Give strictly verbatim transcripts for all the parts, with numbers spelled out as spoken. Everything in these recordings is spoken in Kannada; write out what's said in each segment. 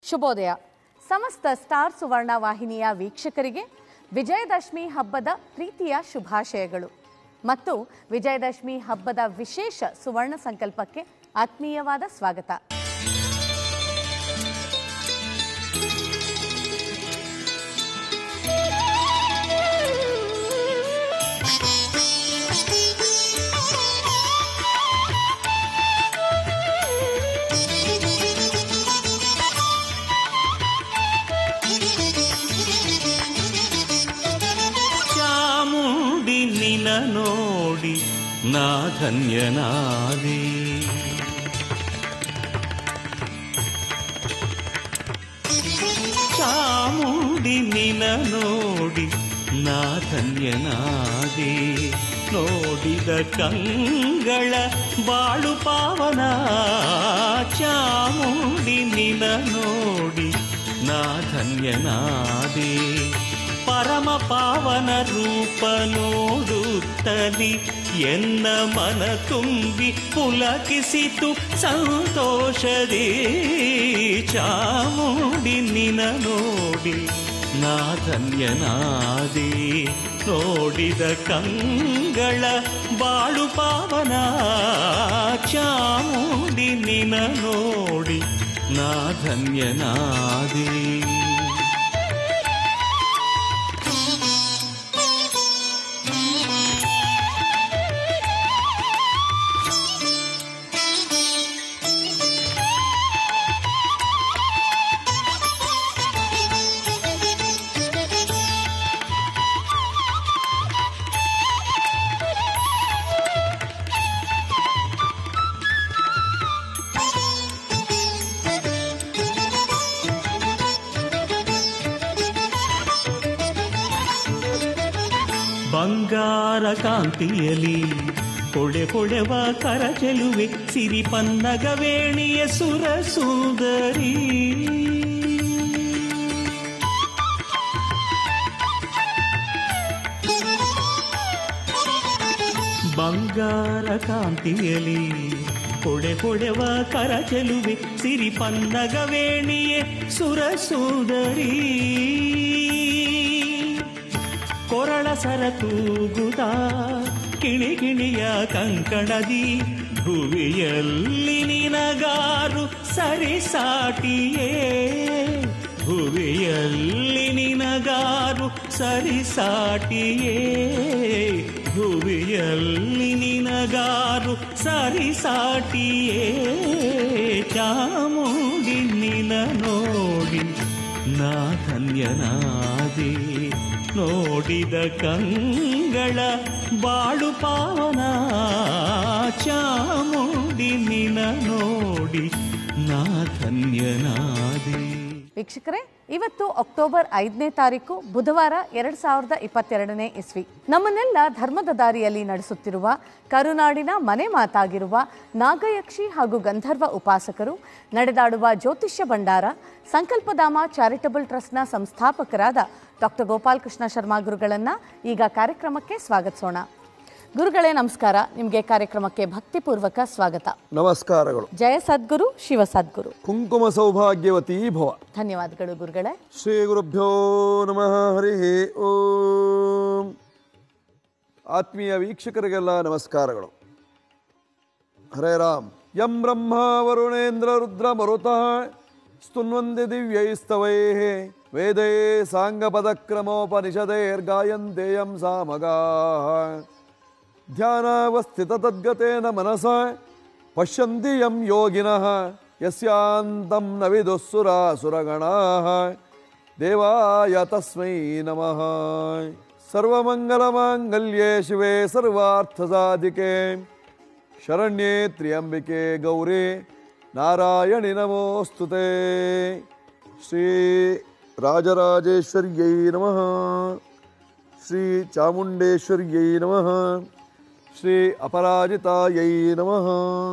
ಶುಭೋದಯ. ಸಮಸ್ತ ಸ್ಟಾರ್ ಸುವರ್ಣ ವಾಹಿನಿಯ ವೀಕ್ಷಕರಿಗೆ ವಿಜಯದಶಮಿ ಹಬ್ಬದ ಪ್ರೀತಿಯ ಶುಭಾಶಯಗಳು ಮತ್ತು ವಿಜಯದಶಮಿ ಹಬ್ಬದ ವಿಶೇಷ ಸುವರ್ಣ ಸಂಕಲ್ಪಕ್ಕೆ ಆತ್ಮೀಯವಾದ ಸ್ವಾಗತ. ನೋಡಿ ನಾ ಧನ್ಯನಾದೆ, ಚಾಮುಂಡಿ ನಿನ ನೋಡಿ ನಾ ಧನ್ಯನಾದೆ, ನೋಡಿದ ಕಂಗಳ ಬಾಳು ಪಾವನ, ಚಾಮುಂಡಿ ನಿನ ನೋಡಿ ನಾ ಧನ್ಯನಾದೆ, ಪರಮ ಪಾವನ ರೂಪ ನೋಡುತ್ತಲಿ ಎನ್ನ ಮನ ತುಂಬಿ ಪುಲಕಿಸಿತು ಸಂತೋಷದೇ, ಚಾಮುಂಡಿ ನಿನ ನೋಡಿ ನಾ ಧನ್ಯನಾದೆ, ನೋಡಿದ ಕಂಗಳ ಬಾಳು ಪಾವನ, ಚಾಮುಂಡಿ ನಿನ ನೋಡಿ ನಾ ಧನ್ಯನಾದೆ. ಬಂಗಾರ ಕಾಂತಿಯಲಿ ಹೊಡೆ ಹೊಡೆವ ಕರ ಚೆಲುವೆ, ಸಿರಿ ಪನ್ನಗವೇಣಿಯ ಸುರ ಸುಂದರಿ, ಬಂಗಾರ ಕಾಂತಿಯಲಿ ಹೊಡೆ ಹೊಡೆವ ಕರ ಚೆಲುವೆ, ಸಿರಿ ಪನ್ನಗವೇಣಿಯ ಸುರ ಸುಂದರಿ, ಕೊರಳ ಸರ ತೂಗುತ್ತ ಕಿಣಿಕಿಣಿಯ ಕಂಕಣದಿ, ಭುವಿಯಲ್ಲಿ ನಿನಗಾರು ಸರಿಸಾಟಿಯೇ, ಭುವಿಯಲ್ಲಿ ನಿನಗಾರು ಸರಿಸಾಟಿಯೇ, ಭುವಿಯಲ್ಲಿ ನಿನಗಾರು ಸರಿಸಾಟಿಯೇ, ಚಾಮುಂಡಿ ನಿನ ನೋಡಿ ನಾ ಧನ್ಯನಾದೆ, ನೋಡಿದ ಕಂಗಳ ಬಾಳು ಪಾವನ, ಚಾಮುಂಡಿ ನಿನ ನೋಡಿ ನಾ ಧನ್ಯನಾದೆ. ವೀಕ್ಷಕರೇ, ಇವತ್ತು ಅಕ್ಟೋಬರ್ ಐದನೇ ತಾರೀಕು ಬುಧವಾರ ಎರಡ್ ಸಾವಿರದ ಇಪ್ಪತ್ತೆರಡನೇ ಇಸ್ವಿ. ನಮ್ಮನ್ನೆಲ್ಲ ಧರ್ಮದ ದಾರಿಯಲ್ಲಿ ನಡೆಸುತ್ತಿರುವ ಕರುನಾಡಿನ ಮನೆ ಮಾತಾಗಿರುವ ನಾಗಯಕ್ಷಿ ಹಾಗೂ ಗಂಧರ್ವ ಉಪಾಸಕರು ನಡೆದಾಡುವ ಜ್ಯೋತಿಷ್ಯ ಭಂಡಾರ ಸಂಕಲ್ಪಧಾಮ ಚಾರಿಟಬಲ್ ಟ್ರಸ್ಟ್ನ ಸಂಸ್ಥಾಪಕರಾದ ಡಾಕ್ಟರ್ ಗೋಪಾಲಕೃಷ್ಣ ಶರ್ಮಾ ಗುರುಗಳನ್ನ ಈಗ ಕಾರ್ಯಕ್ರಮಕ್ಕೆ ಸ್ವಾಗತಿಸೋಣ. ಗುರುಗಳೇ ನಮಸ್ಕಾರ, ನಿಮಗೆ ಕಾರ್ಯಕ್ರಮಕ್ಕೆ ಭಕ್ತಿಪೂರ್ವಕ ಸ್ವಾಗತ. ನಮಸ್ಕಾರಗಳು. ಜಯ ಸದ್ಗುರು, ಶಿವ ಸದ್ಗುರು. ಕುಂಕುಮ ಸೌಭಾಗ್ಯವತಿ ಭವ. ಧನ್ಯವಾದಗಳು ಗುರುಗಳೇ. ಶ್ರೀ ಗುರುಭ್ಯೋ ನಮಃ. ಹರಿ ಓಂ. ಆತ್ಮೀಯ ವೀಕ್ಷಕರಿಗೆಲ್ಲ ನಮಸ್ಕಾರಗಳು. ಹರೇ ರಾಮ್. ಯಂ ಬ್ರಹ್ಮ ವರುಣೇಂದ್ರ ರುದ್ರ ಮರುತಃ ಸ್ತುನ್ವಂದಿ ದಿವ್ಯೈಸ್ತವೈ ವೇದೇ ಸಾಂಗಪದಕ್ರಮೋಪನಿಷದೇರ್ಗಾಯಂತೇಯಂ ಸಾಮಗಾಃ ಧ್ಯಾನಾವಸ್ಥಿತ ತದ್ಗತೇನ ಮನಸಾ ಪಶ್ಯಂತಿ ಯಂ ಯೋಗಿನಃ ಯಸ್ಯಾಂತಂ ನ ವಿದುಃಸುರಾಸುರಗಣಾಃ ದೇವಾಯ ತಸ್ಮೈ ನಮಃ. ಸರ್ವಮಂಗಲಮಾಂಗಲ್ಯೇ ಶಿವೆ ಸರ್ವಾರ್ಥಸಾಧಿಕೆ ಶರಣ್ಯೇ ತ್ರ್ಯಂಬಿಕೆ ಗೌರಿ ನಾರಾಯಣಿ ನಮೋಸ್ತುತೆ. ಶ್ರೀ ರಾಜರಾಜೇಶ್ವರ್ಯೈ ನಮಃ, ಶ್ರೀ ಚಾಮುಂಡೇಶ್ವರ್ಯೈ ನಮಃ, ಶ್ರೀ ಅಪರಾಜಿತಾಯೈ ನಮಃ.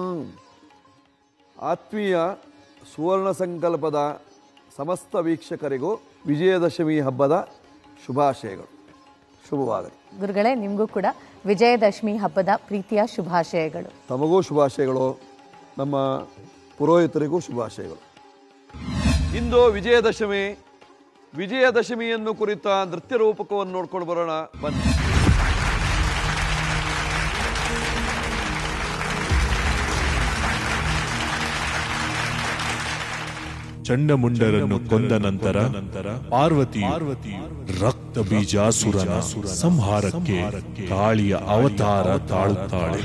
ಆತ್ಮೀಯ ಸುವರ್ಣ ಸಂಕಲ್ಪದ ಸಮಸ್ತ ವೀಕ್ಷಕರಿಗೂ ವಿಜಯದಶಮಿ ಹಬ್ಬದ ಶುಭಾಶಯಗಳು. ಶುಭವಾಗಲಿ. ಗುರುಗಳೇ, ನಿಮಗೂ ಕೂಡ ವಿಜಯದಶಮಿ ಹಬ್ಬದ ಪ್ರೀತಿಯ ಶುಭಾಶಯಗಳು. ತಮಗೂ ಶುಭಾಶಯಗಳು, ನಮ್ಮ ಪುರೋಹಿತರಿಗೂ ಶುಭಾಶಯಗಳು. ಇಂದು ವಿಜಯದಶಮಿ. ವಿಜಯದಶಮಿಯನ್ನು ಕುರಿತ ನೃತ್ಯ ರೂಪಕವನ್ನು ನೋಡ್ಕೊಂಡು ಬರೋಣ ಬನ್ನಿ. ಚಂಡಮುಂಡರನ್ನು ಕೊಂದ ನಂತರ ಪಾರ್ವತಿ ರಕ್ತ ಬೀಜಾಸುರನ ಸಂಹಾರಕ್ಕೆ ಕಾಳಿಯ ಅವತಾರ ತಾಳುತ್ತಾಳೆ.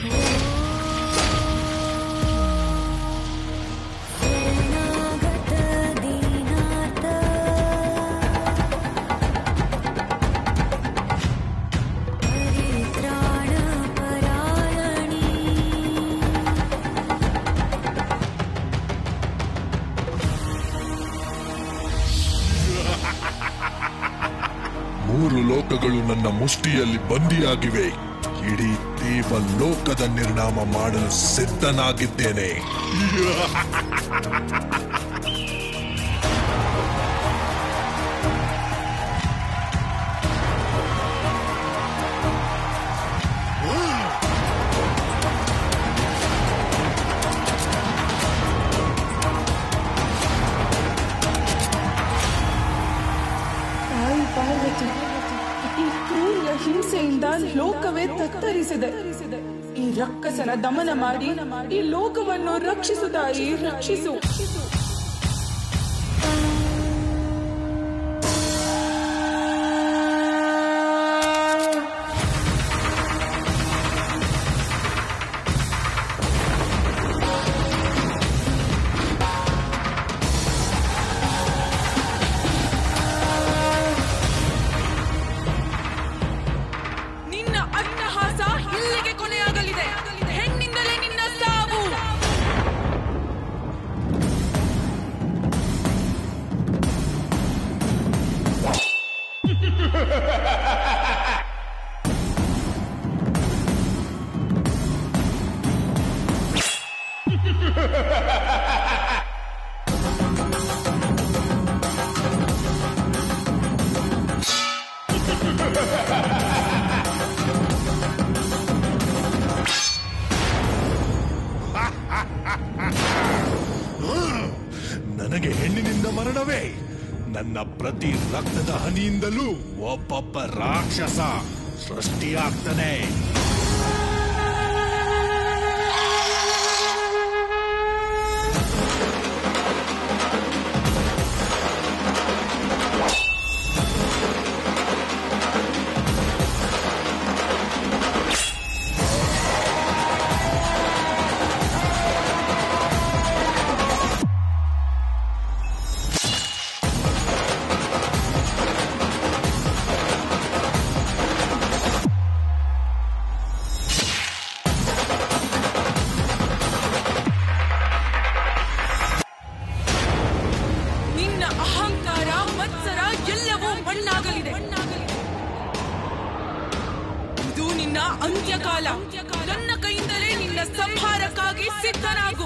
ಮೂರು ಲೋಕಗಳು ನನ್ನ ಮುಷ್ಟಿಯಲ್ಲಿ ಬಂದಿಯಾಗಿವೆ. ಇಡೀ ದೇವ ಲೋಕದ ನಿರ್ನಾಮ ಮಾಡಲು ಸಿದ್ಧನಾಗಿದ್ದೇನೆ. ಈ ಕ್ರೂರ ಹಿಂಸೆಯಿಂದ ಲೋಕವೇ ತತ್ತರಿಸಿದೆ. ಈ ರಕ್ಕಸನ ದಮನ ಮಾಡಿ ಈ ಲೋಕವನ್ನು ರಕ್ಷಿಸು ತಾಯಿ, ರಕ್ಷಿಸು. ನನಗೆ ಹೆಣ್ಣಿನಿಂದ ಮರಣವೇ. ನನ್ನ ಪ್ರತಿ ರಕ್ತದ ಹನಿಯಿಂದಲೂ ಒಬ್ಬೊಬ್ಬ ರಾಕ್ಷಸ ಸೃಷ್ಟಿಯಾಗ್ತಾನೆ. ಇದು ನಿನ್ನ ಅಂತ್ಯಕಾಲ. ನನ್ನ ಕೈಯಿಂದಲೇ ನಿನ್ನ ಸಂಹಾರಕ್ಕಾಗಿ ಸಿದ್ಧನಾಗು.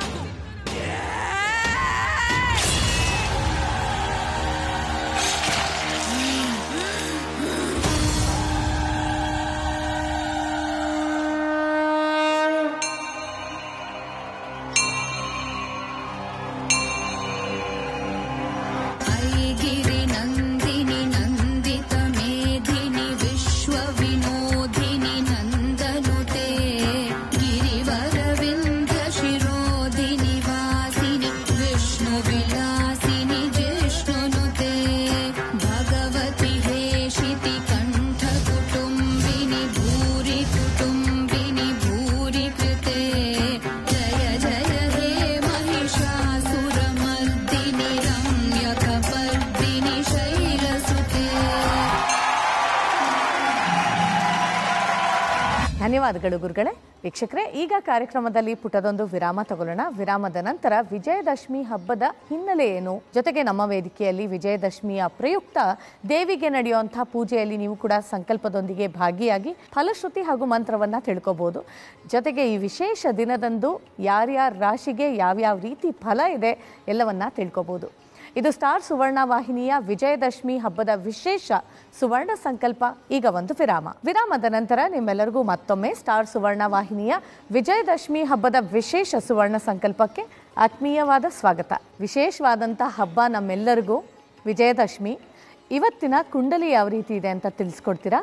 ಧನ್ಯವಾದಗಳು ಗುರುಗಳೇ. ವೀಕ್ಷಕರೇ, ಈಗ ಕಾರ್ಯಕ್ರಮದಲ್ಲಿ ಪುಟದೊಂದು ವಿರಾಮ ತಗೊಳ್ಳೋಣ. ವಿರಾಮದ ನಂತರ ವಿಜಯದಶಮಿ ಹಬ್ಬದ ಹಿನ್ನೆಲೆ ಏನು, ಜೊತೆಗೆ ನಮ್ಮ ವೇದಿಕೆಯಲ್ಲಿ ವಿಜಯದಶಮಿಯ ಪ್ರಯುಕ್ತ ದೇವಿಗೆ ನಡೆಯುವಂತಹ ಪೂಜೆಯಲ್ಲಿ ನೀವು ಕೂಡ ಸಂಕಲ್ಪದೊಂದಿಗೆ ಭಾಗಿಯಾಗಿ ಫಲಶ್ರುತಿ ಹಾಗೂ ಮಂತ್ರವನ್ನ ತಿಳ್ಕೋಬಹುದು. ಜೊತೆಗೆ ಈ ವಿಶೇಷ ದಿನದಂದು ಯಾರ್ಯಾರ ರಾಶಿಗೆ ಯಾವ್ಯಾವ ರೀತಿ ಫಲ ಇದೆ ಎಲ್ಲವನ್ನ ತಿಳ್ಕೋಬಹುದು. ಇದು ಸ್ಟಾರ್ ಸುವರ್ಣ ವಾಹಿನಿಯ ವಿಜಯದಶಮಿ ಹಬ್ಬದ ವಿಶೇಷ ಸುವರ್ಣ ಸಂಕಲ್ಪ. ಈಗ ಒಂದು ವಿರಾಮ. ವಿರಾಮದ ನಂತರ ನಿಮ್ಮೆಲ್ಲರಿಗೂ ಮತ್ತೊಮ್ಮೆ ಸ್ಟಾರ್ ಸುವರ್ಣ ವಾಹಿನಿಯ ವಿಜಯದಶಮಿ ಹಬ್ಬದ ವಿಶೇಷ ಸುವರ್ಣ ಸಂಕಲ್ಪಕ್ಕೆ ಆತ್ಮೀಯವಾದ ಸ್ವಾಗತ. ವಿಶೇಷವಾದಂಥ ಹಬ್ಬ ನಮ್ಮೆಲ್ಲರಿಗೂ ವಿಜಯದಶಮಿ. ಇವತ್ತಿನ ಕುಂಡಲಿ ಯಾವ ರೀತಿ ಇದೆ ಅಂತ ತಿಳಿಸ್ಕೊಡ್ತೀರಾ?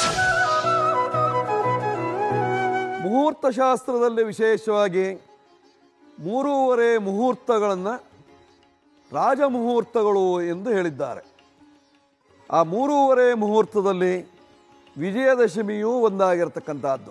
ಮುಹೂರ್ತ ಶಾಸ್ತ್ರದಲ್ಲಿ ವಿಶೇಷವಾಗಿ ಮೂರೂವರೆ ಮುಹೂರ್ತಗಳನ್ನು ರಾಜಮುಹೂರ್ತಗಳು ಎಂದು ಹೇಳಿದ್ದಾರೆ. ಆ ಮೂರೂವರೆ ಮುಹೂರ್ತದಲ್ಲಿ ವಿಜಯದಶಮಿಯೂ ಒಂದಾಗಿರ್ತಕ್ಕಂಥದ್ದು.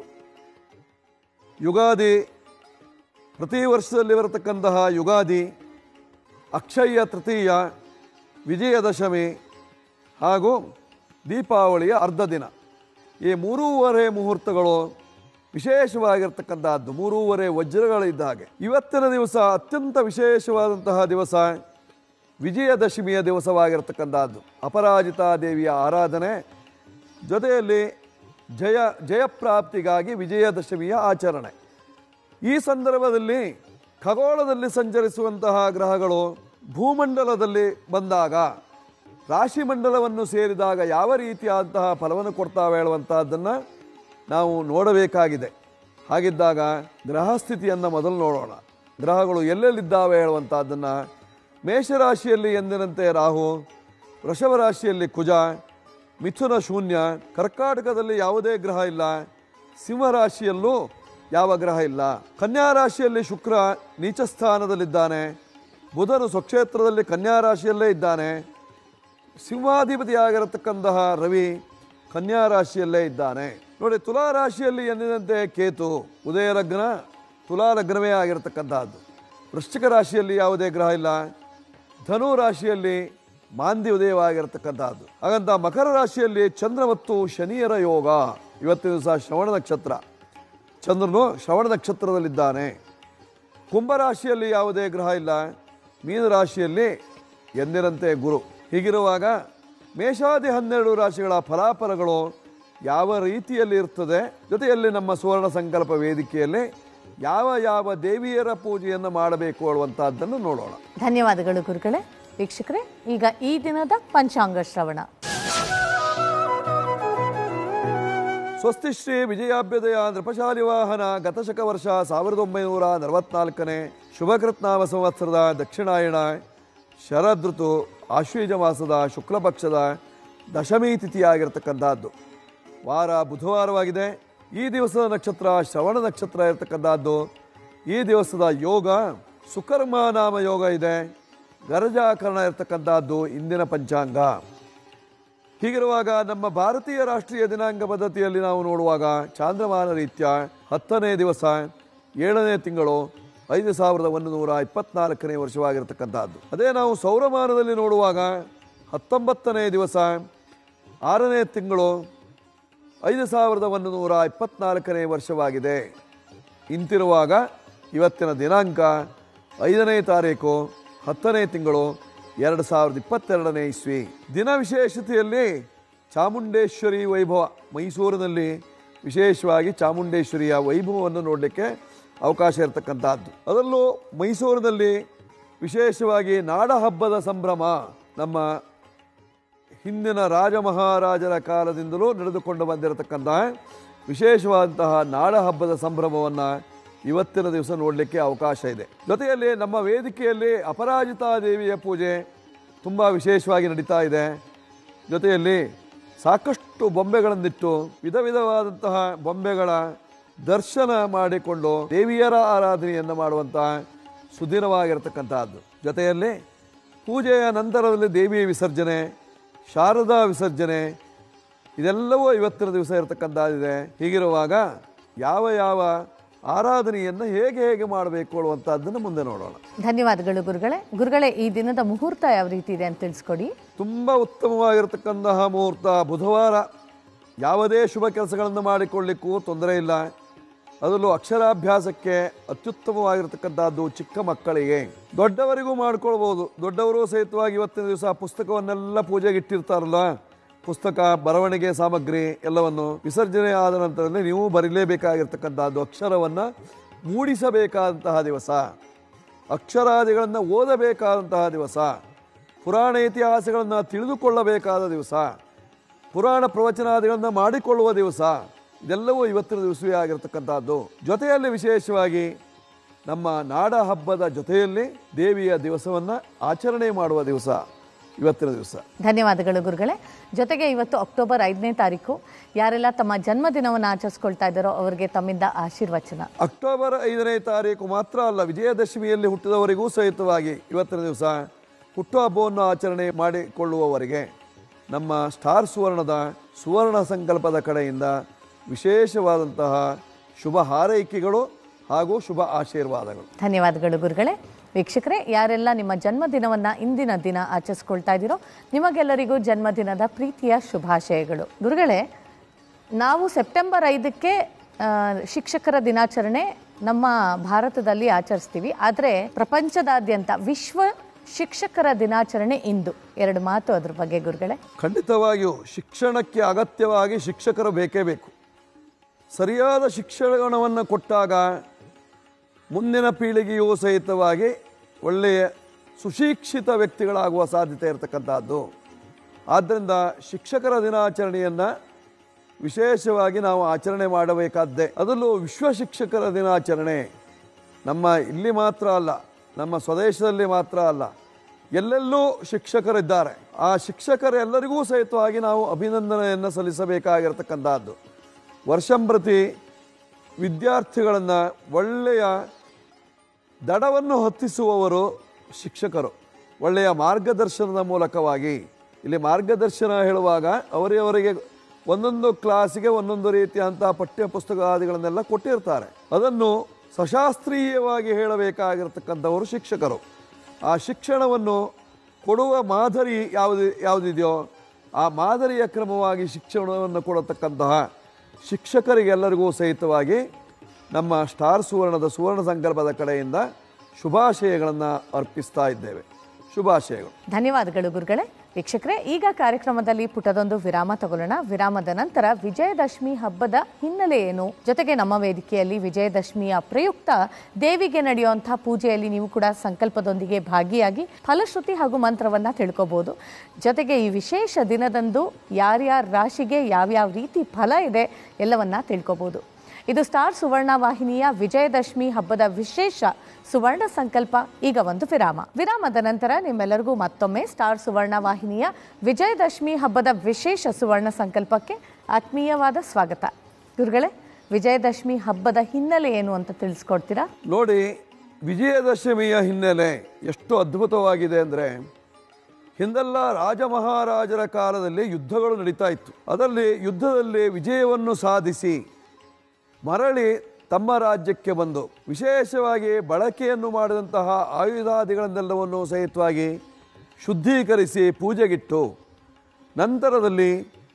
ಯುಗಾದಿ, ಪ್ರತಿ ವರ್ಷದಲ್ಲಿ ಬರತಕ್ಕಂತಹ ಯುಗಾದಿ, ಅಕ್ಷಯ ತೃತೀಯ, ವಿಜಯದಶಮಿ ಹಾಗೂ ದೀಪಾವಳಿಯ ಅರ್ಧ ದಿನ, ಈ ಮೂರೂವರೆ ಮುಹೂರ್ತಗಳು ವಿಶೇಷವಾಗಿರ್ತಕ್ಕಂಥದ್ದು. ಮೂರೂವರೆ ವಜ್ರಗಳಿದ್ದ ಹಾಗೆ ಇವತ್ತಿನ ದಿವಸ ಅತ್ಯಂತ ವಿಶೇಷವಾದಂತಹ ದಿವಸ ವಿಜಯದಶಮಿಯ ದಿವಸವಾಗಿರ್ತಕ್ಕಂಥದ್ದು. ಅಪರಾಜಿತಾ ದೇವಿಯ ಆರಾಧನೆ ಜೊತೆಯಲ್ಲಿ ಜಯ ಜಯಪ್ರಾಪ್ತಿಗಾಗಿ ವಿಜಯದಶಮಿಯ ಆಚರಣೆ. ಈ ಸಂದರ್ಭದಲ್ಲಿ ಖಗೋಳದಲ್ಲಿ ಸಂಚರಿಸುವಂತಹ ಗ್ರಹಗಳು ಭೂಮಂಡಲದಲ್ಲಿ ಬಂದಾಗ, ರಾಶಿಮಂಡಲವನ್ನು ಸೇರಿದಾಗ ಯಾವ ರೀತಿಯಾದಂತಹ ಫಲವನ್ನು ಕೊಡ್ತಾವೆ ಹೇಳುವಂತಹದ್ದನ್ನು ನಾವು ನೋಡಬೇಕಾಗಿದೆ. ಹಾಗಿದ್ದಾಗ ಗ್ರಹಸ್ಥಿತಿಯನ್ನು ಮೊದಲು ನೋಡೋಣ. ಗ್ರಹಗಳು ಎಲ್ಲೆಲ್ಲಿದ್ದಾವೆ ಹೇಳುವಂತಹದ್ದನ್ನು ಮೇಷರಾಶಿಯಲ್ಲಿ ಎಂದಿನಂತೆ ರಾಹು, ವೃಷಭ ರಾಶಿಯಲ್ಲಿ ಕುಜ, ಮಿಥುನ ಶೂನ್ಯ, ಕರ್ಕಾಟಕದಲ್ಲಿ ಯಾವುದೇ ಗ್ರಹ ಇಲ್ಲ, ಸಿಂಹರಾಶಿಯಲ್ಲೂ ಯಾವ ಗ್ರಹ ಇಲ್ಲ, ಕನ್ಯಾ ರಾಶಿಯಲ್ಲಿ ಶುಕ್ರ ನೀಚ ಸ್ಥಾನದಲ್ಲಿದ್ದಾನೆ, ಬುಧನು ಸ್ವಕ್ಷೇತ್ರದಲ್ಲಿ ಕನ್ಯಾ ರಾಶಿಯಲ್ಲೇ ಇದ್ದಾನೆ, ಸಿಂಹಾಧಿಪತಿಯಾಗಿರತಕ್ಕಂತಹ ರವಿ ಕನ್ಯಾ ರಾಶಿಯಲ್ಲೇ ಇದ್ದಾನೆ. ನೋಡಿ, ತುಲಾ ರಾಶಿಯಲ್ಲಿ ಎಂದಿನಂತೆ ಕೇತು ಉದಯ ಲಗ್ನ, ತುಲಾ ಲಗ್ನವೇ ಆಗಿರತಕ್ಕಂತಹದ್ದು. ವೃಶ್ಚಿಕ ರಾಶಿಯಲ್ಲಿ ಯಾವುದೇ ಗ್ರಹ ಇಲ್ಲ, ಧನು ರಾಶಿಯಲ್ಲಿ ಮಾಂದಿ ಉದಯವಾಗಿರತಕ್ಕಂತಹದ್ದು. ಹಾಗಂತ ಮಕರ ರಾಶಿಯಲ್ಲಿ ಚಂದ್ರ ಮತ್ತು ಶನಿಯರ ಯೋಗ. ಇವತ್ತಿನ ದಿವಸ ಶ್ರವಣ ನಕ್ಷತ್ರ, ಚಂದ್ರನು ಶ್ರವಣ ನಕ್ಷತ್ರದಲ್ಲಿದ್ದಾನೆ. ಕುಂಭರಾಶಿಯಲ್ಲಿ ಯಾವುದೇ ಗ್ರಹ ಇಲ್ಲ, ಮೀನರಾಶಿಯಲ್ಲಿ ಎಂದಿನಂತೆ ಗುರು. ಹೀಗಿರುವಾಗ ಮೇಷಾದಿ ಹನ್ನೆರಡು ರಾಶಿಗಳ ಫಲಾಫಲಗಳು ಯಾವ ರೀತಿಯಲ್ಲಿ ಇರ್ತದೆ, ಜೊತೆಯಲ್ಲಿ ನಮ್ಮ ಸುವರ್ಣ ಸಂಕಲ್ಪ ವೇದಿಕೆಯಲ್ಲಿ ಯಾವ ಯಾವ ದೇವಿಯರ ಪೂಜೆಯನ್ನು ಮಾಡಬೇಕು ಅನ್ನುವಂಥದ್ದನ್ನು ನೋಡೋಣ. ಧನ್ಯವಾದಗಳು ಗುರುಗಳೇ. ವೀಕ್ಷಕರೇ, ಈಗ ಈ ದಿನದ ಪಂಚಾಂಗ ಶ್ರವಣ. ಸ್ವಸ್ತಿ ಶ್ರೀ ವಿಜಯಾಭ್ಯುದಯ ನೃಪಶಾಲಿ ವಾಹನ ಗತಶಕ ವರ್ಷ ಸಾವಿರದ ಒಂಬೈನೂರ ನಲವತ್ನಾಲ್ಕನೇ ಶುಭಕೃತ್ನಾಮ ಸಂವತ್ಸರದ ದಕ್ಷಿಣಾಯಣ ಶರದೃತು ಆಶ್ವೀಜ ಮಾಸದ ಶುಕ್ಲ ಪಕ್ಷದ ದಶಮಿ ತಿಥಿಯಾಗಿರ್ತಕ್ಕಂಥದ್ದು. ವಾರ ಬುಧವಾರವಾಗಿದೆ. ಈ ದಿವಸದ ನಕ್ಷತ್ರ ಶ್ರವಣ ನಕ್ಷತ್ರ ಇರತಕ್ಕಂಥದ್ದು. ಈ ದಿವಸದ ಯೋಗ ಸುಕರ್ಮ ನಾಮ ಯೋಗ ಇದೆ. ಗರಜಾಕರಣ ಇರತಕ್ಕಂಥದ್ದು ಇಂದಿನ ಪಂಚಾಂಗ. ಹೀಗಿರುವಾಗ ನಮ್ಮ ಭಾರತೀಯ ರಾಷ್ಟ್ರೀಯ ದಿನಾಂಕ ಪದ್ಧತಿಯಲ್ಲಿ ನಾವು ನೋಡುವಾಗ ಚಾಂದ್ರಮಾನ ರೀತ್ಯ ಹತ್ತನೇ ದಿವಸ ಏಳನೇ ತಿಂಗಳು ಐದು ಸಾವಿರದ ಒಂದು ನೂರ ಇಪ್ಪತ್ನಾಲ್ಕನೇ ವರ್ಷವಾಗಿರ್ತಕ್ಕಂಥದ್ದು. ಅದೇ ನಾವು ಸೌರಮಾನದಲ್ಲಿ ನೋಡುವಾಗ ಹತ್ತೊಂಬತ್ತನೇ ದಿವಸ ಆರನೇ ತಿಂಗಳು ಐದು ಸಾವಿರದ ಒಂದು ನೂರ ಇಪ್ಪತ್ನಾಲ್ಕನೇ ವರ್ಷವಾಗಿದೆ. ಇಂತಿರುವಾಗ ಇವತ್ತಿನ ದಿನಾಂಕ ಐದನೇ ತಾರೀಕು ಹತ್ತನೇ ತಿಂಗಳು ಎರಡು ಸಾವಿರದ ಇಪ್ಪತ್ತೆರಡನೇ ಇಸ್ವಿ. ದಿನ ವಿಶೇಷತೆಯಲ್ಲಿ ಚಾಮುಂಡೇಶ್ವರಿ ವೈಭವ. ಮೈಸೂರಿನಲ್ಲಿ ವಿಶೇಷವಾಗಿ ಚಾಮುಂಡೇಶ್ವರಿಯ ವೈಭವವನ್ನು ನೋಡಲಿಕ್ಕೆ ಅವಕಾಶ ಇರತಕ್ಕಂಥದ್ದು. ಅದರಲ್ಲೂ ಮೈಸೂರಿನಲ್ಲಿ ವಿಶೇಷವಾಗಿ ನಾಡ ಹಬ್ಬದ ಸಂಭ್ರಮ ನಮ್ಮ ಹಿಂದಿನ ರಾಜ ಮಹಾರಾಜರ ಕಾಲದಿಂದಲೂ ನಡೆದುಕೊಂಡು ಬಂದಿರತಕ್ಕಂಥ ವಿಶೇಷವಾದಂತಹ ನಾಡ ಹಬ್ಬದ ಸಂಭ್ರಮವನ್ನು ಇವತ್ತಿನ ದಿವಸ ನೋಡಲಿಕ್ಕೆ ಅವಕಾಶ ಇದೆ. ಜೊತೆಯಲ್ಲಿ ನಮ್ಮ ವೇದಿಕೆಯಲ್ಲಿ ಅಪರಾಜಿತಾ ದೇವಿಯ ಪೂಜೆ ತುಂಬ ವಿಶೇಷವಾಗಿ ನಡೀತಾ ಇದೆ. ಜೊತೆಯಲ್ಲಿ ಸಾಕಷ್ಟು ಬೊಂಬೆಗಳನ್ನಿಟ್ಟು ವಿಧ ವಿಧವಾದಂತಹ ಬೊಂಬೆಗಳ ದರ್ಶನ ಮಾಡಿಕೊಂಡು ದೇವಿಯರ ಆರಾಧನೆಯನ್ನು ಮಾಡುವಂತಹ ಸುದಿನವಾಗಿರತಕ್ಕಂತಹದ್ದು. ಜೊತೆಯಲ್ಲಿ ಪೂಜೆಯ ನಂತರದಲ್ಲಿ ದೇವಿಯ ವಿಸರ್ಜನೆ, ಶಾರದಾ ವಿಸರ್ಜನೆ, ಇದೆಲ್ಲವೂ ಇವತ್ತಿನ ದಿವಸ ಇರತಕ್ಕಂಥದ್ದಿದೆ. ಹೀಗಿರುವಾಗ ಯಾವ ಯಾವ ಆರಾಧನೆಯನ್ನು ಹೇಗೆ ಹೇಗೆ ಮಾಡಬೇಕು ಅನ್ನುವಂಥದ್ದನ್ನು ಮುಂದೆ ನೋಡೋಣ. ಧನ್ಯವಾದಗಳು ಗುರುಗಳೇ. ಗುರುಗಳೇ, ಈ ದಿನದ ಮುಹೂರ್ತ ಯಾವ ರೀತಿ ಇದೆ ಅಂತ ತಿಳಿಸ್ಕೊಡಿ. ತುಂಬ ಉತ್ತಮವಾಗಿರತಕ್ಕಂತಹ ಮುಹೂರ್ತ ಬುಧವಾರ. ಯಾವುದೇ ಶುಭ ಕೆಲಸಗಳನ್ನು ಮಾಡಿಕೊಳ್ಳಿಕ್ಕೂ ತೊಂದರೆ ಇಲ್ಲ. ಅದರಲ್ಲೂ ಅಕ್ಷರಾಭ್ಯಾಸಕ್ಕೆ ಅತ್ಯುತ್ತಮವಾಗಿರತಕ್ಕಂಥದ್ದು ಚಿಕ್ಕ ಮಕ್ಕಳಿಗೆ, ದೊಡ್ಡವರಿಗೂ ಮಾಡ್ಕೊಳ್ಬೋದು. ದೊಡ್ಡವರು ಸಹಿತವಾಗಿ ಇವತ್ತಿನ ದಿವಸ ಪುಸ್ತಕವನ್ನೆಲ್ಲ ಪೂಜೆಗೆ ಇಟ್ಟಿರ್ತಾರಲ್ಲ, ಪುಸ್ತಕ, ಬರವಣಿಗೆ ಸಾಮಗ್ರಿ ಎಲ್ಲವನ್ನು ವಿಸರ್ಜನೆ ಆದ ನಂತರದಲ್ಲಿ ನೀವು ಬರೀಲೇಬೇಕಾಗಿರ್ತಕ್ಕಂಥದ್ದು. ಅಕ್ಷರವನ್ನು ಮೂಡಿಸಬೇಕಾದಂತಹ ದಿವಸ, ಅಕ್ಷರಾದಿಗಳನ್ನು ಓದಬೇಕಾದಂತಹ ದಿವಸ. ಪುರಾಣ ಇತಿಹಾಸಗಳನ್ನು ತಿಳಿದುಕೊಳ್ಳಬೇಕಾದ ದಿವಸ, ಪುರಾಣ ಪ್ರವಚನಾದಿಗಳನ್ನು ಮಾಡಿಕೊಳ್ಳುವ ದಿವಸ, ಇದೆಲ್ಲವೂ ಇವತ್ತಿನ ದಿವಸವೇ ಆಗಿರತಕ್ಕಂಥದ್ದು. ಜೊತೆಯಲ್ಲಿ ವಿಶೇಷವಾಗಿ ನಮ್ಮ ನಾಡ ಹಬ್ಬದ ಜೊತೆಯಲ್ಲಿ ದೇವಿಯ ದಿವಸವನ್ನು ಆಚರಣೆ ಮಾಡುವ ದಿವಸ ಇವತ್ತಿನ ದಿವಸ. ಧನ್ಯವಾದಗಳು ಗುರುಗಳೇ. ಜೊತೆಗೆ ಇವತ್ತು ಅಕ್ಟೋಬರ್ ಐದನೇ ತಾರೀಕು ಯಾರೆಲ್ಲ ತಮ್ಮ ಜನ್ಮದಿನವನ್ನು ಆಚರಿಸ್ಕೊಳ್ತಾ ಇದ್ದಾರೋ ಅವರಿಗೆ ತಮ್ಮಿಂದ ಆಶೀರ್ವಚನ. ಅಕ್ಟೋಬರ್ ಐದನೇ ತಾರೀಕು ಮಾತ್ರ ಅಲ್ಲ, ವಿಜಯದಶಮಿಯಲ್ಲಿ ಹುಟ್ಟಿದವರಿಗೂ ಸಹಿತವಾಗಿ ಇವತ್ತಿನ ದಿವಸ ಹುಟ್ಟುಹಬ್ಬವನ್ನು ಆಚರಣೆ ಮಾಡಿಕೊಳ್ಳುವವರಿಗೆ ನಮ್ಮ ಸ್ಟಾರ್ ಸುವರ್ಣದ ಸುವರ್ಣ ಸಂಕಲ್ಪದ ಕಡೆಯಿಂದ ವಿಶೇಷವಾದಂತಹ ಶುಭ ಹಾರೈಕೆಗಳು ಹಾಗೂ ಶುಭ ಆಶೀರ್ವಾದಗಳು. ಧನ್ಯವಾದಗಳು ಗುರುಗಳೇ. ವೀಕ್ಷಕರೇ, ಯಾರೆಲ್ಲ ನಿಮ್ಮ ಜನ್ಮದಿನವನ್ನು ಇಂದಿನ ದಿನ ಆಚರಿಸ್ಕೊಳ್ತಾ ಇದ್ದೀರೋ ನಿಮಗೆಲ್ಲರಿಗೂ ಜನ್ಮದಿನದ ಪ್ರೀತಿಯ ಶುಭಾಶಯಗಳು. ಗುರುಗಳೇ, ನಾವು ಸೆಪ್ಟೆಂಬರ್ ಐದಕ್ಕೆ ಶಿಕ್ಷಕರ ದಿನಾಚರಣೆ ನಮ್ಮ ಭಾರತದಲ್ಲಿ ಆಚರಿಸ್ತೀವಿ. ಆದರೆ ಪ್ರಪಂಚದಾದ್ಯಂತ ವಿಶ್ವ ಶಿಕ್ಷಕರ ದಿನಾಚರಣೆ ಇಂದು. ಎರಡು ಮಾತು ಅದ್ರ ಬಗ್ಗೆ ಗುರುಗಳೇ. ಖಂಡಿತವಾಗಿಯೂ ಶಿಕ್ಷಣಕ್ಕೆ ಅಗತ್ಯವಾಗಿ ಶಿಕ್ಷಕರು ಬೇಕೇ ಬೇಕು. ಸರಿಯಾದ ಶಿಕ್ಷಣವನ್ನು ಕೊಟ್ಟಾಗ ಮುಂದಿನ ಪೀಳಿಗೆಯೂ ಸಹಿತವಾಗಿ ಒಳ್ಳೆಯ ಸುಶಿಕ್ಷಿತ ವ್ಯಕ್ತಿಗಳಾಗುವ ಸಾಧ್ಯತೆ ಇರತಕ್ಕಂಥದ್ದು. ಆದ್ದರಿಂದ ಶಿಕ್ಷಕರ ದಿನಾಚರಣೆಯನ್ನು ವಿಶೇಷವಾಗಿ ನಾವು ಆಚರಣೆ ಮಾಡಬೇಕಾದ್ದೇ. ಅದರಲ್ಲೂ ವಿಶ್ವ ಶಿಕ್ಷಕರ ದಿನಾಚರಣೆ ನಮ್ಮ ಇಲ್ಲಿ ಮಾತ್ರ ಅಲ್ಲ, ನಮ್ಮ ಸ್ವದೇಶದಲ್ಲಿ ಮಾತ್ರ ಅಲ್ಲ, ಎಲ್ಲೆಲ್ಲೂ ಶಿಕ್ಷಕರಿದ್ದಾರೆ. ಆ ಶಿಕ್ಷಕರೆಲ್ಲರಿಗೂ ಸಹಿತವಾಗಿ ನಾವು ಅಭಿನಂದನೆಯನ್ನು ಸಲ್ಲಿಸಬೇಕಾಗಿರತಕ್ಕಂಥದ್ದು. ವರ್ಷಂಪ್ರತಿ ವಿದ್ಯಾರ್ಥಿಗಳನ್ನು ಒಳ್ಳೆಯ ದಡವನ್ನು ಹತ್ತಿಸುವವರು ಶಿಕ್ಷಕರು. ಒಳ್ಳೆಯ ಮಾರ್ಗದರ್ಶನದ ಮೂಲಕವಾಗಿ, ಇಲ್ಲಿ ಮಾರ್ಗದರ್ಶನ ಹೇಳುವಾಗ ಅವರವರಿಗೆ ಒಂದೊಂದು ಕ್ಲಾಸಿಗೆ ಒಂದೊಂದು ರೀತಿಯಂತಹ ಪಠ್ಯ ಪುಸ್ತಕಾದಿಗಳನ್ನೆಲ್ಲ ಕೊಟ್ಟಿರ್ತಾರೆ. ಅದನ್ನು ಸಶಾಸ್ತ್ರೀಯವಾಗಿ ಹೇಳಬೇಕಾಗಿರ್ತಕ್ಕಂಥವರು ಶಿಕ್ಷಕರು. ಆ ಶಿಕ್ಷಣವನ್ನು ಕೊಡುವ ಮಾದರಿ ಯಾವುದು ಯಾವುದಿದೆಯೋ ಆ ಮಾದರಿಯ ಕ್ರಮವಾಗಿ ಶಿಕ್ಷಣವನ್ನು ಕೊಡತಕ್ಕಂತಹ ಶಿಕ್ಷಕರಿಗೆಲ್ಲರಿಗೂ ಸಹಿತವಾಗಿ ನಮ್ಮ ಸ್ಟಾರ್ ಸುವರ್ಣದ ಸುವರ್ಣ ಸಂಕಲ್ಪದ ಕಡೆಯಿಂದ ಶುಭಾಶಯಗಳನ್ನು ಅರ್ಪಿಸ್ತಾ ಇದ್ದೇವೆ. ಶುಭಾಶಯಗಳು. ಧನ್ಯವಾದಗಳು ಗುರುಗಳೇ. ವೀಕ್ಷಕರೇ, ಈಗ ಕಾರ್ಯಕ್ರಮದಲ್ಲಿ ಪುಟದೊಂದು ವಿರಾಮ ತಗೊಳ್ಳೋಣ. ವಿರಾಮದ ನಂತರ ವಿಜಯದಶಮಿ ಹಬ್ಬದ ಹಿನ್ನೆಲೆ ಏನು, ಜೊತೆಗೆ ನಮ್ಮ ವೇದಿಕೆಯಲ್ಲಿ ವಿಜಯದಶಮಿಯ ಪ್ರಯುಕ್ತ ದೇವಿಗೆ ನಡೆಯುವಂತಹ ಪೂಜೆಯಲ್ಲಿ ನೀವು ಕೂಡ ಸಂಕಲ್ಪದೊಂದಿಗೆ ಭಾಗಿಯಾಗಿ ಫಲಶ್ರುತಿ ಹಾಗೂ ಮಂತ್ರವನ್ನ ತಿಳ್ಕೋಬಹುದು. ಜೊತೆಗೆ ಈ ವಿಶೇಷ ದಿನದಂದು ಯಾರ್ಯಾರ ರಾಶಿಗೆ ಯಾವ್ಯಾವ ರೀತಿ ಫಲ ಇದೆ ಎಲ್ಲವನ್ನ ತಿಳ್ಕೋಬಹುದು. ಇದು ಸ್ಟಾರ್ ಸುವರ್ಣ ವಾಹಿನಿಯ ವಿಜಯದಶಮಿ ಹಬ್ಬದ ವಿಶೇಷ ಸುವರ್ಣ ಸಂಕಲ್ಪ. ಈಗ ಒಂದು ವಿರಾಮ. ವಿರಾಮದ ನಂತರ ನಿಮ್ಮೆಲ್ಲರಿಗೂ ಮತ್ತೊಮ್ಮೆ ಸ್ಟಾರ್ ಸುವರ್ಣ ವಾಹಿನಿಯ ವಿಜಯದಶಮಿ ಹಬ್ಬದ ವಿಶೇಷ ಸುವರ್ಣ ಸಂಕಲ್ಪಕ್ಕೆ ಆತ್ಮೀಯವಾದ ಸ್ವಾಗತ. ಗುರುಗಳೇ, ವಿಜಯದಶಮಿ ಹಬ್ಬದ ಹಿನ್ನೆಲೆ ಏನು ಅಂತ ತಿಳಿಸ್ಕೊಡ್ತೀರಾ? ನೋಡಿ, ವಿಜಯದಶಮಿಯ ಹಿನ್ನೆಲೆ ಎಷ್ಟು ಅದ್ಭುತವಾಗಿದೆ ಅಂದರೆ, ಹಿಂದೆಲ್ಲ ರಾಜ ಮಹಾರಾಜರ ಕಾಲದಲ್ಲಿ ಯುದ್ಧಗಳು ನಡೀತಾ ಇತ್ತು. ಅದರಲ್ಲಿ ಯುದ್ಧದಲ್ಲಿ ವಿಜಯವನ್ನು ಸಾಧಿಸಿ ಮರಳಿ ತಮ್ಮ ರಾಜ್ಯಕ್ಕೆ ಬಂದು ವಿಶೇಷವಾಗಿ ಬಳಕೆಯನ್ನು ಮಾಡಿದಂತಹ ಆಯುಧಾದಿಗಳನ್ನೆಲ್ಲವನ್ನು ಸಹಿತವಾಗಿ ಶುದ್ಧೀಕರಿಸಿ ಪೂಜೆಗಿಟ್ಟು ನಂತರದಲ್ಲಿ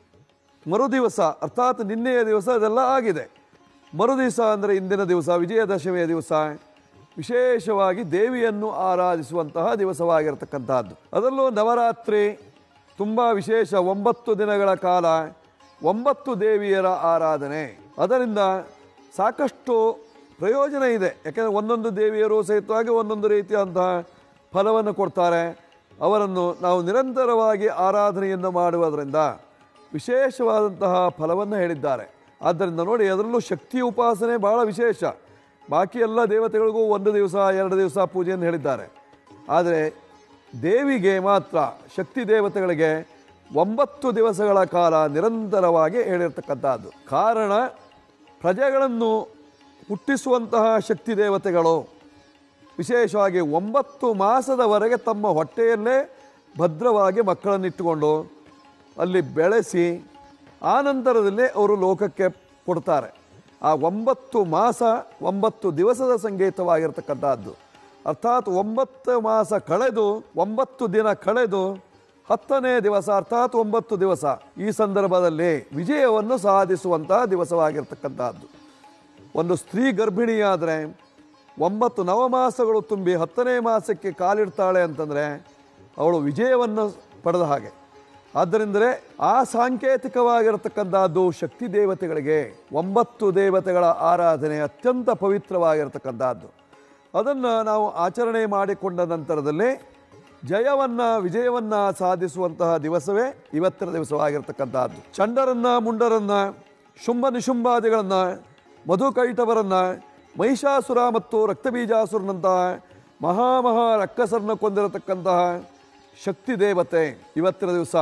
ಮರುದಿವಸ ಅರ್ಥಾತ್ ನಿನ್ನೆಯ ದಿವಸ ಇದೆಲ್ಲ ಆಗಿದೆ. ಮರುದಿವಸ ಅಂದರೆ ಇಂದಿನ ದಿವಸ ವಿಜಯದಶಮಿಯ ದಿವಸ ವಿಶೇಷವಾಗಿ ದೇವಿಯನ್ನು ಆರಾಧಿಸುವಂತಹ ದಿವಸವಾಗಿರತಕ್ಕಂತಹದ್ದು. ಅದರಲ್ಲೂ ನವರಾತ್ರಿ ತುಂಬ ವಿಶೇಷ. ಒಂಬತ್ತು ದಿನಗಳ ಕಾಲ ಒಂಬತ್ತು ದೇವಿಯರ ಆರಾಧನೆ. ಅದರಿಂದ ಸಾಕಷ್ಟು ಪ್ರಯೋಜನ ಇದೆ. ಯಾಕೆಂದರೆ ಒಂದೊಂದು ದೇವಿಯರು ಸಹಿತವಾಗಿ ಒಂದೊಂದು ರೀತಿಯಂತಹ ಫಲವನ್ನು ಕೊಡ್ತಾರೆ. ಅವರನ್ನು ನಾವು ನಿರಂತರವಾಗಿ ಆರಾಧನೆಯನ್ನು ಮಾಡುವುದರಿಂದ ವಿಶೇಷವಾದಂತಹ ಫಲವನ್ನು ಹೇಳಿದ್ದಾರೆ. ಆದ್ದರಿಂದ ನೋಡಿ, ಅದರಲ್ಲೂ ಶಕ್ತಿ ಉಪಾಸನೆ ಬಹಳ ವಿಶೇಷ. ಬಾಕಿ ಎಲ್ಲ ದೇವತೆಗಳಿಗೂ ಒಂದು ದಿವಸ ಎರಡು ದಿವಸ ಪೂಜೆಯನ್ನು ಹೇಳಿದ್ದಾರೆ. ಆದರೆ ದೇವಿಗೆ ಮಾತ್ರ, ಶಕ್ತಿ ದೇವತೆಗಳಿಗೆ ಒಂಬತ್ತು ದಿವಸಗಳ ಕಾಲ ನಿರಂತರವಾಗಿ ಹೇಳಿರ್ತಕ್ಕಂಥದ್ದು. ಕಾರಣ, ಪ್ರಜೆಗಳನ್ನು ಹುಟ್ಟಿಸುವಂತಹ ಶಕ್ತಿ ದೇವತೆಗಳು ವಿಶೇಷವಾಗಿ ಒಂಬತ್ತು ಮಾಸದವರೆಗೆ ತಮ್ಮ ಹೊಟ್ಟೆಯಲ್ಲೇ ಭದ್ರವಾಗಿ ಮಕ್ಕಳನ್ನಿಟ್ಟುಕೊಂಡು ಅಲ್ಲಿ ಬೆಳೆಸಿ ಆನಂತರದಲ್ಲೇ ಅವರು ಲೋಕಕ್ಕೆ ಕೊಡ್ತಾರೆ. ಆ ಒಂಬತ್ತು ಮಾಸ ಒಂಬತ್ತು ದಿವಸದ ಸಂಕೇತವಾಗಿರ್ತಕ್ಕಂಥದ್ದು. ಅರ್ಥಾತ್ ಒಂಬತ್ತು ಮಾಸ ಕಳೆದು ಒಂಬತ್ತು ದಿನ ಕಳೆದು ಹತ್ತನೇ ದಿವಸ ಅರ್ಥಾತ್ ಒಂಬತ್ತು ದಿವಸ ಈ ಸಂದರ್ಭದಲ್ಲಿ ವಿಜಯವನ್ನು ಸಾಧಿಸುವಂತಹ ದಿವಸವಾಗಿರ್ತಕ್ಕಂಥದ್ದು. ಒಂದು ಸ್ತ್ರೀ ಗರ್ಭಿಣಿಯಾದರೆ ಒಂಬತ್ತು ನವಮಾಸಗಳು ತುಂಬಿ ಹತ್ತನೇ ಮಾಸಕ್ಕೆ ಕಾಲಿಡ್ತಾಳೆ ಅಂತಂದರೆ ಅವಳು ವಿಜಯವನ್ನು ಪಡೆದ ಹಾಗೆ. ಆದ್ದರಿಂದಲೇ ಆ ಸಾಂಕೇತಿಕವಾಗಿರತಕ್ಕಂಥದ್ದು ಶಕ್ತಿ ದೇವತೆಗಳಿಗೆ ಒಂಬತ್ತು ದೇವತೆಗಳ ಆರಾಧನೆ ಅತ್ಯಂತ ಪವಿತ್ರವಾಗಿರತಕ್ಕಂಥದ್ದು. ಅದನ್ನು ನಾವು ಆಚರಣೆ ಮಾಡಿಕೊಂಡ ನಂತರದಲ್ಲಿ ಜಯವನ್ನ ವಿಜಯವನ್ನ ಸಾಧಿಸುವಂತಹ ದಿವಸವೇ ಇವತ್ತಿನ ದಿವಸವಾಗಿರ್ತಕ್ಕಂಥದ್ದು. ಚಂಡರನ್ನ ಮುಂಡರನ್ನ ಶುಂಭ ನಿಶುಂಭಾದಿಗಳನ್ನ ಮಧುಕೈಟವರನ್ನ ಮಹಿಷಾಸುರ ಮತ್ತು ರಕ್ತಬೀಜಾಸುರನಂತಹ ಮಹಾಮಹಾ ರಕ್ಕಸರನ್ನ ಕೊಂದಿರತಕ್ಕಂತಹ ಶಕ್ತಿ ದೇವತೆ ಇವತ್ತಿನ ದಿವಸ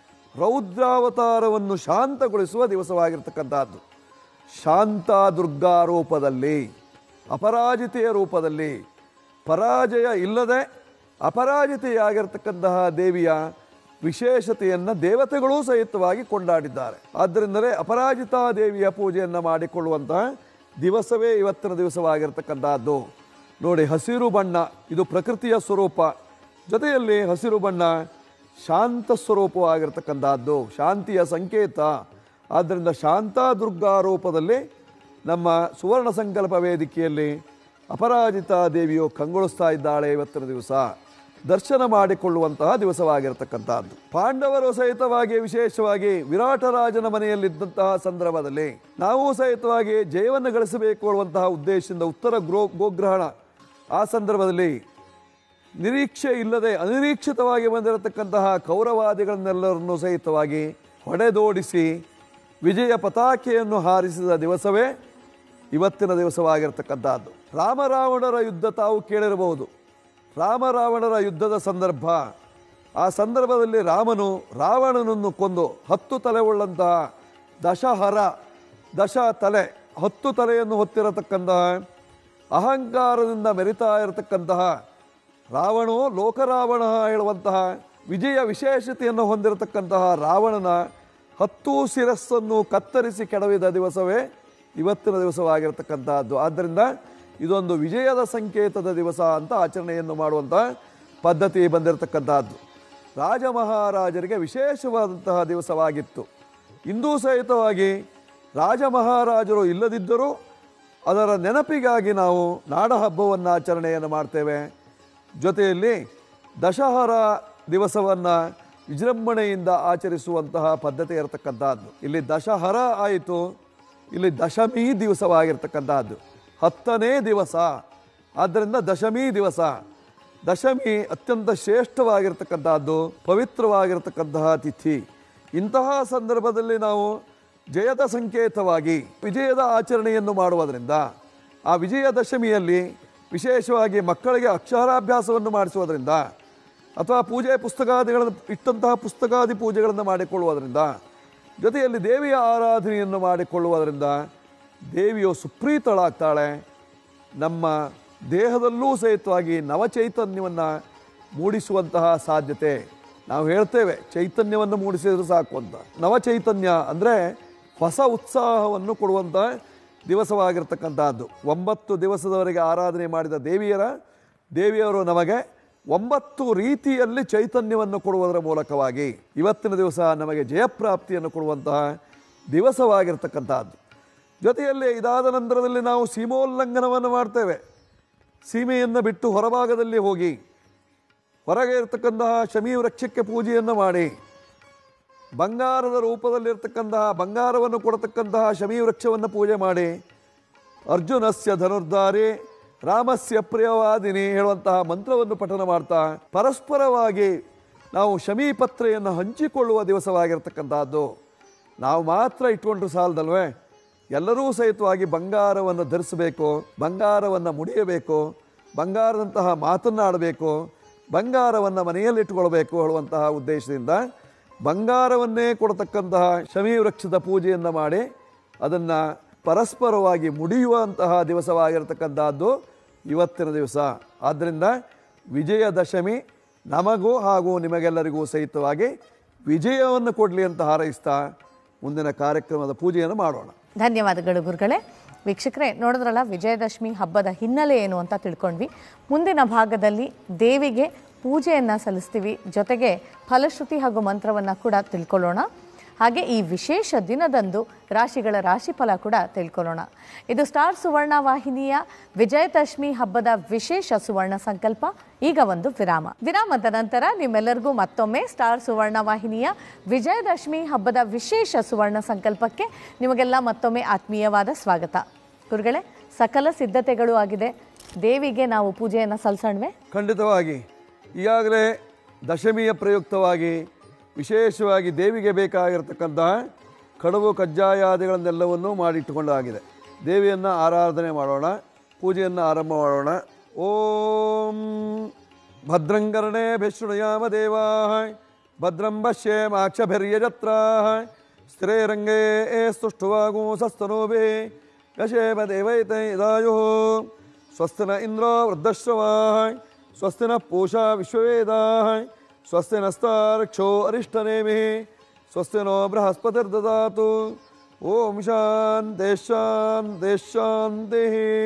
ರೌದ್ರಾವತಾರವನ್ನು ಶಾಂತಗೊಳಿಸುವ ದಿವಸವಾಗಿರ್ತಕ್ಕಂಥದ್ದು. ಶಾಂತ ದುರ್ಗಾ ರೂಪದಲ್ಲಿ, ಅಪರಾಜಿತೆಯ ರೂಪದಲ್ಲಿ, ಪರಾಜಯ ಇಲ್ಲದೆ ಅಪರಾಜಿತೆಯಾಗಿರ್ತಕ್ಕಂತಹ ದೇವಿಯ ವಿಶೇಷತೆಯನ್ನು ದೇವತೆಗಳೂ ಸಹಿತವಾಗಿ ಕೊಂಡಾಡಿದ್ದಾರೆ. ಆದ್ದರಿಂದಲೇ ಅಪರಾಜಿತಾ ದೇವಿಯ ಪೂಜೆಯನ್ನು ಮಾಡಿಕೊಳ್ಳುವಂತಹ ದಿವಸವೇ ಇವತ್ತಿನ ದಿವಸವಾಗಿರ್ತಕ್ಕಂಥದ್ದು. ನೋಡಿ, ಹಸಿರು ಬಣ್ಣ ಇದು ಪ್ರಕೃತಿಯ ಸ್ವರೂಪ, ಜೊತೆಯಲ್ಲಿ ಹಸಿರು ಬಣ್ಣ ಶಾಂತ ಸ್ವರೂಪವಾಗಿರ್ತಕ್ಕಂಥದ್ದು, ಶಾಂತಿಯ ಸಂಕೇತ. ಆದ್ದರಿಂದ ಶಾಂತ ದುರ್ಗಾ ರೂಪದಲ್ಲಿ ನಮ್ಮ ಸುವರ್ಣ ಸಂಕಲ್ಪ ವೇದಿಕೆಯಲ್ಲಿ ಅಪರಾಜಿತಾ ದೇವಿಯು ಕಂಗೊಳಿಸ್ತಾ ಇದ್ದಾಳೆ. ಇವತ್ತಿನ ದಿವಸ ದರ್ಶನ ಮಾಡಿಕೊಳ್ಳುವಂತಹ ದಿವಸವಾಗಿರ್ತಕ್ಕಂಥದ್ದು. ಪಾಂಡವರು ಸಹಿತವಾಗಿ ವಿಶೇಷವಾಗಿ ವಿರಾಟರಾಜನ ಮನೆಯಲ್ಲಿದ್ದಂತಹ ಸಂದರ್ಭದಲ್ಲಿ ನಾವು ಸಹಿತವಾಗಿ ಜಯವನ್ನು ಗಳಿಸಬೇಕು ಅನ್ನುವಂತಹ ಉದ್ದೇಶದಿಂದ ಉತ್ತರ ಗ್ರೋ ಗೋಗ್ರಹಣ ಆ ಸಂದರ್ಭದಲ್ಲಿ ನಿರೀಕ್ಷೆ ಇಲ್ಲದೆ ಅನಿರೀಕ್ಷಿತವಾಗಿ ಬಂದಿರತಕ್ಕಂತಹ ಕೌರವಾದಿಗಳನ್ನೆಲ್ಲರನ್ನೂ ಸಹಿತವಾಗಿ ಹೊಡೆದೋಡಿಸಿ ವಿಜಯ ಪತಾಕೆಯನ್ನು ಹಾರಿಸಿದ ದಿವಸವೇ ಇವತ್ತಿನ ದಿವಸವಾಗಿರ್ತಕ್ಕಂಥದ್ದು. ರಾಮರಾವಣರ ಯುದ್ಧ ತಾವು ಕೇಳಿರಬಹುದು. ರಾಮರಾವಣರ ಯುದ್ಧದ ಸಂದರ್ಭ, ಆ ಸಂದರ್ಭದಲ್ಲಿ ರಾಮನು ರಾವಣನನ್ನು ಕೊಂದು ಹತ್ತು ತಲೆ ಉಳ್ಳಂತಹ ದಶಹರ, ದಶ ತಲೆ, ಹತ್ತು ತಲೆಯನ್ನು ಹೊತ್ತಿರತಕ್ಕಂತಹ ಅಹಂಕಾರದಿಂದ ಮೆರಿತಾ ಇರತಕ್ಕಂತಹ ರಾವಣೋ ಲೋಕರಾವಣ ಹೇಳುವಂತಹ ವಿಜಯ ವಿಶೇಷತೆಯನ್ನು ಹೊಂದಿರತಕ್ಕಂತಹ ರಾವಣನ ಹತ್ತು ಶಿರಸ್ಸನ್ನು ಕತ್ತರಿಸಿ ಕೆಡವಿದ ದಿವಸವೇ ಇವತ್ತಿನ ದಿವಸವಾಗಿರ್ತಕ್ಕಂತಹದ್ದು. ಆದ್ದರಿಂದ ಇದೊಂದು ವಿಜಯದ ಸಂಕೇತದ ದಿವಸ ಅಂತ ಆಚರಣೆಯನ್ನು ಮಾಡುವಂಥ ಪದ್ಧತಿ ಬಂದಿರತಕ್ಕಂತಹದ್ದು. ರಾಜ ಮಹಾರಾಜರಿಗೆ ವಿಶೇಷವಾದಂತಹ ದಿವಸವಾಗಿತ್ತು. ಇಂದೂ ಸಹಿತವಾಗಿ ರಾಜ ಮಹಾರಾಜರು ಇಲ್ಲದಿದ್ದರೂ ಅದರ ನೆನಪಿಗಾಗಿ ನಾವು ನಾಡ ಹಬ್ಬವನ್ನು ಆಚರಣೆಯನ್ನು ಮಾಡ್ತೇವೆ. ಜೊತೆಯಲ್ಲಿ ದಶಹರ ದಿವಸವನ್ನು ವಿಜೃಂಭಣೆಯಿಂದ ಆಚರಿಸುವಂತಹ ಪದ್ಧತಿ ಇರತಕ್ಕಂಥದ್ದು. ಇಲ್ಲಿ ದಶಹರ ಆಯಿತು, ಇಲ್ಲಿ ದಶಮಿ ದಿವಸವಾಗಿರ್ತಕ್ಕಂಥದ್ದು, ಹತ್ತನೇ ದಿವಸ. ಆದ್ದರಿಂದ ದಶಮಿ ದಿವಸ, ದಶಮಿ ಅತ್ಯಂತ ಶ್ರೇಷ್ಠವಾಗಿರ್ತಕ್ಕಂಥದ್ದು, ಪವಿತ್ರವಾಗಿರ್ತಕ್ಕಂತಹ ತಿಥಿ. ಇಂತಹ ಸಂದರ್ಭದಲ್ಲಿ ನಾವು ಜಯದ ಸಂಕೇತವಾಗಿ ವಿಜಯದ ಆಚರಣೆಯನ್ನು ಮಾಡುವುದರಿಂದ ಆ ವಿಜಯದಶಮಿಯಲ್ಲಿ ವಿಶೇಷವಾಗಿ ಮಕ್ಕಳಿಗೆ ಅಕ್ಷರಾಭ್ಯಾಸವನ್ನು ಮಾಡಿಸುವುದರಿಂದ ಅಥವಾ ಪೂಜೆ ಪುಸ್ತಕಾದಿಗಳನ್ನು ಇಟ್ಟಂತಹ ಪುಸ್ತಕಾದಿ ಪೂಜೆಗಳನ್ನು ಮಾಡಿಕೊಳ್ಳುವುದರಿಂದ ಜೊತೆಯಲ್ಲಿ ದೇವಿಯ ಆರಾಧನೆಯನ್ನು ಮಾಡಿಕೊಳ್ಳುವುದರಿಂದ ದೇವಿಯು ಸುಪ್ರೀತಳಾಗ್ತಾಳೆ. ನಮ್ಮ ದೇಹದಲ್ಲೂ ಸಹಿತವಾಗಿ ನವಚೈತನ್ಯವನ್ನು ಮೂಡಿಸುವಂತಹ ಸಾಧ್ಯತೆ. ನಾವು ಹೇಳ್ತೇವೆ ಚೈತನ್ಯವನ್ನು ಮೂಡಿಸಿದ್ರೆ ಸಾಕು ಅಂತ. ನವಚೈತನ್ಯ ಅಂದರೆ ಹೊಸ ಉತ್ಸಾಹವನ್ನು ಕೊಡುವಂಥ ದಿವಸವಾಗಿರ್ತಕ್ಕಂಥದ್ದು. ಒಂಬತ್ತು ದಿವಸದವರೆಗೆ ಆರಾಧನೆ ಮಾಡಿದ ದೇವಿಯರ ದೇವಿಯರು ನಮಗೆ ಒಂಬತ್ತು ರೀತಿಯಲ್ಲಿ ಚೈತನ್ಯವನ್ನು ಕೊಡುವುದರ ಮೂಲಕವಾಗಿ ಇವತ್ತಿನ ದಿವಸ ನಮಗೆ ಜಯಪ್ರಾಪ್ತಿಯನ್ನು ಕೊಡುವಂತಹ ದಿವಸವಾಗಿರ್ತಕ್ಕಂಥದ್ದು. ಜೊತೆಯಲ್ಲಿ ಇದಾದ ನಂತರದಲ್ಲಿ ನಾವು ಸೀಮೋಲ್ಲಂಘನವನ್ನು ಮಾಡ್ತೇವೆ. ಸೀಮೆಯನ್ನು ಬಿಟ್ಟು ಹೊರಭಾಗದಲ್ಲಿ ಹೋಗಿ ಹೊರಗೆ ಇರತಕ್ಕಂತಹ ಶಮಿ ವೃಕ್ಷಕ್ಕೆ ಪೂಜೆಯನ್ನು ಮಾಡಿ ಬಂಗಾರದ ರೂಪದಲ್ಲಿರ್ತಕ್ಕಂತಹ ಬಂಗಾರವನ್ನು ಕೊಡತಕ್ಕಂತಹ ಶಮಿ ವೃಕ್ಷವನ್ನು ಪೂಜೆ ಮಾಡಿ ಅರ್ಜುನಸ್ಯ ಧನುರ್ಧಾರಿ ರಾಮಸ್ಯ ಪ್ರಿಯವಾದಿನಿ ಹೇಳುವಂತಹ ಮಂತ್ರವನ್ನು ಪಠನ ಮಾಡ್ತಾ ಪರಸ್ಪರವಾಗಿ ನಾವು ಶಮಿ ಪತ್ರೆಯನ್ನು ಹಂಚಿಕೊಳ್ಳುವ ದಿವಸವಾಗಿರ್ತಕ್ಕಂಥದ್ದು. ನಾವು ಮಾತ್ರ ಇಟ್ಕೊಂಡ್ರು ಸಾಲದಲ್ವೇ, ಎಲ್ಲರೂ ಸಹಿತವಾಗಿ ಬಂಗಾರವನ್ನು ಧರಿಸಬೇಕು, ಬಂಗಾರವನ್ನು ಮುಡಿಯಬೇಕು, ಬಂಗಾರದಂತಹ ಮಾತನ್ನಾಡಬೇಕು, ಬಂಗಾರವನ್ನು ಮನೆಯಲ್ಲಿಟ್ಟುಕೊಳ್ಬೇಕು ಹೇಳುವಂತಹ ಉದ್ದೇಶದಿಂದ ಬಂಗಾರವನ್ನೇ ಕೊಡತಕ್ಕಂತಹ ಶಮಿ ವೃಕ್ಷದ ಪೂಜೆಯನ್ನು ಮಾಡಿ ಅದನ್ನು ಪರಸ್ಪರವಾಗಿ ಮುಡಿಯುವಂತಹ ದಿವಸವಾಗಿರತಕ್ಕಂಥದ್ದು ಇವತ್ತಿನ ದಿವಸ. ಆದ್ದರಿಂದ ವಿಜಯದಶಮಿ ನಮಗೂ ಹಾಗೂ ನಿಮಗೆಲ್ಲರಿಗೂ ಸಹಿತವಾಗಿ ವಿಜಯವನ್ನು ಕೊಡಲಿ ಅಂತ ಹಾರೈಸ್ತಾ ಮುಂದಿನ ಕಾರ್ಯಕ್ರಮದ ಪೂಜೆಯನ್ನು ಮಾಡೋಣ. ಧನ್ಯವಾದಗಳು ಗುರುಗಳೇ. ವೀಕ್ಷಕರೇ, ನೋಡಿದ್ರಲ್ಲ ವಿಜಯದಶಮಿ ಹಬ್ಬದ ಹಿನ್ನೆಲೆ ಏನು ಅಂತ ತಿಳ್ಕೊಂಡ್ವಿ. ಮುಂದಿನ ಭಾಗದಲ್ಲಿ ದೇವಿಗೆ ಪೂಜೆಯನ್ನು ಸಲ್ಲಿಸ್ತೀವಿ, ಜೊತೆಗೆ ಫಲಶ್ರುತಿ ಹಾಗೂ ಮಂತ್ರವನ್ನು ಕೂಡ ತಿಳ್ಕೊಳ್ಳೋಣ. ಹಾಗೆ ಈ ವಿಶೇಷ ದಿನದಂದು ರಾಶಿಗಳ ರಾಶಿಫಲ ಕೂಡ ತಿಳ್ಕೊಳ್ಳೋಣ. ಇದು ಸ್ಟಾರ್ ಸುವರ್ಣ ವಾಹಿನಿಯ ವಿಜಯದಶಮಿ ಹಬ್ಬದ ವಿಶೇಷ ಸುವರ್ಣ ಸಂಕಲ್ಪ. ಈಗ ಒಂದು ವಿರಾಮ. ವಿರಾಮದ ನಂತರ ನಿಮ್ಮೆಲ್ಲರಿಗೂ ಮತ್ತೊಮ್ಮೆ ಸ್ಟಾರ್ ಸುವರ್ಣ ವಾಹಿನಿಯ ವಿಜಯದಶಮಿ ಹಬ್ಬದ ವಿಶೇಷ ಸುವರ್ಣ ಸಂಕಲ್ಪಕ್ಕೆ ನಿಮಗೆಲ್ಲ ಮತ್ತೊಮ್ಮೆ ಆತ್ಮೀಯವಾದ ಸ್ವಾಗತ. ಗುರುಗಳೇ, ಸಕಲ ಸಿದ್ಧತೆಗಳು ಆಗಿದೆ, ದೇವಿಗೆ ನಾವು ಪೂಜೆಯನ್ನು ಸಲ್ಲಿಸೋಣವೇ? ಖಂಡಿತವಾಗಿ. ಈಗಾಗಲೇ ದಶಮಿಯ ಪ್ರಯುಕ್ತವಾಗಿ ವಿಶೇಷವಾಗಿ ದೇವಿಗೆ ಬೇಕಾಗಿರತಕ್ಕಂತಹ ಕಡುಬು ಕಜ್ಜಾಯಾದಿಗಳನ್ನೆಲ್ಲವನ್ನೂ ಮಾಡಿಟ್ಟುಕೊಂಡಾಗಿದೆ. ದೇವಿಯನ್ನು ಆರಾಧನೆ ಮಾಡೋಣ, ಪೂಜೆಯನ್ನು ಆರಂಭ ಮಾಡೋಣ. ಓಂ ಭದ್ರಂಕರ್ಣೇ ಭಿಶೃಣುಯಾಮ ದೇವಾಃ ಭದ್ರಂ ಪಶ್ಯೇಮಾಕ್ಷಭಿರ್ಯಜತ್ರಾಃ ಸ್ಥಿರೈರಂಗೇ ಸ್ತುಷ್ಟುವಾಗುಂಸಸ್ತನೂಭಿಃ ಯಶೇಮ ದೇವೈತೈದಾಯುಃ ಸ್ವಸ್ತಿ ನ ಇಂದ್ರೋ ವೃದ್ಧಶ್ರವಾಃ ಸ್ವಸ್ತಿ ನಃ ಪೂಷಾ ವಿಶ್ವವೇದಾಃ ಸ್ವಸ್ತಿ ನಸ್ತಾರ್ಕ್ಷೋ ಅರಿಷ್ಟನೇಮಿಃ ಸ್ವಸ್ತಿ ನೋ ಬೃಹಸ್ಪತಿರ್ದದಾತು. ಓಂ ಶಾಂತಿ ಶಾಂತಿ ಶಾಂತಿ.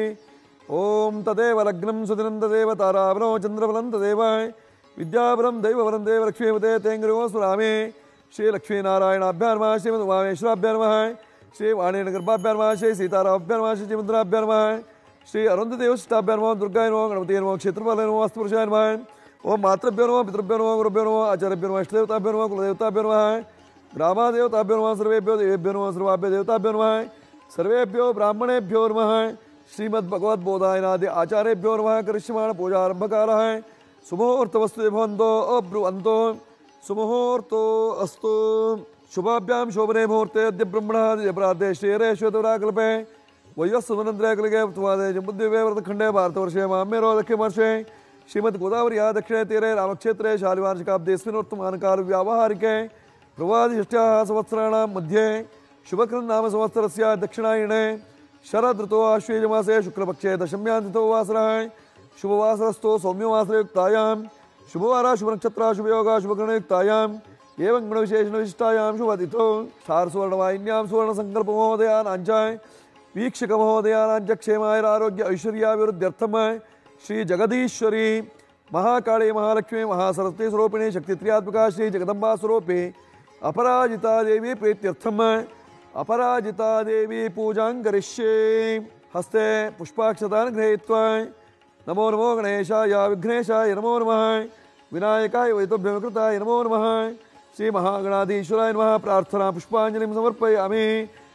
ಓಂ ತದೇವ ಲಗ್ನಂ ಸುದಿನಂ ತದೇವ ತಾರಾವನೋ ಚಂದ್ರಬಲಂ ತದೇವ ವಿದ್ಯಾಬಲಂ ದೈವಬಲಂ ದೇವ ಲಕ್ಷ್ಮೀಪತೆ ತೇಂಗ್ರಿವೋ ಸ್ಮರಾಮಿ. ಶ್ರೀ ಲಕ್ಷ್ಮೀನಾರಾಯಣಾಭ್ಯಾಂ ನಮಃ ಶ್ರೀಮದ್ ಉಮಾಮೇಶ್ವರಾಭ್ಯಾಂ ನಮಃ ಶ್ರೀ ವಾಣಿನಗರ್ಭಾಭ್ಯಾಂ ನಮಃ ಶ್ರೀ ಸೀತಾರಾಮಾಭ್ಯಾಂ ನಮಃ ಶ್ರೀ ಮುದ್ರಾಭ್ಯಾಂ ನಮಃ ಶ್ರೀ ಅರುಂಧದೇವಶಿಷ್ಟಾಭ್ಯಾಂ ನಮಃ ದುರ್ಗಾಯ ನಮಃ ಗಣಪತಿಯ ನಮಃ ಕ್ಷೇತ್ರಪಾಲಾಯ ನಮಃ ವಾಸ್ತುಪುರುಷಾಯ ನಮಃ. ಓಂ ಮಾತೃಭ್ಯೋ ನಮಃ ಪಿತೃಭ್ಯೋ ನಮಃ ಗುರುಭ್ಯೋ ನಮಃ ಆಚಾರ್ಯಭ್ಯೋ ನಮಃ ಇಷ್ಟದೇವತಾಭ್ಯೋ ನಮಃ ಕುಲದೇವತಾಭ್ಯೋ ನಮಃ ಗ್ರಾಮದೇವತಾಭ್ಯೋ ನಮಃ ಸರ್ವೇಭ್ಯೋ ದೇವೇಭ್ಯೋ ನಮಃ ಸರ್ವಾಭ್ಯ ದೇವತಾಭ್ಯೋ ನಮಃ ಸರ್ವೇಭ್ಯೋ ಬ್ರಾಹ್ಮಣೇಭ್ಯೋ ನಮಃ ಶ್ರೀಮದ್ಭಗವದ್ಬೋಧಾಯನಾದಿ ಆಚಾರ್ಯೇಭ್ಯೋ ನಮಃ. ಕರಿಷ್ಯಮಾಣ ಪೂಜಾರಂಭಕಾಲಃ ಸುಮುಹೂರ್ತವಸ್ತು ಭವಂತೋ ಅಬ್ರುವಂತೋ ಸುಮುಹೂರ್ತೋ ಅಸ್ತು. ಶುಭಾಭ್ಯಾಂ ಶೋಭನೆ ಮುಹೂರ್ತೆ ಅದ್ಯ ಬ್ರಹ್ಮಣಾದಿ ಪ್ರಾರ್ಥೆ ಶ್ರೀರೇಶ್ವರಾಕಲ್ಪೆ ವೈವಸ್ಸುಮನಂದ್ರಕಲಿಗೆ ಉತ್ತವಾದೆ ಜಂಬುದ್ವೀಪೇ ವ್ರತಖಂಡೇ ಭಾರತವರ್ಷೇ ಮಾಮ್ಯರೋ ದಕ್ಷಿಣಮರ್ಷೆ ಶ್ರೀಮದ್ ಗೋದಾವರಿಯ ದಕ್ಷಿಣೆ ತೀರೆ ರಾಮಕ್ಷೇತ್ರೆ ಶಾಲಿವಾರ್ಷಿಕಾಬ್ದೇಸ್ಮಿನ್ ವರ್ತಮಾನಕಾಲ ವ್ಯಾವಹಾರಿಕೆ ಪ್ರವಾದಿಷ್ಟ್ಯಾಃ ಸಂವತ್ಸರಾಣಾಂ ಮಧ್ಯೆ ಶುಭಕೃನ್ನಾಮ ಸಂವತ್ಸರಸ್ಯ ದಕ್ಷಿಣಾಯಣೆ ಶರದೃತೋ ಆಶ್ವೇಜಮಾಸೆ ಶುಕ್ಲಪಕ್ಷೆ ದಶಮ್ಯಾಂತಿಥೋ ವಾಸರಃ ಶುಭವಾಸರಸ್ಥೋ ಸೌಮ್ಯವಾಸರಯುಕ್ತಾಯಾಂ ಶುಭವಾರ ಶುಭನಕ್ಷತ್ರ ಶುಭಯೋಗ ಶುಭಕರಣಯುಕ್ತಾಯಾಂ ಏವಂ ಗುಣವಿಶೇಷಣ ವಿಶಿಷ್ಟಾಯಾಂ ಶುಭತಿಥೋ ಸಾರ್ ಸುವರ್ಣವಾಹಿನ್ಯಾಂ ಸುವರ್ಣ ಸಂಕಲ್ಪ ಮಹೋದಯಾನಾಂಚಾಯ ವೀಕ್ಷಕ ಮಹೋದಯಾನಾಂಚ ಕ್ಷೇಮಾಯ ಆರೋಗ್ಯ ಐಶ್ವರ್ಯಾಭಿವೃದ್ಧ್ಯರ್ಥಮ ಶ್ರೀ ಜಗದೀಶ್ವರಿ ಮಹಾಕಾಳಿ ಮಹಾಲಕ್ಷ್ಮಿ ಮಹಾಸರಸ್ವತಿ ಸ್ವರೂಪಿಣಿ ಶಕ್ತಿತ್ರಿಯಾತ್ಮಕ ಶ್ರೀ ಜಗದಂಬಾ ಸ್ವರೂಪಿ ಅಪರಾಜಿತಾ ದೇವಿ ಪ್ರೀತ್ಯರ್ಥಮ ಅಪರಾಜಿತಾ ದೇವಿ ಪೂಜಾಂ ಕರಿಷ್ಯೆ. ಹಸ್ತೆ ಪುಷ್ಪಾಕ್ಷತಾನ್ ಗೃಹೀತ್ವಾ ನಮೋ ನಮೋ ಗಣೇಶಾಯ ವಿಘ್ನೇಶಾಯ ನಮೋ ನಮಃ ವಿನಾಯಕಾಯ ವೈತುಭ್ಯಮಕೃತಾಯ ನಮೋ ನಮಃ ಶ್ರೀ ಮಹಾಗಣಾಧೀಶ್ವರಾಯ ನಮಃ. ಪ್ರಾರ್ಥನಾ ಪುಷ್ಪಾಂಜಲಿಂ ಸಮರ್ಪಯಾಮಿ.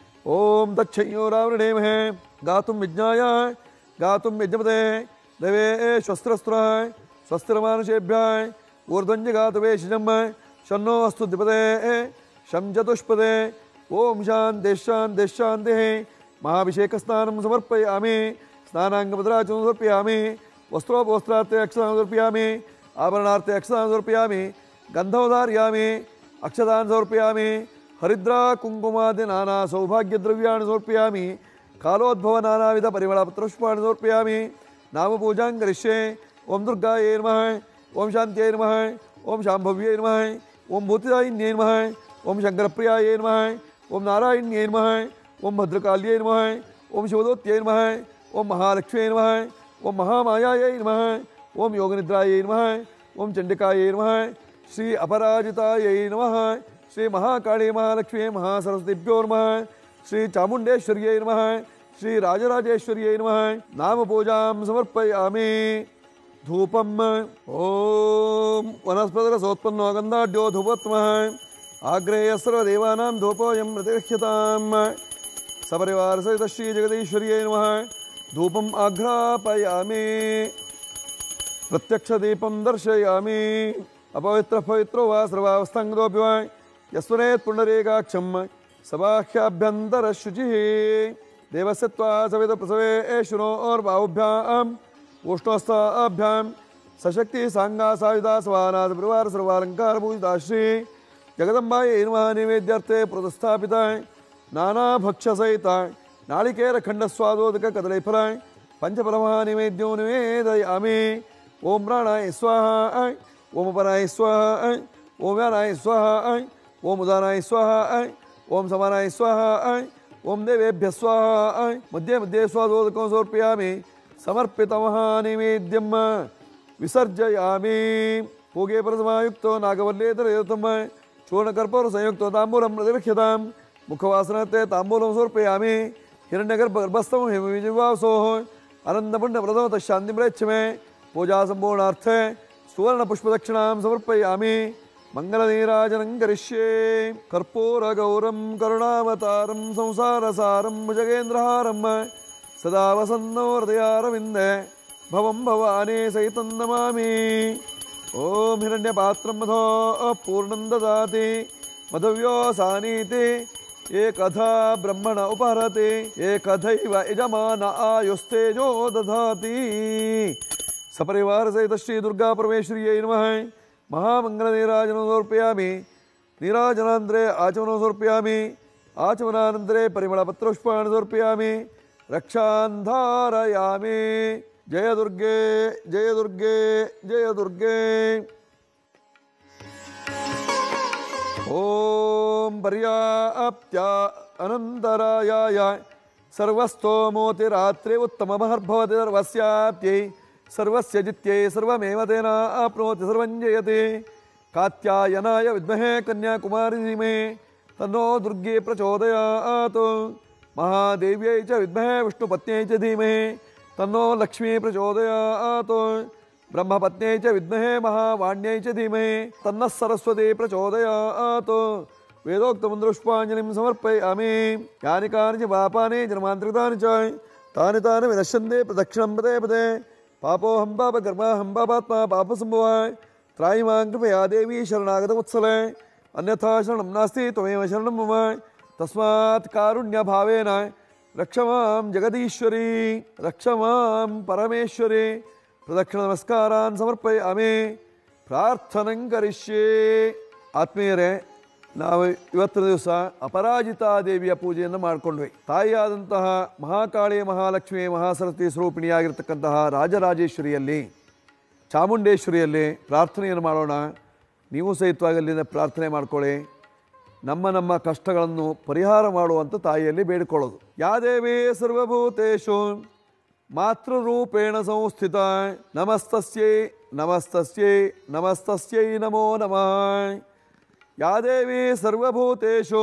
ಓಂ ತಚ್ಛಯ್ಯೋರಾವೃಣೇಮಹೇ ಗಾತುಂ ವಿಜ್ಞಾಯ ಗಾತುಂ ಯಜ್ಞಪತೆ ದವೇ ಸ್ವಸ್ತ್ರಸ್ತ್ರ ಸ್ವಸ್ತಿರಮಾನುಷೇಭ್ಯಾಯ ಊರ್ಧ್ವಂಜಗಾತುವೇಶಿಜಂ ಶನ್ನೋ ಅಸ್ತು ದ್ವಿಪದೇ ಶಂ ಚತುಷ್ಪದೇ. ಓಂ ಶಾಂತಿ ಶಾಂತಿ ಶಾಂತಿ. ಮಹಾಭಿಷೇಕಸ್ನಾನಂ ಸಮರ್ಪಯಾಮಿ. ಸ್ನಾನಾಂಗಭದ್ರಾಚರಣಂ ಸಮರ್ಪಯಾಮಿ. ವಸ್ತ್ರೋಪವಸ್ತ್ರಾರ್ಥೆ ಅಕ್ಷತಾನ್ ಸಮರ್ಪಯಾಮಿ. ಆಭರಣಾರ್ಥೆ ಅಕ್ಷತಾನ್ ಸಮರ್ಪಯಾಮಿ. ಗಂಧೋಧಾರ್ಯಾಮಿ ಅಕ್ಷತಾನ್ ಸಮರ್ಪಯಾಮಿ. ಹರಿದ್ರಾ ಕುಂಕುಮಾದಿ ನಾನಾ ಸೌಭಾಗ್ಯದ್ರವ್ಯಾಣಿ ಸಮರ್ಪಯಾಮಿ. ಕಾಲೋದ್ಭವ ನಾನಾವಿಧ ಪರಿಮಳ ಪತ್ರಪುಷ್ಪಾಣಿ ಸಮರ್ಪಯಾಮಿ. ನಾಮ ಪೂಜಾಂ ಕರಿಷ್ಯೆ. ಓಂ ದುರ್ಗಾಯೈ ನಮಃ. ಓಂ ಶಾಂತ್ಯೈ ನಮಃ. ಓಂ ಶಾಂಭವ್ಯೈ ನಮಃ. ಓಂ ಭೂತಿದಾಯಿನ್ಯೈ ನಮಃ. ಓಂ ಶಂಕರಪ್ರಿಯಾಯೈ ನಮಃ. ಓಂ ನಾರಾಯಣ್ಯೈ ನಮಃ. ಓಂ ಭದ್ರಕಾಲ್ಯೈ ನಮಃ. ಓಂ ಶಿವದೋತ್ಯೈ ನಮಃ. ಓಂ ಮಹಾಲಕ್ಷ್ಮ್ಯೈ ನಮಃ. ಓಂ ಮಹಾಮಾಯಾಯೈ ನಮಃ. ಓಂ ಯೋಗನಿದ್ರಾಯೈ ನಮಃ. ಓಂ ಚಂಡಿಕಾಯೈ ನಮಃ. ಶ್ರೀ ಅಪರಾಜಿತಾಯೈ ನಮಃ. ಶ್ರೀ ಮಹಾಕಾಳಿ ಮಹಾಲಕ್ಷ್ಮೀ ಮಹಾಸರಸ್ವತಿಭ್ಯೋ ನಮಃ. ಶ್ರೀ ಚಾಮುಂಡೇಶ್ವರ್ಯೈ ನಮಃ. ಶ್ರೀ ರಾಜರಾಜೇಶ್ವರ್ಯೈ ನಮಃ. ನಾಮ ಪೂಜಾಂ ಸಮರ್ಪಯಾಮಿ. ಧೂಪಂ ಓಂ ವನಸ್ಪತಿರಸೋತ್ಪನ್ನೋ ಗಂಧಾಢ್ಯೋ ಧೂಪೋತ್ತಮಃ ಆಗ್ರೇಯ ಸರ್ವದೇವಾನಾಂ ಧೂಪೋಯಂ ಪ್ರತಿಗೃಹ್ಯತಾಂ. ಸಪರಿವಾರ ಸಹಿತ ಶ್ರೀ ಜಗದೀಶ್ವರ್ಯೈ ನಮಃ. ಧೂಪಂ ಆಘ್ರಾಪಯಾಮಿ. ಪ್ರತ್ಯಕ್ಷ ದೀಪಂ ದರ್ಶಯಾಮಿ. ಅಪವಿತ್ರ ಪವಿತ್ರೋ ವಾ ಸರ್ವಾವಸ್ಥಾಂಗದೋಪಿ ವಾ ಯಸ್ವನೇತ್ ಪುಂಡರೀಕಾಕ್ಷಂ ಸಬಾಹ್ಯಾಭ್ಯಂತರ ಶುಚಿಃ. ದೇವಸ್ಯ ತ್ವಾ ಸವಿತ ಪ್ರಸವೇ ಶುನೋರ್ಬಾಹುಭ್ಯಾಂ ಉಷ್ಣೋಸ್ತಾಭ್ಯಾಂ ಸಶಕ್ತಿ ಸಾಂಗಾ ಸಾಯುಧಾ ಸವಾನಾಥ ಪರಿವಾರ ಸರ್ವಾಲಂಕಾರ ಪೂಜಿತಾ ಶ್ರೀ ಜಗದಂಬಾಯೈ ನಮಃ. ನೈವೇದ್ಯಾರ್ಥೆ ಪ್ರತಿಷ್ಠಾಪಿತ ನಾನಾ ಭಕ್ಷ್ಯ ಸಹಿತ ನಾಳಿಕೇರ ಖಂಡ ಸ್ವಾದೋದಕ ಕದಳೀಫಲ ಪಂಚಫಲಮಃ ನೈವೇದ್ಯೋ ನಿವೇದಯಾಮಿ. ಓಂ ಪ್ರಾಣಾಯ ಸ್ವಾಹ. ಓಂ ಅಪರಾಯ ಸ್ವಾಹ. ಓಂ ವ್ಯಾನಾಯ ಸ್ವಾಹ. ಓಂ ಉದಾನಾಯ ಸ್ವಾಹ. ಓಂ ಸಮಾನಾಯ ಸ್ವಾಹ. ಓಂ ದೇವೇಭ್ಯ ಸ್ವಾಹ. ಮಧ್ಯೆ ಮಧ್ಯೆ ಸ್ವಾದೋದಕಂ ಸಮರ್ಪಯಾಮಿ. ಸಮರ್ಪಿತಮಃ ನೈವೇದ್ಯಂ ವಿಸರ್ಜಯಾಮಿ. ಪೂಗೆ ಪ್ರಸಮಾಯುಕ್ತೋ ನಾಗವಲ್ಲೇತರಯುತಂ ಚೂರ್ಣಕರ್ಪೂರ ಸಂಯುಕ್ತೋ ತಾಂಬೂಲಂ ಪ್ರತಿಗೃಹ್ಯತಾಂ. ಮುಖವಾಸನತೆ ತಾಂಬೂಲಂ ಸಮರ್ಪಯಾಮಿ. ಹಿರಣ್ಯಗರ್ಭಗರ್ಭಸ್ಥಂ ಹೇಮವಿಜಿವಾಸೋ ಅನಂದಪುಣ್ಯ ಪ್ರಥಮತ ಶಾಂತಿಂ ಪ್ರೇಚ್ಛಮೆ. ಪೂಜಾ ಸಂಪೂರ್ಣಾರ್ಥೆ ಸುವರ್ಣ ಪುಷ್ಪದಕ್ಷಿಣಾಂ ಸಮರ್ಪಯಾಮಿ. ಮಂಗಲನೀರಾಜನಂ ಕರಿಷ್ಯೆ. ಕರ್ಪೂರ ಗೌರಂ ಕರುಣಾವತಾರಂ ಸಂಸಾರಸಾರಂ ಭುಜಗೇಂದ್ರಹಾರಂ ಸದಾ ವಸನ್ನೋ ಹೃದಯಾರವಿಂದೆ ಭವಂ ಭವಾನಿ ಸಹಿತಂ ನಮಾಮಿ. ಓಂ ಹಿರಣ್ಯ ಪಾತ್ರ ಮಧೋ ಪೂರ್ಣಂ ದದಾತಿ ಮಧವ್ಯೋ ಸಾನೀತಿ ಏಕಥಾ ಬ್ರಹ್ಮಣ ಉಪಹರತಿ ಏಕಥೈವ ಯಜಮಾನ ಆಯುಸ್ತೇಜೋ ದಧಾತಿ. ಸಪರಿವಾರ ಸಹಿತ ಶ್ರೀ ದುರ್ಗಾ ಪರಮೇಶ್ವರಿಯೈ ನಮಃ. ಮಹಾಮಂಗಲ ನೀರಾಜನ ಸಮರ್ಪಯಾಮಿ. ನೀರಾಜನಾಂತರೆ ಆಚಮನ ಸಮರ್ಪಯಾಮಿ. ಆಚಮನಾನಂತರೆ ಪರಿಮಳ ಪತ್ರಪುಷ್ಪಾಣಿ ಸಮರ್ಪಯಾಮಿ. ರಕ್ಷಾಂಧಾರಯಾಮಿ. ಜಯ ದುರ್ಗೆ ಜಯ ದುರ್ಗೆ ಜಯ ದುರ್ಗೆ. ಓಂ ಪರ್ಯಾಪ್ತ್ಯ ಅನಂತರಾಯಾಯ ಸರ್ವಸ್ತೋಮೋತಿ ರಾತ್ರಿ ಉತ್ತಮಮಹರ್ಭವತಿ ಸರ್ವಸ್ಯಾಪ್ತ್ಯೈ ಸರ್ವಸ್ಯ ಜಿತ್ಯೈ ಸರ್ವಮೇವ ತೇನ ಆಪ್ನೋತಿ ಸರ್ವಂ ಜಯತೆ. ಕಾತ್ಯಾಯನಾಯ ವಿದ್ಮಹೇ ಕನ್ಯಾಕುಮಾರಿ ಧೀಮಹಿ ತನ್ನೋ ದುರ್ಗೆ ಪ್ರಚೋದಯಾತ್. ಮಹಾದೇವ್ಯೈ ಚ ವಿದ್ಮಹೇ ವಿಷ್ಣುಪತ್ನ್ಯೈ ಚ ಧೀಮಹಿ ತನ್ನೋ ಲಕ್ಷ್ಮೀ ಪ್ರಚೋದಯಾತ್. ಬ್ರಹ್ಮಪತ್ನ್ಯೈ ಚ ವಿದ್ಮಹೇ ಮಹಾವಾಣ್ಯೈ ಚ ಧೀಮಹಿ ತನ್ನಃ ಸರಸ್ವತಿ ಪ್ರಚೋದಯಾತ್. ವೇದೋಕ್ತಮಂತ್ರಪುಷ್ಪಾಂಜಲಿಂ ಸಮರ್ಪಯಾಮಿ. ಯಾನಿ ಕಾನಿ ಚ ಪಾಪಾನಿ ಜನ್ಮಾಂತರಿತಾನಿ ಚ ತಾನಿ ತಾನಿ ವಿನಶ್ಯಂತೆ ಪ್ರದಕ್ಷಿಣಂ ಪದೇ ಪದೇ. ಪಾಪೋಹಂ ಪಾಪಕರ್ಮ ಹಂ ಪಾಪಾತ್ಮ ಪಾಪಸಂಭವ ತ್ರಾಯಿ ಮಾಂ ಕೃಪಯಾ ದೇವಿ ಶರಣಾಗತ ವತ್ಸಲೆ. ಅನ್ಯಥಾ ಶರಣಂ ನಾಸ್ತಿ ತ್ವಮೇವ ಶರಣಂ ಮಮ. ತಸ್ಮಾತ್ ಕಾರುಣ್ಯ ಭಾವೇನ ರಕ್ಷ ಮಾಂ ಜಗದೀಶ್ವರಿ ರಕ್ಷ ಮಾಂ ಪರಮೇಶ್ವರಿ. ಪ್ರದಕ್ಷಿಣ ನಮಸ್ಕಾರಾನ್ ಸಮರ್ಪಯಾಮಿ. ಪ್ರಾರ್ಥನಂ ಕರಿಷ್ಯೆ. ಆತ್ಮೀಯರೇ, ನಾವು ಇವತ್ತಿನ ದಿವಸ ಅಪರಾಜಿತಾ ದೇವಿಯ ಪೂಜೆಯನ್ನು ಮಾಡಿಕೊಂಡ್ವಿ. ತಾಯಿಯಾದಂತಹ ಮಹಾಕಾಳಿ ಮಹಾಲಕ್ಷ್ಮಿ ಮಹಾಸರಸ್ವತಿ ಸ್ವರೂಪಿಣಿಯಾಗಿರ್ತಕ್ಕಂತಹ ರಾಜರಾಜೇಶ್ವರಿಯಲ್ಲಿ ಚಾಮುಂಡೇಶ್ವರಿಯಲ್ಲಿ ಪ್ರಾರ್ಥನೆಯನ್ನು ಮಾಡೋಣ. ನೀವು ಸಹಿತವಾಗಿ ಅಲ್ಲಿಂದ ಪ್ರಾರ್ಥನೆ ಮಾಡ್ಕೊಳ್ಳಿ. ನಮ್ಮ ನಮ್ಮ ಕಷ್ಟಗಳನ್ನು ಪರಿಹಾರ ಮಾಡುವಂಥ ತಾಯಿಯಲ್ಲಿ ಬೇಡಿಕೊಳ್ಳೋದು. ಯಾ ದೇವಿ ಸರ್ವಭೂತೇಷು ಮಾತೃರೂಪೇಣ ಸಂಸ್ಥಿತ ನಮಸ್ತಸ್ಯೈ ನಮಸ್ತಸ್ಯೈ ನಮಸ್ತಸ್ಯೈ ನಮೋ ನಮಃ. ಯಾ ದೇವಿ ಸರ್ವಭೂತೇಷು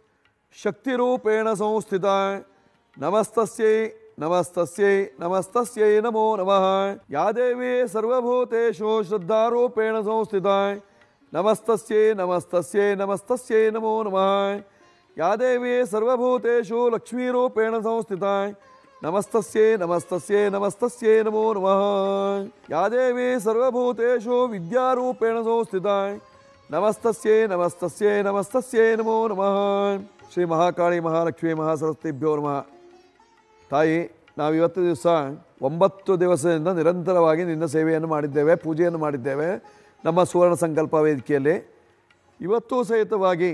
ಶಕ್ತಿರೂಪೇಣ ಸಂಸ್ಥಿತ ನಮಸ್ತಸ್ಯೈ ನಮಸ್ತಸ್ಯೈ ನಮಸ್ತಸ್ಯೈ ನಮೋ ನಮಃ. ಯಾ ದೇವಿ ಸರ್ವಭೂತೇಷು ಶ್ರದ್ಧಾರೂಪೇಣ ಸಂಸ್ಥಿತ ನಮಸ್ತಸ್ಯೈ ನಮಸ್ತಸ್ಯೈ ನಮಸ್ತಸ್ಯೈ ನಮೋ ನಮಃ. ಯಾ ದೇವಿ ಸರ್ವಭೂತೇಷು ಲಕ್ಷ್ಮೀರೂಪೇಣ ಸಂಸ್ಥಿತ ನಮಸ್ತಸ್ಯೈ ನಮಸ್ತಸ್ಯೈ ನಮಸ್ತಸ್ಯೈ ನಮೋ ನಮಃ. ಯಾ ದೇವಿ ಸರ್ವಭೂತೇಷು ವಿದ್ಯಾರೂಪೇಣ ಸಂಸ್ಥಿತ ನಮಸ್ತಸ್ಯೈ ನಮಸ್ತಸ್ಯೈ ನಮಸ್ತಸ್ಯೈ ನಮೋ ನಮಃ. ಶ್ರೀ ಮಹಾಕಾಳಿ ಮಹಾಲಕ್ಷ್ಮಿ ಮಹಾಸರಸ್ವತಿಭ್ಯೋ ನಮಃ. ತಾಯಿ, ನಾವು ಇವತ್ತು ದಿವಸ ಒಂಬತ್ತು ದಿವಸದಿಂದ ನಿರಂತರವಾಗಿ ನಿನ್ನ ಸೇವೆಯನ್ನು ಮಾಡಿದ್ದೇವೆ, ಪೂಜೆಯನ್ನು ಮಾಡಿದ್ದೇವೆ ನಮ್ಮ ಸುವರ್ಣ ಸಂಕಲ್ಪ ವೇದಿಕೆಯಲ್ಲಿ. ಇವತ್ತೂ ಸಹಿತವಾಗಿ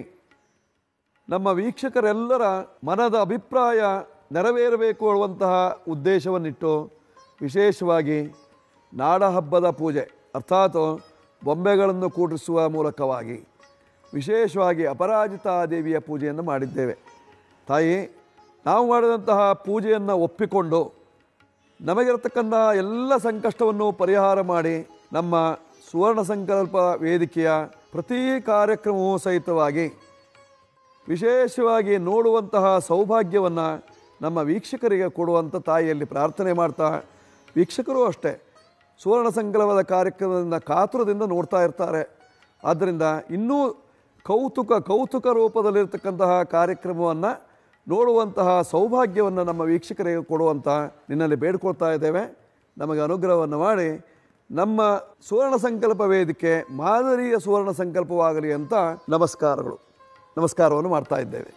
ನಮ್ಮ ವೀಕ್ಷಕರೆಲ್ಲರ ಮನದ ಅಭಿಪ್ರಾಯ ನೆರವೇರಬೇಕು ಅನ್ನುವಂತಹ ಉದ್ದೇಶವನ್ನಿಟ್ಟು ವಿಶೇಷವಾಗಿ ನಾಡಹಬ್ಬದ ಪೂಜೆ ಅರ್ಥಾತ್ ಬೊಂಬೆಗಳನ್ನು ಕೂಡಿಸುವ ಮೂಲಕವಾಗಿ ವಿಶೇಷವಾಗಿ ಅಪರಾಜಿತಾ ದೇವಿಯ ಪೂಜೆಯನ್ನು ಮಾಡಿದ್ದೇವೆ. ತಾಯಿ, ನಾವು ಮಾಡಿದಂತಹ ಪೂಜೆಯನ್ನು ಒಪ್ಪಿಕೊಂಡು ನಮಗಿರತಕ್ಕಂಥ ಎಲ್ಲ ಸಂಕಷ್ಟವನ್ನು ಪರಿಹಾರ ಮಾಡಿ ನಮ್ಮ ಸುವರ್ಣ ಸಂಕಲ್ಪ ವೇದಿಕೆಯ ಪ್ರತಿ ಕಾರ್ಯಕ್ರಮವೂ ಸಹಿತವಾಗಿ ವಿಶೇಷವಾಗಿ ನೋಡುವಂತಹ ಸೌಭಾಗ್ಯವನ್ನು ನಮ್ಮ ವೀಕ್ಷಕರಿಗೆ ಕೊಡುವಂಥ ತಾಯಿಯಲ್ಲಿ ಪ್ರಾರ್ಥನೆ ಮಾಡ್ತಾ, ವೀಕ್ಷಕರು ಅಷ್ಟೇ ಸುವರ್ಣ ಸಂಕಲ್ಪದ ಕಾರ್ಯಕ್ರಮದಿಂದ ಕಾತುರದಿಂದ ನೋಡ್ತಾ ಇರ್ತಾರೆ. ಆದ್ದರಿಂದ ಇನ್ನೂ ಕೌತುಕ ಕೌತುಕ ರೂಪದಲ್ಲಿರ್ತಕ್ಕಂತಹ ಕಾರ್ಯಕ್ರಮವನ್ನು ನೋಡುವಂತಹ ಸೌಭಾಗ್ಯವನ್ನು ನಮ್ಮ ವೀಕ್ಷಕರಿಗೆ ಕೊಡುವಂಥ ನಿನ್ನಲ್ಲಿ ಬೇಡ್ಕೊಳ್ತಾ ಇದ್ದೇವೆ. ನಮಗೆ ಅನುಗ್ರಹವನ್ನು ಮಾಡಿ ನಮ್ಮ ಸುವರ್ಣ ಸಂಕಲ್ಪ ವೇದಿಕೆ ಮಾದರಿಯ ಸುವರ್ಣ ಸಂಕಲ್ಪವಾಗಲಿ ಅಂತ ನಮಸ್ಕಾರಗಳು ನಮಸ್ಕಾರವನ್ನು ಮಾಡ್ತಾ ಇದ್ದೇವೆ.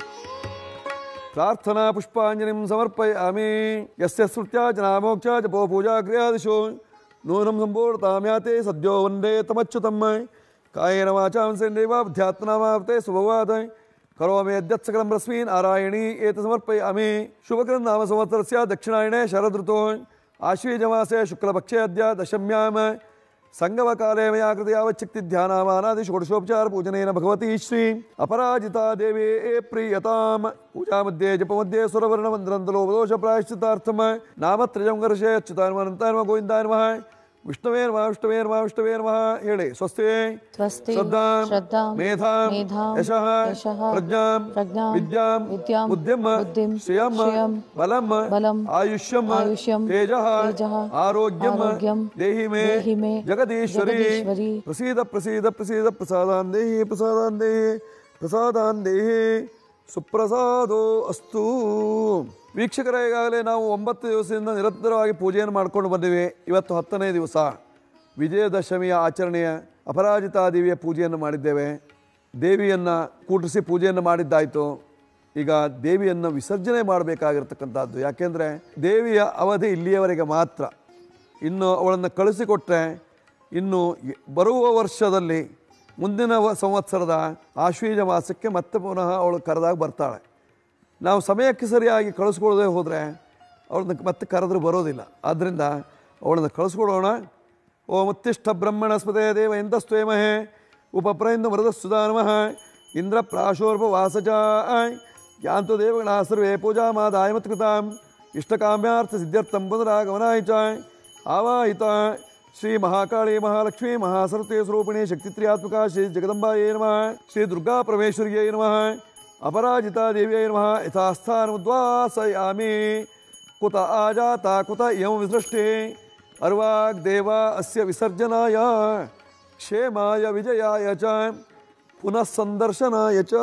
ಪ್ರಾರ್ಥನಾ ಪುಷ್ಪಾಂಜಲಿಂ ಸಮರ್ಪಯಾಮಿ. ಯಸ್ಯ ಸ್ಮೃತ್ಯಾ ಚ ನಾಮೋಕ್ಷ ಜಪೋ ಪೂಜಾ ಕ್ರಿಯಾದಿಶೋ ನೂನಂ ಸಂಪೂರ್ಣತಾಮ್ಯಾತೆ ಸದ್ಯೋ ವಂದೇ ತಮಚ್ಯುತಂ. ಕಾಯೇನ ವಾಚಾ ಮನಸೇಂದ್ರಿಯವಾ ಬುದ್ಧ್ಯಾತ್ಮನಾಮಾವೃತೆ ಸುಭವಾದ ಕರೋಮಿ ಯದ್ಯತ್ ಸಕಲಂ ರಸ್ಮೀನ್ ನಾರಾಯಣೀ ಏತ ಸಮರ್ಪಯಾಮಿ. ಶುಭಕೃನ್ ನಾಮ ಸಂವತ್ಸರಸ್ಯ ದಕ್ಷಿಣಾಯಣೆ ಶರದೃತೋ ಆಶ್ವೀಜಮಾಸೆ ಶುಕ್ಲಪಕ್ಷೆ ಅದ್ಯ ದಶಮ್ಯಾಂ ಸಂಗಮಕಾಲೇ ಮಯಾ ಕೃತ ಯಾವಚ್ಛಕ್ತಿ ಧ್ಯಾನಾಮಾನಾದಿ ಷೋಡಶೋಪಚಾರ ಪೂಜನೇನ ಭಗವತಿ ಶ್ರೀ ಅಪರಾಜಿತಾ ದೇವಿ ಪ್ರೀಯತಾಂ. ಪೂಜಾ ಮಧ್ಯೆ ಜಪ ಮಧ್ಯೆ ಸುರವರ್ಣ ಮಂದ್ರಂತಲೋಪದೋಷ ಪ್ರಾಯಶ್ಚಿತಾರ್ಥಂ ನಾಮತ್ರಯಂ ಗರ್ಷೆ ಅಚ್ಯುತಾನ್ಮನಂತಾನ್ಮ ಗೋವಿಂದಾನ್ಮಃ. ವಿಷ್ಣುವೇ ನಮಃ ವಿಷ್ಣುವೇ ನಮಃ ವಿಷ್ಣುವೇ ನಮಃ. ಹೇಳಿ. ಸ್ವಸ್ತಿ ಶ್ರದ್ಧಾಂ ಮೇಧಾಂ ಯಶಃ ಪ್ರಜ್ಞಾಂ ವಿದ್ಯಾಂ ಬುದ್ಧಿಂ ಶ್ರಿಯಂ ಬಲಂ ಆಯುಷ್ಯಂ ತೇಜಃ ಆರೋಗ್ಯಂ ದೇಹಿ ಮೇ ಜಗದೀಶ್ವರಿ. ಪ್ರಸೀದ ಪ್ರಸೀದ ಪ್ರಸೀದ ಪ್ರಸಾದಾನ್ ದೇಹಿ ಪ್ರಸಾದಾನ್ ದೇಹಿ ಪ್ರಸಾದಾನ್ ದೇಹಿ ಸುಪ್ರಸಾದೋ ಅಸ್ತು. ವೀಕ್ಷಕರ, ಈಗಾಗಲೇ ನಾವು ಒಂಬತ್ತು ದಿವಸದಿಂದ ನಿರಂತರವಾಗಿ ಪೂಜೆಯನ್ನು ಮಾಡ್ಕೊಂಡು ಬಂದಿವಿ. ಇವತ್ತು ಹತ್ತನೇ ದಿವಸ. ವಿಜಯದಶಮಿಯ ಆಚರಣೆಯ ಅಪರಾಜಿತಾ ದೇವಿಯ ಪೂಜೆಯನ್ನು ಮಾಡಿದ್ದೇವೆ. ದೇವಿಯನ್ನು ಕೂಡಿಸಿ ಪೂಜೆಯನ್ನು ಮಾಡಿದ್ದಾಯಿತು. ಈಗ ದೇವಿಯನ್ನು ವಿಸರ್ಜನೆ ಮಾಡಬೇಕಾಗಿರ್ತಕ್ಕಂಥದ್ದು. ಯಾಕೆಂದರೆ ದೇವಿಯ ಅವಧಿ ಇಲ್ಲಿಯವರೆಗೆ ಮಾತ್ರ. ಇನ್ನು ಅವಳನ್ನು ಕಳಿಸಿಕೊಟ್ರೆ ಇನ್ನು ಬರುವ ವರ್ಷದಲ್ಲಿ ಮುಂದಿನ ಸಂವತ್ಸರದ ಆಶ್ವೀಜ ಮಾಸಕ್ಕೆ ಮತ್ತೆ ಪುನಃ ಅವಳು ಕರೆದಾಗ ಬರ್ತಾಳೆ. ನಾವು ಸಮಯಕ್ಕೆ ಸರಿಯಾಗಿ ಕಳಿಸ್ಕೊಳ್ಳದೆ ಹೋದರೆ ಅವಳನ್ನ ಮತ್ತೆ ಕರೆದರೂ ಬರೋದಿಲ್ಲ. ಆದ್ದರಿಂದ ಅವಳನ್ನು ಕಳಿಸ್ಕೊಡೋಣ. ಓ ಮುತ್ತಿಷ್ಠ ಬ್ರಹ್ಮಣ ಸ್ಪದೇ ದೇವ ಎಂತಸ್ತ್ವೇಮಹೇ ಉಪಪ್ರಯಿಂದ ಮರದ ಸುಧಾನಮಃ ಇಂದ್ರ ಪ್ರಾಶೋರ್ಪವಾಸಜ ಯಾಂತು ದೇವಗಣ ಸರ್ವೇ ಪೂಜಾ ಮಾದಾಯ ಮತ್ಕೃತಾಂ ಇಷ್ಟಕಾಮ್ಯಾರ್ಥ ಸಿದ್ಧಾರ್ಥಂ ಪುನರಾಗಮನಾಯ ಚ ಆವಾಹಿತ ಶ್ರೀ ಮಹಾಕಾಳಿ ಮಹಾಲಕ್ಷ್ಮೀ ಮಹಾಸರಸ್ವತಿ ಸ್ವರೂಪಿಣಿ ಶಕ್ತಿತ್ರಿಯಾತ್ಮಕ ಶ್ರೀ ಜಗದಂಬಾಯೇ ನಮಃ ಶ್ರೀ ದುರ್ಗಾ ಪರಮೇಶ್ವರ್ಯೈ ನಮಃ ಅಪರಾಜಿತಾ ದೇವ್ಯೈ ನಮಃ ಯಥಾಸ್ಥಾನಮುದ್ವಾಸಯಾಮಿ. ಕುತ ಆಜಾತ ಕುತ ಇಯಂ ವಿಸೃಷ್ಟಿ ಅರ್ವಾಗ್ ದೇವ ಅಸ್ಯ ವಿಸರ್ಜನಾಯ ಕ್ಷೇಮಾಯ ವಿಜಯಾಯ ಚ ಪುನಃ ಸಂದರ್ಶನಾಯ ಚ.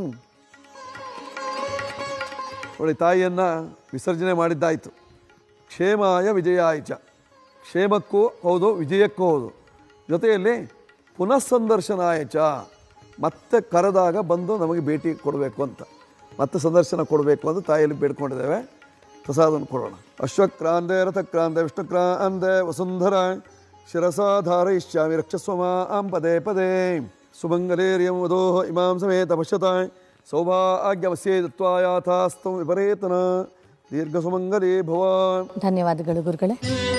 ನೋಡಿ, ತಾಯಿಯನ್ನು ವಿಸರ್ಜನೆ ಮಾಡಿದ್ದಾಯಿತು. ಕ್ಷೇಮಾಯ ವಿಜಯಾಯ ಚ, ಕ್ಷೇಮಕ್ಕೂ ಹೌದು ವಿಜಯಕ್ಕೂ ಹೌದು. ಜೊತೆಯಲ್ಲಿ ಪುನಃ ಸಂದರ್ಶನಾಯ ಚ, ಮತ್ತೆ ಕರೆದಾಗ ಬಂದು ನಮಗೆ ಭೇಟಿ ಕೊಡಬೇಕು ಅಂತ, ಮತ್ತೆ ಸಂದರ್ಶನ ಕೊಡಬೇಕು ಅಂತ ತಾಯಿಯಲ್ಲಿ ಬೇಡ್ಕೊಂಡಿದ್ದೇವೆ. ಪ್ರಸಾದವನ್ನು ಕೊಡೋಣ. ಅಶ್ವಕ್ರಾಂತೆ ರಥಕ್ರಾಂತೆ ವಿಷ್ಣುಕ್ರಾಂತೆ ವಸುಂಧರ ಶಿರಸಾಧಾರಯಿಷ್ಯಾಮಿ ರಕ್ಷಸ್ವ ಮಾಂ ಪದೇ ಪದೇ ಸುಮಂಗಲೇರ್ಯಂ ವಧೋ ಇಮಾಂ ಸಮೇತ ಪಶ್ಯತ ಸೌಭಾಗ್ಯವಸ್ಯೈ ದತ್ವಾಯಾಥಾಸ್ತಂ ವಿಪರೇತನ ದೀರ್ಘ ಸುಮಂಗಲೇ ಭವ. ಧನ್ಯವಾದಗಳು ಗುರುಗಳೇ.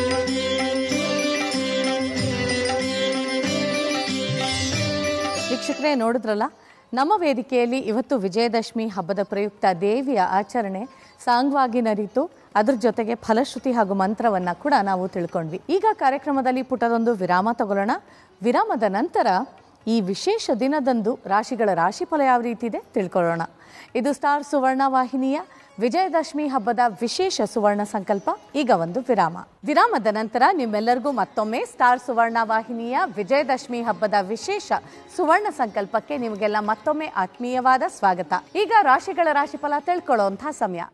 ವೀಕ್ಷಕರೇ, ನೋಡಿದ್ರಲ್ಲ, ನಮ್ಮ ವೇದಿಕೆಯಲ್ಲಿ ಇವತ್ತು ವಿಜಯದಶಮಿ ಹಬ್ಬದ ಪ್ರಯುಕ್ತ ದೇವಿಯ ಆಚರಣೆ ಸಾಂಗವಾಗಿ ನಡೀತು. ಅದ್ರ ಜೊತೆಗೆ ಫಲಶ್ರುತಿ ಹಾಗೂ ಮಂತ್ರವನ್ನ ಕೂಡ ನಾವು ತಿಳ್ಕೊಂಡ್ವಿ. ಈಗ ಕಾರ್ಯಕ್ರಮದಲ್ಲಿ ಪುಟದೊಂದು ವಿರಾಮ ತಗೊಳ್ಳೋಣ. ವಿರಾಮದ ನಂತರ ಈ ವಿಶೇಷ ದಿನದಂದು ರಾಶಿಗಳ ರಾಶಿಫಲ ಯಾವ ರೀತಿ ಇದೆ ತಿಳ್ಕೊಳ್ಳೋಣ. ಇದು ಸ್ಟಾರ್ ಸುವರ್ಣ ವಾಹಿನಿಯ ವಿಜಯದಶಮಿ ಹಬ್ಬದ ವಿಶೇಷ ಸುವರ್ಣ ಸಂಕಲ್ಪ. ಈಗ ಒಂದು ವಿರಾಮ. ವಿರಾಮದ ನಂತರ ನಿಮ್ಮೆಲ್ಲರಿಗೂ ಮತ್ತೊಮ್ಮೆ ಸ್ಟಾರ್ ಸುವರ್ಣ ವಾಹಿನಿಯ ವಿಜಯದಶಮಿ ಹಬ್ಬದ ವಿಶೇಷ ಸುವರ್ಣ ಸಂಕಲ್ಪಕ್ಕೆ ನಿಮಗೆಲ್ಲ ಮತ್ತೊಮ್ಮೆ ಆತ್ಮೀಯವಾದ ಸ್ವಾಗತ. ಈಗ ರಾಶಿಗಳ ರಾಶಿಫಲ ತಿಳ್ಕೊಳ್ಳುವಂತಹ ಸಮಯ.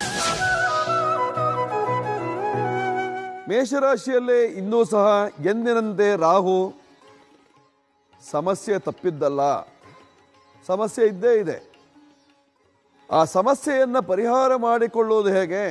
ಮೇಷರಾಶಿಯಲ್ಲೇ ಇನ್ನೂ ಸಹ ಎಂದಿನಂತೆ ರಾಹು ಸಮಸ್ಯೆ ತಪ್ಪಿದ್ದಲ್ಲ, ಸಮಸ್ಯೆ ಇದ್ದೇ ಇದೆ. ಆ ಸಮಸ್ಯೆಯನ್ನು ಪರಿಹಾರ ಮಾಡಿಕೊಳ್ಳುವುದು ಹೇಗೆ?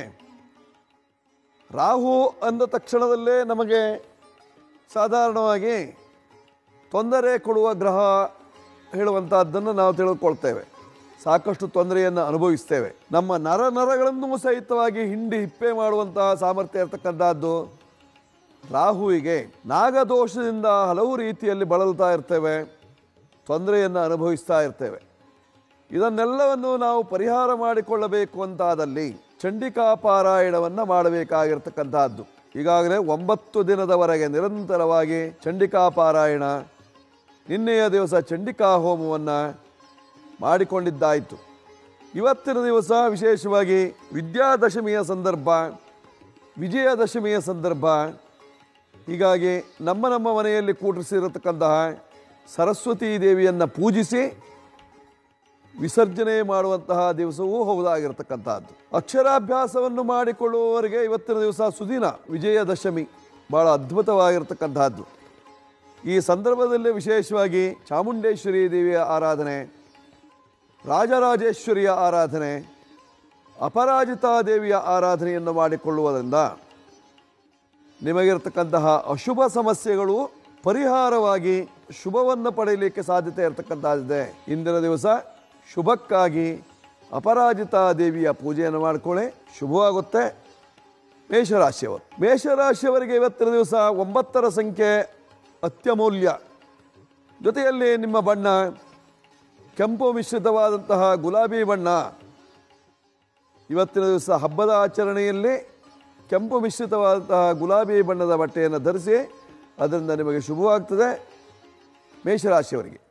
ರಾಹು ಅಂದ ತಕ್ಷಣದಲ್ಲೇ ನಮಗೆ ಸಾಧಾರಣವಾಗಿ ತೊಂದರೆ ಕೊಡುವ ಗ್ರಹ ಹೇಳುವಂತಹದ್ದನ್ನು ನಾವು ತಿಳಿದುಕೊಳ್ತೇವೆ. ಸಾಕಷ್ಟು ತೊಂದರೆಯನ್ನು ಅನುಭವಿಸ್ತೇವೆ. ನಮ್ಮ ನರ ನರಗಳನ್ನು ಸಹಿತವಾಗಿ ಹಿಂಡಿ ಹಿಪ್ಪೆ ಮಾಡುವಂತಹ ಸಾಮರ್ಥ್ಯ ಇರತಕ್ಕಂಥದ್ದು ರಾಹುವಿಗೆ. ನಾಗದೋಷದಿಂದ ಹಲವು ರೀತಿಯಲ್ಲಿ ಬಳಲ್ತಾ ಇರ್ತೇವೆ, ತೊಂದರೆಯನ್ನು ಅನುಭವಿಸ್ತಾ ಇರ್ತೇವೆ. ಇದನ್ನೆಲ್ಲವನ್ನು ನಾವು ಪರಿಹಾರ ಮಾಡಿಕೊಳ್ಳಬೇಕು ಅಂತಾದಲ್ಲಿ ಚಂಡಿಕಾ ಪಾರಾಯಣವನ್ನು ಮಾಡಬೇಕಾಗಿರ್ತಕ್ಕಂಥದ್ದು. ಈಗಾಗಲೇ ಒಂಬತ್ತು ದಿನದವರೆಗೆ ನಿರಂತರವಾಗಿ ಚಂಡಿಕಾ ಪಾರಾಯಣ, ನಿನ್ನೆಯ ದಿವಸ ಚಂಡಿಕಾ ಹೋಮವನ್ನು ಮಾಡಿಕೊಂಡಿದ್ದಾಯಿತು. ಇವತ್ತಿನ ದಿವಸ ವಿಶೇಷವಾಗಿ ವಿದ್ಯಾದಶಮಿಯ ಸಂದರ್ಭ, ವಿಜಯದಶಮಿಯ ಸಂದರ್ಭ. ಹೀಗಾಗಿ ನಮ್ಮ ನಮ್ಮ ಮನೆಯಲ್ಲಿ ಕೂಡಿಸಿರತಕ್ಕಂತಹ ಸರಸ್ವತೀ ದೇವಿಯನ್ನು ಪೂಜಿಸಿ ವಿಸರ್ಜನೆ ಮಾಡುವಂತಹ ದಿವಸವೂ ಹೌದಾಗಿರ್ತಕ್ಕಂಥದ್ದು. ಅಕ್ಷರಾಭ್ಯಾಸವನ್ನು ಮಾಡಿಕೊಳ್ಳುವವರಿಗೆ ಇವತ್ತಿನ ದಿವಸ ಸುದಿನ, ವಿಜಯದಶಮಿ ಬಹಳ ಅದ್ಭುತವಾಗಿರ್ತಕ್ಕಂಥದ್ದು. ಈ ಸಂದರ್ಭದಲ್ಲಿ ವಿಶೇಷವಾಗಿ ಚಾಮುಂಡೇಶ್ವರಿ ದೇವಿಯ ಆರಾಧನೆ, ರಾಜರಾಜೇಶ್ವರಿಯ ಆರಾಧನೆ, ಅಪರಾಜಿತಾ ದೇವಿಯ ಆರಾಧನೆಯನ್ನು ಮಾಡಿಕೊಳ್ಳುವುದರಿಂದ ನಿಮಗಿರ್ತಕ್ಕಂತಹ ಅಶುಭ ಸಮಸ್ಯೆಗಳು ಪರಿಹಾರವಾಗಿ ಶುಭವನ್ನು ಪಡೆಯಲಿಕ್ಕೆ ಸಾಧ್ಯತೆ ಇರತಕ್ಕಂಥದ್ದಿದೆ. ಇಂದಿನ ದಿವಸ ಶುಭಕ್ಕಾಗಿ ಅಪರಾಜಿತಾ ದೇವಿಯ ಪೂಜೆಯನ್ನು ಮಾಡಿಕೊಳ್ಳಿ, ಶುಭವಾಗುತ್ತೆ. ಮೇಷರಾಶಿಯವರು ಮೇಷರಾಶಿಯವರಿಗೆ ಇವತ್ತಿನ ದಿವಸ ಒಂಬತ್ತರ ಸಂಖ್ಯೆ ಅತ್ಯಮೂಲ್ಯ. ಜೊತೆಯಲ್ಲಿ ನಿಮ್ಮ ಬಣ್ಣ ಕೆಂಪು ಮಿಶ್ರಿತವಾದಂತಹ ಗುಲಾಬಿ ಬಣ್ಣ. ಇವತ್ತಿನ ದಿವಸ ಹಬ್ಬದ ಆಚರಣೆಯಲ್ಲಿ ಕೆಂಪು ಮಿಶ್ರಿತವಾದಂತಹ ಗುಲಾಬಿ ಬಣ್ಣದ ಬಟ್ಟೆಯನ್ನು ಧರಿಸಿ, ಅದರಿಂದ ನಿಮಗೆ ಶುಭವಾಗ್ತದೆ. ಮೇಷರಾಶಿಯವರಿಗೆ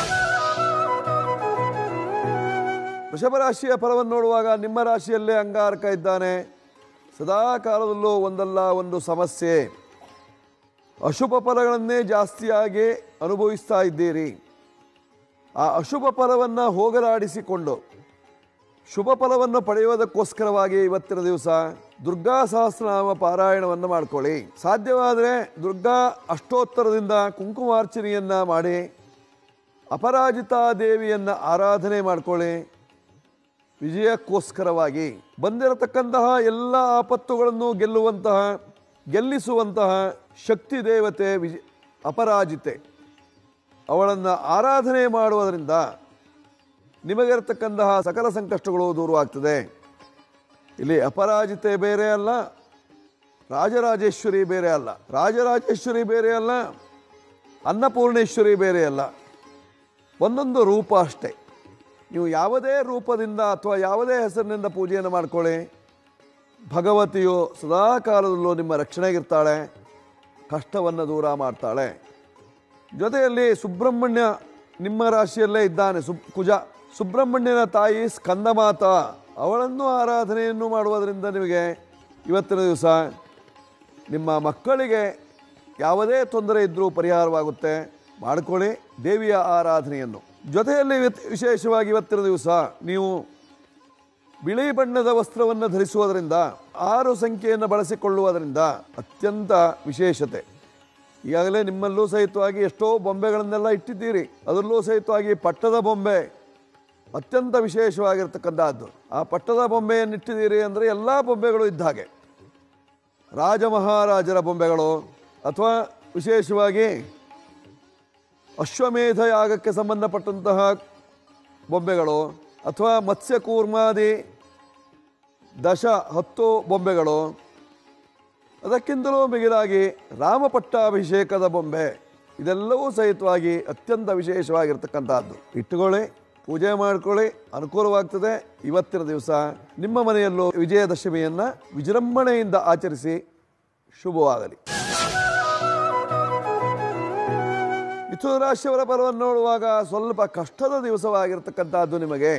ವೃಷಭ ರಾಶಿಯ ಫಲವನ್ನು ನೋಡುವಾಗ ನಿಮ್ಮ ರಾಶಿಯಲ್ಲೇ ಅಂಗಾರಕ ಇದ್ದಾನೆ. ಸದಾ ಕಾಲದಲ್ಲೂ ಒಂದಲ್ಲ ಒಂದು ಸಮಸ್ಯೆ, ಅಶುಭ ಫಲಗಳನ್ನೇ ಜಾಸ್ತಿಯಾಗಿ ಅನುಭವಿಸ್ತಾ ಇದ್ದೀರಿ. ಆ ಅಶುಭ ಫಲವನ್ನು ಹೋಗಲಾಡಿಸಿಕೊಂಡು ಶುಭ ಫಲವನ್ನು ಪಡೆಯುವುದಕ್ಕೋಸ್ಕರವಾಗಿ ಇವತ್ತಿನ ದಿವಸ ದುರ್ಗಾ ಸಹಸ್ರನಾಮ ಪಾರಾಯಣವನ್ನು ಮಾಡ್ಕೊಳ್ಳಿ. ಸಾಧ್ಯವಾದರೆ ದುರ್ಗಾ ಅಷ್ಟೋತ್ತರದಿಂದ ಕುಂಕುಮಾರ್ಚನೆಯನ್ನು ಮಾಡಿ ಅಪರಾಜಿತಾ ದೇವಿಯನ್ನು ಆರಾಧನೆ ಮಾಡ್ಕೊಳ್ಳಿ. ವಿಜಯಕ್ಕೋಸ್ಕರವಾಗಿ ಬಂದಿರತಕ್ಕಂತಹ ಎಲ್ಲ ಆಪತ್ತುಗಳನ್ನು ಗೆಲ್ಲುವಂತಹ ಗೆಲ್ಲಿಸುವಂತಹ ಶಕ್ತಿ ದೇವತೆ ವಿಜ ಅಪರಾಜಿತೆ, ಅವಳನ್ನು ಆರಾಧನೆ ಮಾಡುವುದರಿಂದ ನಿಮಗಿರತಕ್ಕಂತಹ ಸಕಲ ಸಂಕಷ್ಟಗಳು ದೂರವಾಗ್ತದೆ. ಇಲ್ಲಿ ಅಪರಾಜಿತೆ ಬೇರೆ ಅಲ್ಲ, ರಾಜರಾಜೇಶ್ವರಿ ಬೇರೆ ಅಲ್ಲ. ರಾಜರಾಜೇಶ್ವರಿ ಬೇರೆ ಅಲ್ಲ, ಅನ್ನಪೂರ್ಣೇಶ್ವರಿ ಬೇರೆ ಅಲ್ಲ. ಒಂದೊಂದು ರೂಪ ಅಷ್ಟೇ. ನೀವು ಯಾವುದೇ ರೂಪದಿಂದ ಅಥವಾ ಯಾವುದೇ ಹೆಸರಿನಿಂದ ಪೂಜೆಯನ್ನು ಮಾಡ್ಕೊಳ್ಳಿ, ಭಗವತಿಯು ಸದಾ ಕಾಲದಲ್ಲೂ ನಿಮ್ಮ ರಕ್ಷಣೆಗಿರ್ತಾಳೆ, ಕಷ್ಟವನ್ನು ದೂರ ಮಾಡ್ತಾಳೆ. ಜೊತೆಯಲ್ಲಿ ಸುಬ್ರಹ್ಮಣ್ಯ ನಿಮ್ಮ ರಾಶಿಯಲ್ಲೇ ಇದ್ದಾನೆ. ಸು ಕುಜ ಸುಬ್ರಹ್ಮಣ್ಯನ ತಾಯಿ ಸ್ಕಂದಮಾತ, ಅವಳನ್ನು ಆರಾಧನೆಯನ್ನು ಮಾಡುವುದರಿಂದ ನಿಮಗೆ ಇವತ್ತಿನ ದಿವಸ ನಿಮ್ಮ ಮಕ್ಕಳಿಗೆ ಯಾವುದೇ ತೊಂದರೆ ಇದ್ದರೂ ಪರಿಹಾರವಾಗುತ್ತೆ. ಮಾಡಿಕೊಳ್ಳಿ ದೇವಿಯ ಆರಾಧನೆಯನ್ನು. ಜೊತೆಯಲ್ಲಿ ವಿಶೇಷವಾಗಿ ಇವತ್ತಿನ ದಿವಸ ನೀವು ಬಿಳಿ ಬಣ್ಣದ ವಸ್ತ್ರವನ್ನು ಧರಿಸುವುದರಿಂದ, ಆರು ಸಂಖ್ಯೆಯನ್ನು ಬಳಸಿಕೊಳ್ಳುವುದರಿಂದ ಅತ್ಯಂತ ವಿಶೇಷತೆ. ಈಗಾಗಲೇ ನಿಮ್ಮಲ್ಲೂ ಸಹಿತವಾಗಿ ಎಷ್ಟೋ ಬೊಂಬೆಗಳನ್ನೆಲ್ಲ ಇಟ್ಟಿದ್ದೀರಿ. ಅದರಲ್ಲೂ ಸಹಿತವಾಗಿ ಪಟ್ಟದ ಬೊಂಬೆ ಅತ್ಯಂತ ವಿಶೇಷವಾಗಿರ್ತಕ್ಕಂಥದ್ದು. ಆ ಪಟ್ಟದ ಬೊಂಬೆಯನ್ನು ಇಟ್ಟಿದ್ದೀರಿ ಅಂದರೆ ಎಲ್ಲ ಬೊಂಬೆಗಳು ಇದ್ದ ಹಾಗೆ. ರಾಜ ಮಹಾರಾಜರ ಬೊಂಬೆಗಳು ಅಥವಾ ವಿಶೇಷವಾಗಿ ಅಶ್ವಮೇಧ ಯಾಗಕ್ಕೆ ಸಂಬಂಧಪಟ್ಟಂತಹ ಬೊಂಬೆಗಳು ಅಥವಾ ಮತ್ಸ್ಯಕೂರ್ಮಾದಿ ದಶ ಹತ್ತು ಬೊಂಬೆಗಳು, ಅದಕ್ಕಿಂತಲೂ ಮಿಗಿಲಾಗಿ ರಾಮಪಟ್ಟಾಭಿಷೇಕದ ಬೊಂಬೆ, ಇದೆಲ್ಲವೂ ಸಹಿತವಾಗಿ ಅತ್ಯಂತ ವಿಶೇಷವಾಗಿರ್ತಕ್ಕಂಥದ್ದು. ಇಟ್ಟುಕೊಳ್ಳಿ, ಪೂಜೆ ಮಾಡಿಕೊಳ್ಳಿ, ಅನುಕೂಲವಾಗ್ತದೆ. ಇವತ್ತಿನ ದಿವಸ ನಿಮ್ಮ ಮನೆಯಲ್ಲೂ ವಿಜಯದಶಮಿಯನ್ನು ವಿಜೃಂಭಣೆಯಿಂದ ಆಚರಿಸಿ. ಶುಭವಾಗಲಿ. ಮಿಥುನ ರಾಶಿಯವರ ಫಲವನ್ನು ನೋಡುವಾಗ ಸ್ವಲ್ಪ ಕಷ್ಟದ ದಿವಸವಾಗಿರ್ತಕ್ಕಂಥದ್ದು ನಿಮಗೆ.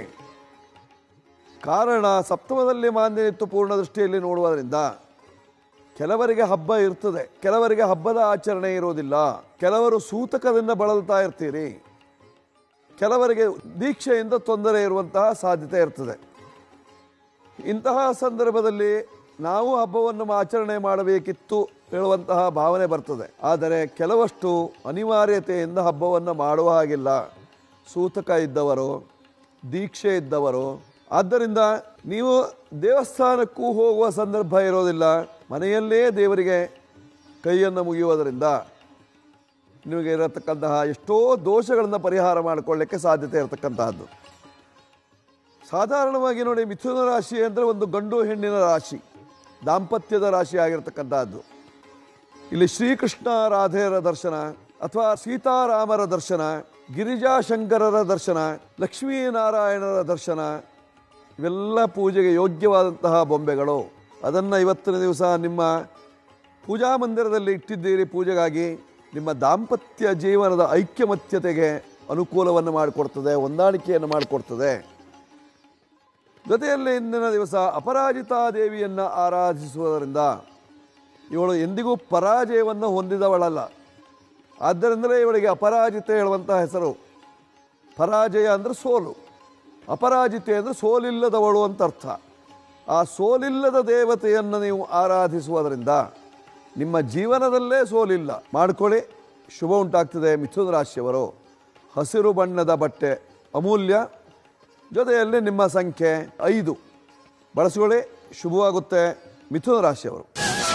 ಕಾರಣ ಸಪ್ತಮದಲ್ಲಿ ಮಾಂದ್ಯನಿತ್ತು ಪೂರ್ಣ ದೃಷ್ಟಿಯಲ್ಲಿ ನೋಡುವುದರಿಂದ ಕೆಲವರಿಗೆ ಹಬ್ಬ ಇರ್ತದೆ, ಕೆಲವರಿಗೆ ಹಬ್ಬದ ಆಚರಣೆ ಇರೋದಿಲ್ಲ. ಕೆಲವರು ಸೂತಕದಿಂದ ಬಳಲ್ತಾ ಇರ್ತೀರಿ, ಕೆಲವರಿಗೆ ದೀಕ್ಷೆಯಿಂದ ತೊಂದರೆ ಇರುವಂತಹ ಸಾಧ್ಯತೆ ಇರ್ತದೆ. ಇಂತಹ ಸಂದರ್ಭದಲ್ಲಿ ನಾವು ಹಬ್ಬವನ್ನು ಆಚರಣೆ ಮಾಡಬೇಕಿತ್ತು ಹೇಳುವಂತಹ ಭಾವನೆ ಬರ್ತದೆ. ಆದರೆ ಕೆಲವಷ್ಟು ಅನಿವಾರ್ಯತೆಯಿಂದ ಹಬ್ಬವನ್ನು ಮಾಡುವ ಹಾಗಿಲ್ಲ. ಸೂತಕ ಇದ್ದವರು, ದೀಕ್ಷೆ ಇದ್ದವರು. ಆದ್ದರಿಂದ ನೀವು ದೇವಸ್ಥಾನಕ್ಕೂ ಹೋಗುವ ಸಂದರ್ಭ ಇರೋದಿಲ್ಲ. ಮನೆಯಲ್ಲೇ ದೇವರಿಗೆ ಕೈಯನ್ನು ಮುಗಿಯುವುದರಿಂದ ನಿಮಗೆ ಇರತಕ್ಕಂತಹ ಎಷ್ಟೋ ದೋಷಗಳನ್ನು ಪರಿಹಾರ ಮಾಡಿಕೊಳ್ಳಲಿಕ್ಕೆ ಸಾಧ್ಯತೆ ಇರತಕ್ಕಂತಹದ್ದು. ಸಾಧಾರಣವಾಗಿ ನೋಡಿ, ಮಿಥುನ ರಾಶಿ ಅಂದರೆ ಒಂದು ಗಂಡು ಹೆಣ್ಣಿನ ರಾಶಿ, ದಾಂಪತ್ಯದ ರಾಶಿ ಆಗಿರತಕ್ಕಂತಹದ್ದು. ಇಲ್ಲಿ ಶ್ರೀಕೃಷ್ಣ ರಾಧೆಯರ ದರ್ಶನ ಅಥವಾ ಸೀತಾರಾಮರ ದರ್ಶನ, ಗಿರಿಜಾಶಂಕರರ ದರ್ಶನ, ಲಕ್ಷ್ಮೀನಾರಾಯಣರ ದರ್ಶನ, ಇವೆಲ್ಲ ಪೂಜೆಗೆ ಯೋಗ್ಯವಾದಂತಹ ಬೊಂಬೆಗಳು. ಅದನ್ನು ಇವತ್ತಿನ ದಿವಸ ನಿಮ್ಮ ಪೂಜಾ ಮಂದಿರದಲ್ಲಿ ಇಟ್ಟಿದ್ದೀರಿ. ಪೂಜೆಗಾಗಿ ನಿಮ್ಮ ದಾಂಪತ್ಯ ಜೀವನದ ಐಕ್ಯಮತ್ಯತೆಗೆ ಅನುಕೂಲವನ್ನು ಮಾಡಿಕೊಡ್ತದೆ, ಹೊಂದಾಣಿಕೆಯನ್ನು ಮಾಡಿಕೊಡ್ತದೆ. ಜೊತೆಯಲ್ಲಿ ಇಂದಿನ ದಿವಸ ಅಪರಾಜಿತಾ ದೇವಿಯನ್ನು ಆರಾಧಿಸುವುದರಿಂದ ಇವಳು ಎಂದಿಗೂ ಪರಾಜಯವನ್ನು ಹೊಂದಿದವಳಲ್ಲ. ಆದ್ದರಿಂದಲೇ ಇವಳಿಗೆ ಅಪರಾಜಿತೆ ಹೇಳುವಂತಹ ಹೆಸರು. ಪರಾಜಯ ಅಂದರೆ ಸೋಲು, ಅಪರಾಜಿತೆ ಅಂದರೆ ಸೋಲಿಲ್ಲದವಳು ಅಂತ ಅರ್ಥ. ಆ ಸೋಲಿಲ್ಲದ ದೇವತೆಯನ್ನು ನೀವು ಆರಾಧಿಸುವುದರಿಂದ ನಿಮ್ಮ ಜೀವನದಲ್ಲೇ ಸೋಲಿಲ್ಲ. ಮಾಡಿಕೊಳ್ಳಿ, ಶುಭ ಉಂಟಾಗ್ತದೆ. ಮಿಥುನ ರಾಶಿಯವರು ಹಸಿರು ಬಣ್ಣದ ಬಟ್ಟೆ ಅಮೂಲ್ಯ, ಜೊತೆಯಲ್ಲಿ ನಿಮ್ಮ ಸಂಖ್ಯೆ ಐದು ಬಳಸಿಕೊಳ್ಳಿ, ಶುಭವಾಗುತ್ತೆ. ಮಿಥುನ ರಾಶಿಯವರು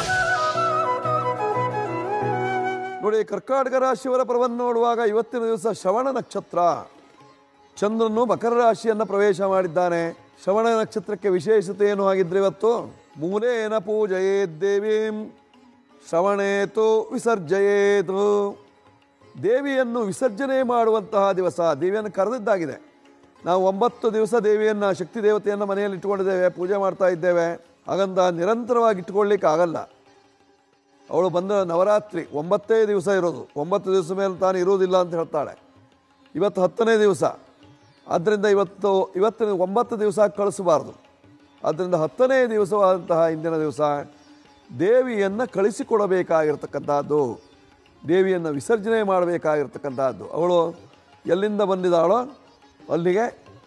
ನೋಡಿ. ಕರ್ಕಾಟಕ ರಾಶಿಯವರ ಫಲವನ್ನು ನೋಡುವಾಗ ಇವತ್ತಿನ ದಿವಸ ಶ್ರವಣ ನಕ್ಷತ್ರ, ಚಂದ್ರನು ಮಕರ ರಾಶಿಯನ್ನು ಪ್ರವೇಶ ಮಾಡಿದ್ದಾನೆ. ಶ್ರವಣ ನಕ್ಷತ್ರಕ್ಕೆ ವಿಶೇಷತೆ ಏನು ಆಗಿದ್ರೆ ಇವತ್ತು ಮೂಲೇನ ಪೂಜಯೇತ್ ದೇವೀಂ ಶ್ರವಣೇತು ವಿಸರ್ಜಯೇತು. ದೇವಿಯನ್ನು ವಿಸರ್ಜನೆ ಮಾಡುವಂತಹ ದಿವಸ, ದೇವಿಯನ್ನು ಕರೆದಿದ್ದಾಗಿದೆ. ನಾವು ಒಂಬತ್ತು ದಿವಸ ದೇವಿಯನ್ನು, ಶಕ್ತಿ ದೇವತೆಯನ್ನು ಮನೆಯಲ್ಲಿ ಇಟ್ಕೊಂಡಿದ್ದೇವೆ, ಪೂಜೆ ಮಾಡ್ತಾ ಇದ್ದೇವೆ. ಹಾಗಂತ ನಿರಂತರವಾಗಿ ಇಟ್ಕೊಳ್ಳಿಕ್ಕೆ ಆಗಲ್ಲ. ಅವಳು ಬಂದ ನವರಾತ್ರಿ ಒಂಬತ್ತೇ ದಿವಸ ಇರೋದು, ಒಂಬತ್ತು ದಿವಸ ಮೇಲೆ ತಾನು ಇರುವುದಿಲ್ಲ ಅಂತ ಹೇಳ್ತಾಳೆ. ಇವತ್ತು ಹತ್ತನೇ ದಿವಸ, ಆದ್ದರಿಂದ ಇವತ್ತು ಇವತ್ತಿನ ಒಂಬತ್ತು ದಿವಸ ಕಳಿಸಬಾರ್ದು. ಆದ್ದರಿಂದ ಹತ್ತನೇ ದಿವಸವಾದಂತಹ ಇಂದಿನ ದಿವಸ ದೇವಿಯನ್ನು ಕಳಿಸಿಕೊಡಬೇಕಾಗಿರ್ತಕ್ಕಂಥದ್ದು, ದೇವಿಯನ್ನು ವಿಸರ್ಜನೆ ಮಾಡಬೇಕಾಗಿರ್ತಕ್ಕಂಥದ್ದು. ಅವಳು ಎಲ್ಲಿಂದ ಬಂದಿದ್ದಾಳೋ ಅಲ್ಲಿಗೆ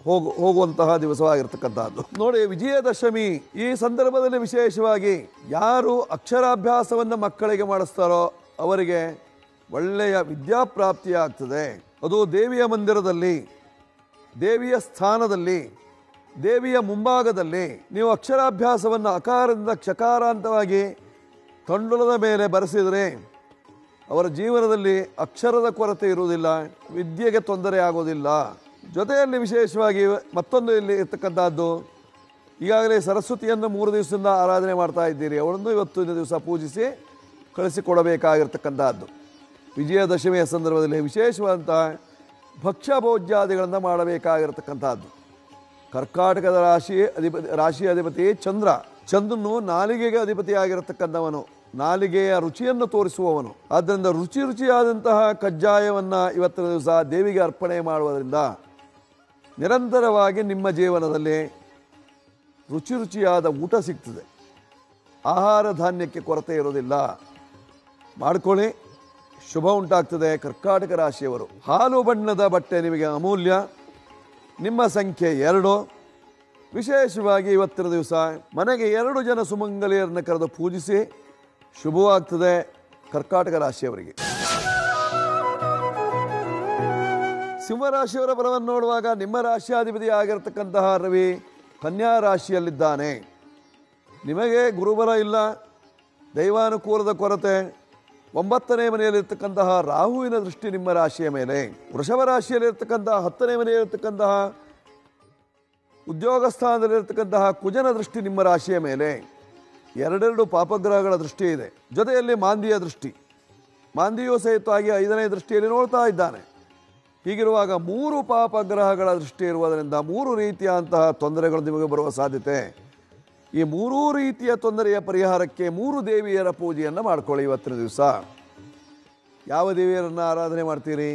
ಹೋಗು ಹೋಗುವಂತಹ ದಿವಸವಾಗಿರ್ತಕ್ಕಂಥದ್ದು. ನೋಡಿ, ವಿಜಯದಶಮಿ ಈ ಸಂದರ್ಭದಲ್ಲಿ ವಿಶೇಷವಾಗಿ ಯಾರು ಅಕ್ಷರಾಭ್ಯಾಸವನ್ನು ಮಕ್ಕಳಿಗೆ ಮಾಡಿಸ್ತಾರೋ ಅವರಿಗೆ ಒಳ್ಳೆಯ ವಿದ್ಯಾಪ್ರಾಪ್ತಿ ಆಗ್ತದೆ. ಅದು ದೇವಿಯ ಮಂದಿರದಲ್ಲಿ, ದೇವಿಯ ಸ್ಥಾನದಲ್ಲಿ, ದೇವಿಯ ಮುಂಭಾಗದಲ್ಲಿ ನೀವು ಅಕ್ಷರಾಭ್ಯಾಸವನ್ನು ಅಕಾರದಿಂದ ಕ್ಷಕಾರಾಂತವಾಗಿ ತಂಡುಲದ ಮೇಲೆ ಬರೆಸಿದರೆ ಅವರ ಜೀವನದಲ್ಲಿ ಅಕ್ಷರದ ಕೊರತೆ ಇರುವುದಿಲ್ಲ, ವಿದ್ಯೆಗೆ ತೊಂದರೆ ಆಗೋದಿಲ್ಲ. ಜೊತೆಯಲ್ಲಿ ವಿಶೇಷವಾಗಿ ಮತ್ತೊಂದು ಇಲ್ಲಿ ಇರ್ತಕ್ಕಂಥದ್ದು, ಈಗಾಗಲೇ ಸರಸ್ವತಿಯನ್ನು ಮೂರು ದಿವಸದಿಂದ ಆರಾಧನೆ ಮಾಡ್ತಾ ಇದ್ದೀರಿ, ಅವಳನ್ನು ಇವತ್ತಿನ ದಿವಸ ಪೂಜಿಸಿ ಕಳಿಸಿಕೊಡಬೇಕಾಗಿರ್ತಕ್ಕಂಥದ್ದು. ವಿಜಯದಶಮಿಯ ಸಂದರ್ಭದಲ್ಲಿ ವಿಶೇಷವಾದಂತಹ ಭಕ್ಷ್ಯ ಭೋಜ್ಯಾದಿಗಳನ್ನು ಮಾಡಬೇಕಾಗಿರ್ತಕ್ಕಂಥದ್ದು. ಕರ್ಕಾಟಕದ ರಾಶಿ ಅಧಿಪತಿ ರಾಶಿ ಅಧಿಪತಿ ಚಂದ್ರ. ಚಂದ್ರನು ನಾಲಿಗೆಗೆ ಅಧಿಪತಿಯಾಗಿರತಕ್ಕಂಥವನು, ನಾಲಿಗೆಯ ರುಚಿಯನ್ನು ತೋರಿಸುವವನು. ಆದ್ದರಿಂದ ರುಚಿ ರುಚಿಯಾದಂತಹ ಕಜ್ಜಾಯವನ್ನು ಇವತ್ತಿನ ದಿವಸ ದೇವಿಗೆ ಅರ್ಪಣೆ ಮಾಡುವುದರಿಂದ ನಿರಂತರವಾಗಿ ನಿಮ್ಮ ಜೀವನದಲ್ಲಿ ರುಚಿ ರುಚಿಯಾದ ಊಟ ಸಿಗ್ತದೆ, ಆಹಾರ ಧಾನ್ಯಕ್ಕೆ ಕೊರತೆ ಇರೋದಿಲ್ಲ. ಮಾಡ್ಕೊಳ್ಳಿ, ಶುಭ ಉಂಟಾಗ್ತದೆ. ಕರ್ಕಾಟಕ ರಾಶಿಯವರು ಹಾಲು ಬಣ್ಣದ ಬಟ್ಟೆ ನಿಮಗೆ ಅಮೂಲ್ಯ. ನಿಮ್ಮ ಸಂಖ್ಯೆ ಎರಡು. ವಿಶೇಷವಾಗಿ ಇವತ್ತಿನ ದಿವಸ ಮನೆಗೆ ಎರಡು ಜನ ಸುಮಂಗಲಿಯರನ್ನು ಕರೆದು ಪೂಜಿಸಿ ಶುಭವಾಗ್ತದೆ ಕರ್ಕಾಟಕ ರಾಶಿಯವರಿಗೆ. ಸಿಂಹರಾಶಿಯವರ ಫಲವನ್ನು ನೋಡುವಾಗ ನಿಮ್ಮ ರಾಶಿಯಾಧಿಪತಿ ಆಗಿರತಕ್ಕಂತಹ ರವಿ ಕನ್ಯಾ ರಾಶಿಯಲ್ಲಿದ್ದಾನೆ. ನಿಮಗೆ ಗುರುಬಲ ಇಲ್ಲ, ದೈವಾನುಕೂಲದ ಕೊರತೆ. ಒಂಬತ್ತನೇ ಮನೆಯಲ್ಲಿರ್ತಕ್ಕಂತಹ ರಾಹುವಿನ ದೃಷ್ಟಿ ನಿಮ್ಮ ರಾಶಿಯ ಮೇಲೆ. ವೃಷಭ ರಾಶಿಯಲ್ಲಿರ್ತಕ್ಕಂತಹ ಹತ್ತನೇ ಮನೆಯಲ್ಲಿರ್ತಕ್ಕಂತಹ ಉದ್ಯೋಗ ಸ್ಥಾನದಲ್ಲಿರ್ತಕ್ಕಂತಹ ಕುಜನ ದೃಷ್ಟಿ ನಿಮ್ಮ ರಾಶಿಯ ಮೇಲೆ. ಎರಡೆರಡು ಪಾಪಗ್ರಹಗಳ ದೃಷ್ಟಿ ಇದೆ. ಜೊತೆಯಲ್ಲಿ ಮಾಂದಿಯ ದೃಷ್ಟಿ, ಮಾಂದಿಯೂ ಸಹಿತವಾಗಿ ಐದನೇ ದೃಷ್ಟಿಯಲ್ಲಿ ನೋಡ್ತಾ ಇದ್ದಾನೆ. ಹೀಗಿರುವಾಗ ಮೂರು ಪಾಪಗ್ರಹಗಳ ದೃಷ್ಟಿ ಇರುವುದರಿಂದ ಮೂರು ರೀತಿಯಾದಂತಹ ತೊಂದರೆಗಳು ನಿಮಗೆ ಬರುವ ಸಾಧ್ಯತೆ. ಈ ಮೂರೂ ರೀತಿಯ ತೊಂದರೆಯ ಪರಿಹಾರಕ್ಕೆ ಮೂರು ದೇವಿಯರ ಪೂಜೆಯನ್ನು ಮಾಡ್ಕೊಳ್ಳಿ. ಇವತ್ತಿನ ದಿವಸ ಯಾವ ದೇವಿಯರನ್ನು ಆರಾಧನೆ ಮಾಡ್ತೀರಿ?